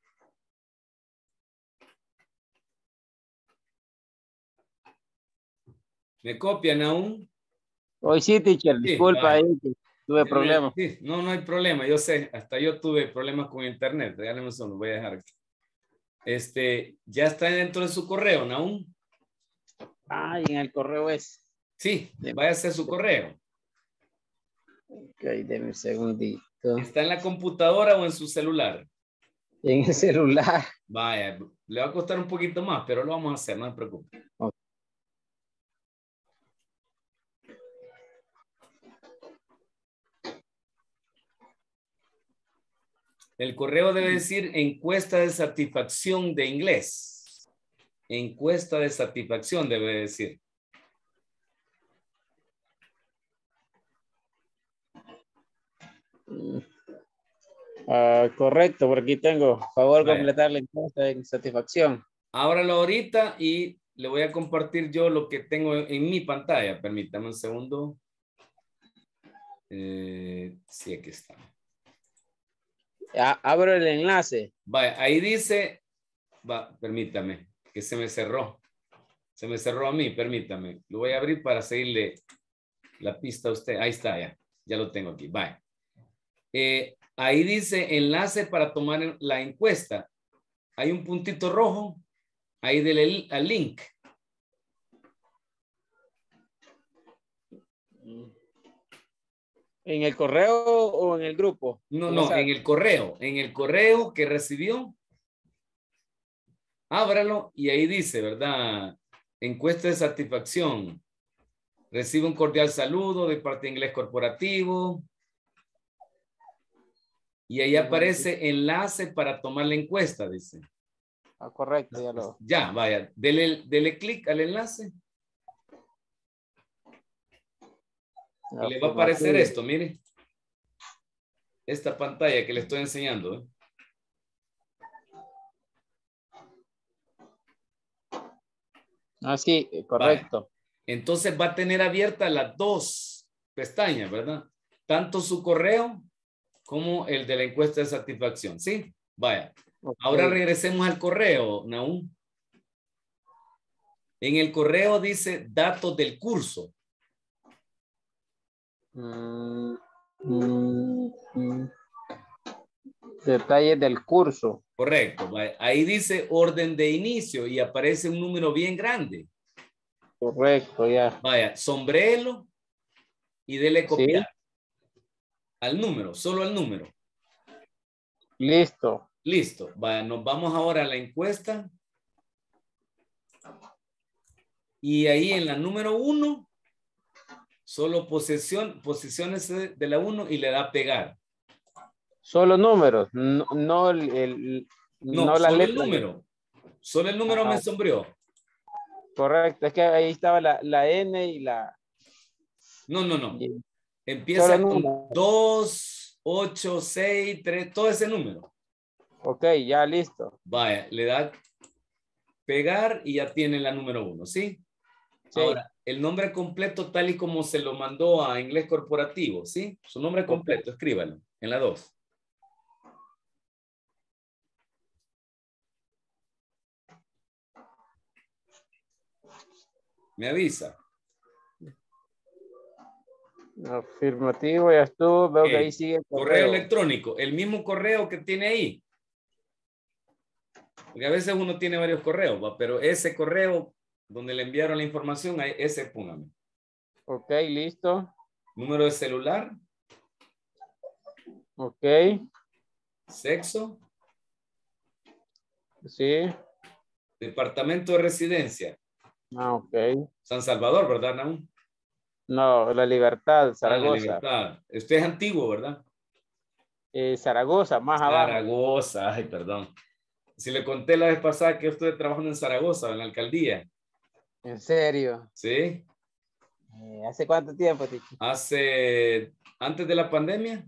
¿Me copian aún? Hoy sí, teacher, disculpa, vale. tuve problemas. Sí, no hay problema, yo sé, hasta yo tuve problemas con internet, regálame un segundo, voy a dejar aquí. ¿Ya está dentro de su correo, Naún? Ah, y en el correo es. Sí, vaya a hacer su correo. Ok, denme un segundito. ¿Está en la computadora o en su celular? En el celular. Vaya, le va a costar un poquito más, pero lo vamos a hacer, no se preocupe. Okay. El correo debe decir encuesta de satisfacción de inglés. Encuesta de satisfacción debe decir. Correcto, por aquí tengo. Favor, completar la encuesta de satisfacción. Ábralo ahorita y le voy a compartir yo lo que tengo en mi pantalla. Permítame un segundo. Sí, aquí está. Abro el enlace. Vaya, ahí dice, permítame, que se me cerró. Se me cerró a mí, permítame. Lo voy a abrir para seguirle la pista a usted. Ahí está, ya lo tengo aquí. Vaya. Ahí dice enlace para tomar la encuesta. Hay un puntito rojo. Ahí dele al link. ¿En el correo o en el grupo? No, en el correo. En el correo que recibió. Ábralo y ahí dice, ¿verdad? Encuesta de satisfacción. Recibe un cordial saludo de parte de Inglés Corporativo. Y ahí aparece enlace para tomar la encuesta, dice. Correcto, ya lo. Ya, vaya. Dele clic al enlace. Y le va a aparecer esto, mire. Esta pantalla que le estoy enseñando. Sí, correcto. Vale. Entonces va a tener abiertas las dos pestañas, ¿verdad? Tanto su correo como el de la encuesta de satisfacción, ¿sí? Vaya. Ok. Ahora regresemos al correo, Nahum. En el correo dice datos del curso. Detalles del curso. Correcto. Vaya. Ahí dice orden de inicio y aparece un número bien grande. Correcto, ya. Vaya, sombrero y dele Sí. copiar. Al número, solo al número. Listo. Listo. Vaya, nos vamos ahora a la encuesta. Y ahí en la número 1, solo posiciones de la 1 y le da pegar. Solo números, no, no No, no las solo el letras. número. Solo el número me sombreó. Correcto, es que ahí estaba la N y la... No. y- Empieza Solo con número. 2, 8, 6, 3, todo ese número. Ok, ya listo. Vaya, le da pegar y ya tiene la número 1, ¿sí? Sí. Ahora, el nombre completo tal y como se lo mandó a inglés corporativo, ¿sí? Su nombre completo, escríbalo en la 2. Me avisa. Afirmativo, ya estuvo. Veo que ahí sigue el Correo correo. electrónico, el mismo correo que tiene ahí. Porque a veces uno tiene varios correos, ¿va? Pero ese correo donde le enviaron la información, ahí, ese póngame. Ok, listo. Número de celular. Ok. Sexo. Sí. Departamento de residencia. Ok. San Salvador, ¿verdad, Naum? No, La Libertad, La Zaragoza. Libertad. Usted es antiguo, ¿verdad? Zaragoza, más abajo. Zaragoza, ay, perdón. Si le conté la vez pasada que yo estuve trabajando en Zaragoza, en la alcaldía. ¿En serio? Sí. ¿Hace cuánto tiempo, Ticho? Antes de la pandemia,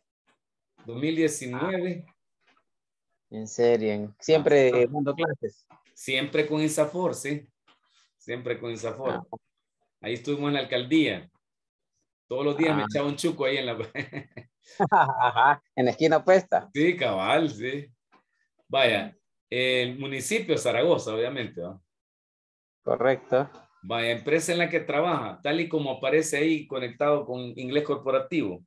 2019. En serio, siempre dando clases. Siempre con ISAFOR, sí. Siempre con ISAFOR. Ahí estuvimos en la alcaldía. Todos los días me echaba un chuco ahí en la... Ajá, en la esquina opuesta. Sí, cabal, sí. Vaya, el municipio de Zaragoza, obviamente, ¿no? Correcto. Vaya, empresa en la que trabaja, tal y como aparece ahí conectado con inglés corporativo.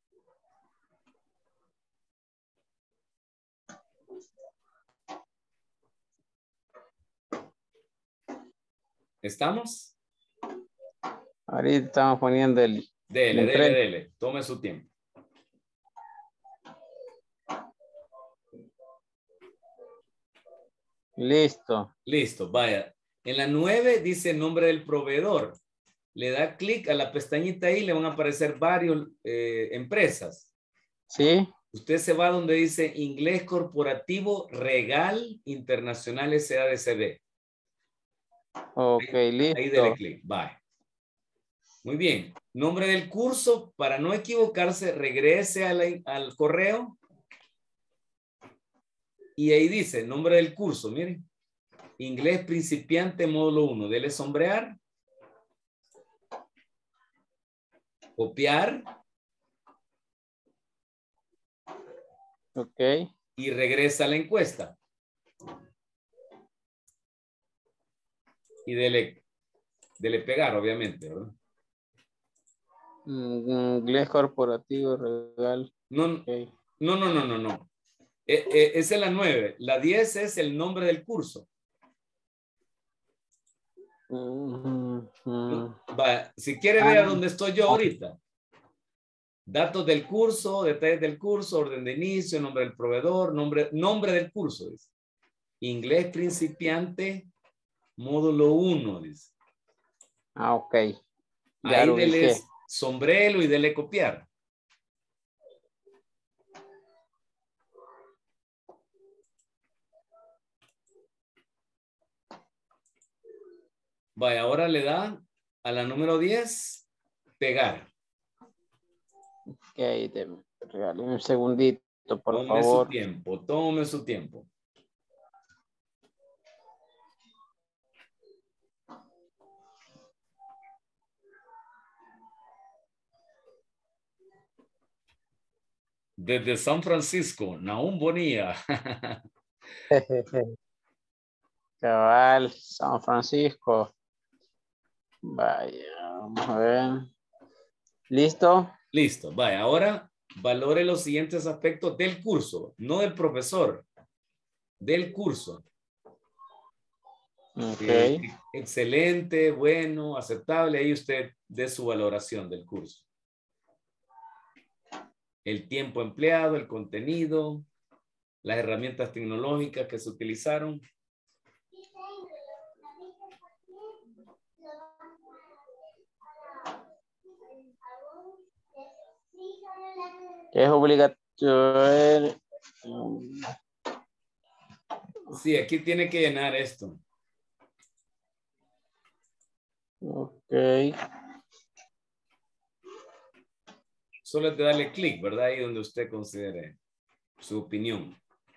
¿Estamos? Ahorita estamos poniendo el... Dele. Tome su tiempo. Listo. Listo, vaya. En la 9 dice nombre del proveedor. Le da clic a la pestañita ahí, le van a aparecer varias empresas. Sí. Usted se va donde dice Inglés Corporativo Regal Internacional SADCB. Ok, listo. Ahí dele clic, bye. Muy bien. Nombre del curso, para no equivocarse, regrese al correo. Y ahí dice, nombre del curso, miren. Inglés principiante módulo 1. Dele sombrear. Copiar. Ok. Y regresa a la encuesta. Y dele pegar, obviamente, ¿verdad? Inglés corporativo, regal. No, Okay. no. Esa es la 9. La 10 es el nombre del curso. Va, si quiere ver dónde estoy yo ahorita. Datos del curso, detalles del curso, orden de inicio, nombre del proveedor, nombre del curso. Dice. Inglés principiante, módulo 1. Dice. Ok. Ya Ahí lo dele ubiqué. sombrero y dele copiar. Vaya, ahora le da a la número 10, pegar. Ok, regáleme un segundito, por favor. Tome su tiempo. Desde San Francisco, Nahum Bonilla. Cabal, San Francisco. Vaya, vamos a ver. ¿Listo? Listo, vaya. Ahora valore los siguientes aspectos del curso, no del profesor, del curso. Ok. Excelente, bueno, aceptable. Ahí usted dé su valoración del curso. El tiempo empleado, el contenido, las herramientas tecnológicas que se utilizaron. Es obligatorio. Sí, aquí tiene que llenar esto. Ok. Solo es de darle clic, ¿verdad? Ahí donde usted considere su opinión.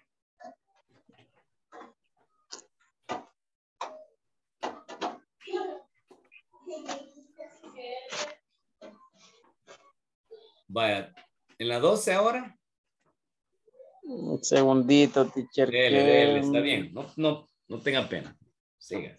Vaya, en la 12 ahora. Un segundito, teacher. Dele, está bien. No tenga pena. Siga.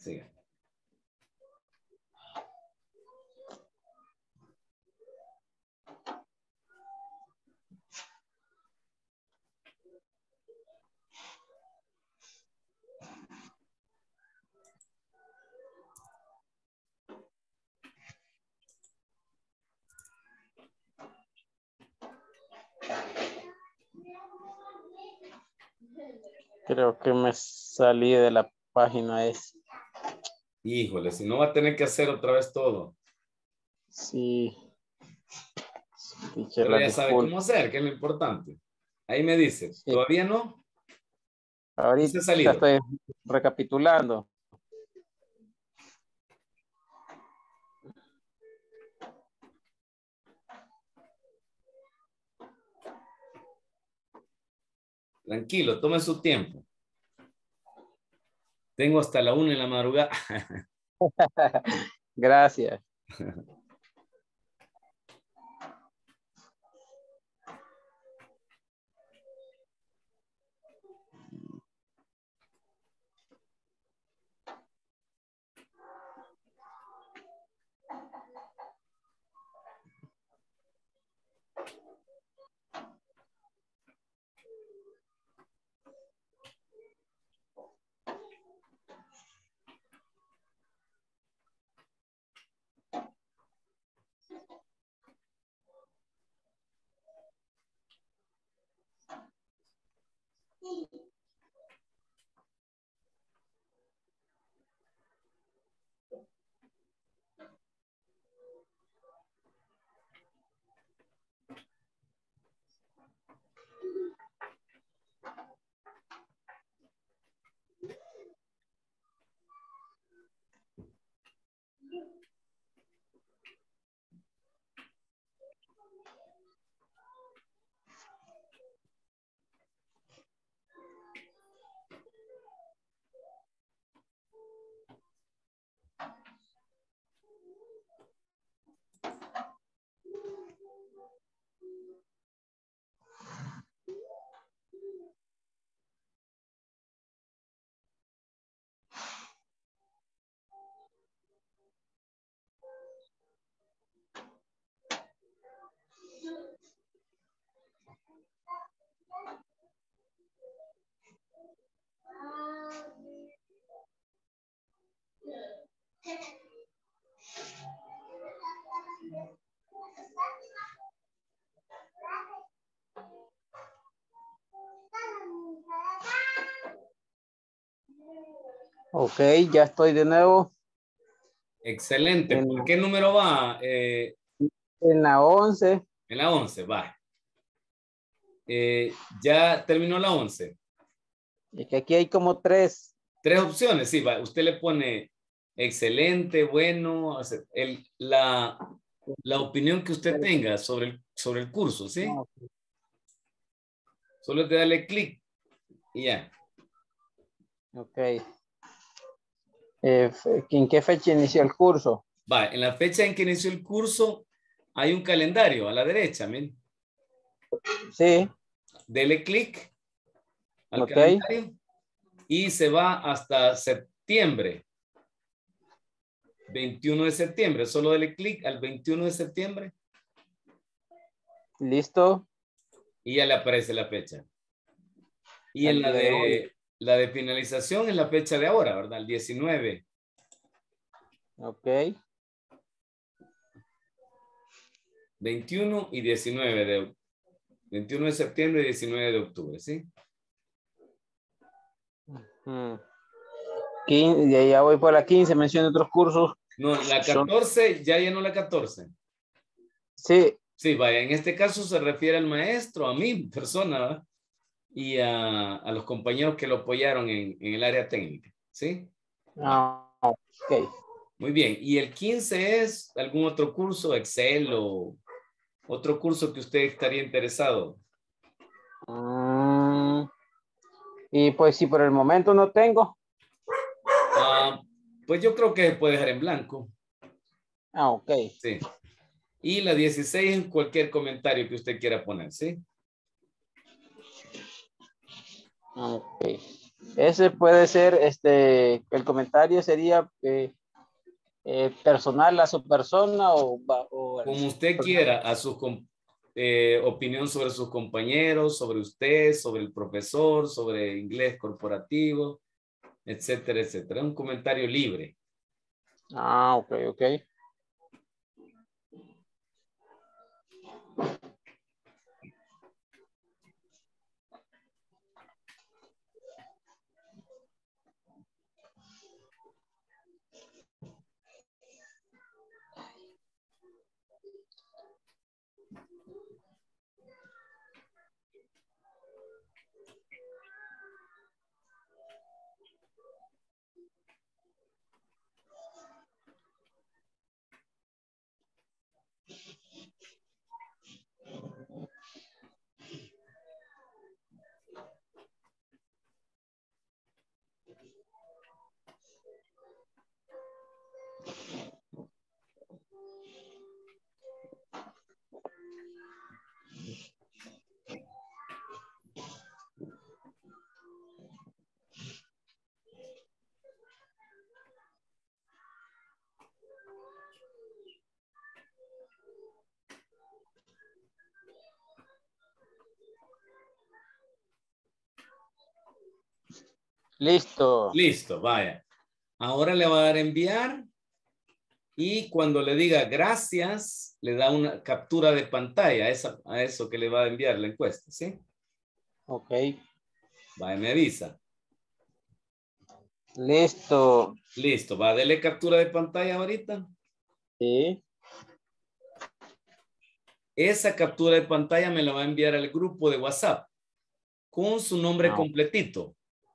Creo que me salí de la página esa. Híjole, si no va a tener que hacer otra vez todo. Sí. Teacher, Pero ya sabe disculpe. cómo hacer, que es lo importante. Ahí me dice, Sí. ¿todavía no? Ahorita ¿Se ha salido? estoy recapitulando. Tranquilo, tome su tiempo. Tengo hasta la 1 de la madrugada. Gracias. Ok, ya estoy de nuevo. Excelente. ¿Por qué número va? En la 11. En la 11, va. ¿Ya terminó la 11? Es que aquí hay como 3. 3 opciones, sí, va. Usted le pone excelente, bueno, la opinión que usted tenga sobre el curso, ¿sí? Okay. Solo es de darle clic y ya. Ok. ¿En qué fecha inició el curso? Va, en la fecha en que inició el curso hay un calendario a la derecha, ¿men? Sí. Dele clic al calendario y se va hasta septiembre. 21 de septiembre. Solo dele clic al 21 de septiembre. Listo. Y ya le aparece la fecha. Y en la de finalización es la fecha de ahora, ¿verdad? El 19. Ok. 21 y 19 de 21 de septiembre y 19 de octubre, ¿sí? 15, ya voy por la 15, menciona otros cursos. No, la 14, ya llenó la 14. Sí. Sí, vaya, en este caso se refiere al maestro, a mi persona, ¿verdad? Y a los compañeros que lo apoyaron en el área técnica, ¿sí? Ok. Muy bien, y el 15 es algún otro curso, Excel o otro curso que usted estaría interesado. Y pues si por el momento no tengo. Pues yo creo que se puede dejar en blanco. Ok. Sí. Y la 16 en cualquier comentario que usted quiera poner, ¿sí? Ok. Ese puede ser, el comentario sería personal a su persona o como usted quiera, a su opinión sobre sus compañeros, sobre usted, sobre el profesor, sobre inglés corporativo, etcétera, etcétera. Un comentario libre. Ok, ok. Listo. Listo, vaya. Ahora le va a dar enviar y cuando le diga gracias, le da una captura de pantalla a eso que le va a enviar la encuesta, ¿sí? Ok. Vaya, me avisa. Listo. Listo, va a darle captura de pantalla ahorita. Sí. Esa captura de pantalla me la va a enviar al grupo de WhatsApp con su nombre completito.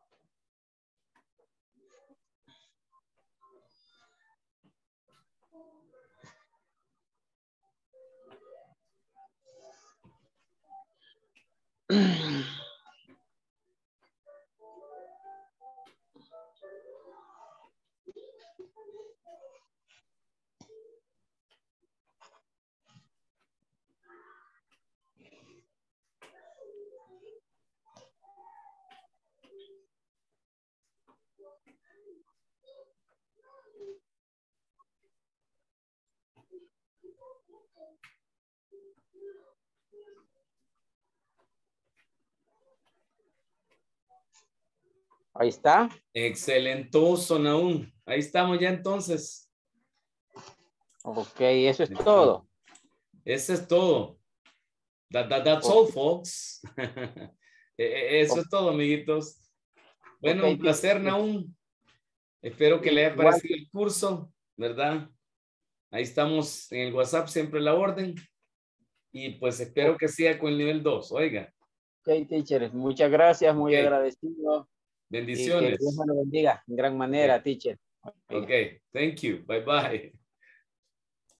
Ahí está. Excelentoso, Naum. Ahí estamos ya entonces. Ok, eso es todo. Eso es todo. That's all, folks. Eso es todo, amiguitos. Bueno, un placer, Naum. Espero que le haya parecido el curso, ¿verdad? Ahí estamos en el WhatsApp, siempre a la orden. Y pues espero que sea con el nivel 2, oiga. Ok, teacher, muchas gracias, muy agradecido. Bendiciones. Y que Dios me lo bendiga en gran manera, teacher. Ok, thank you. Bye bye.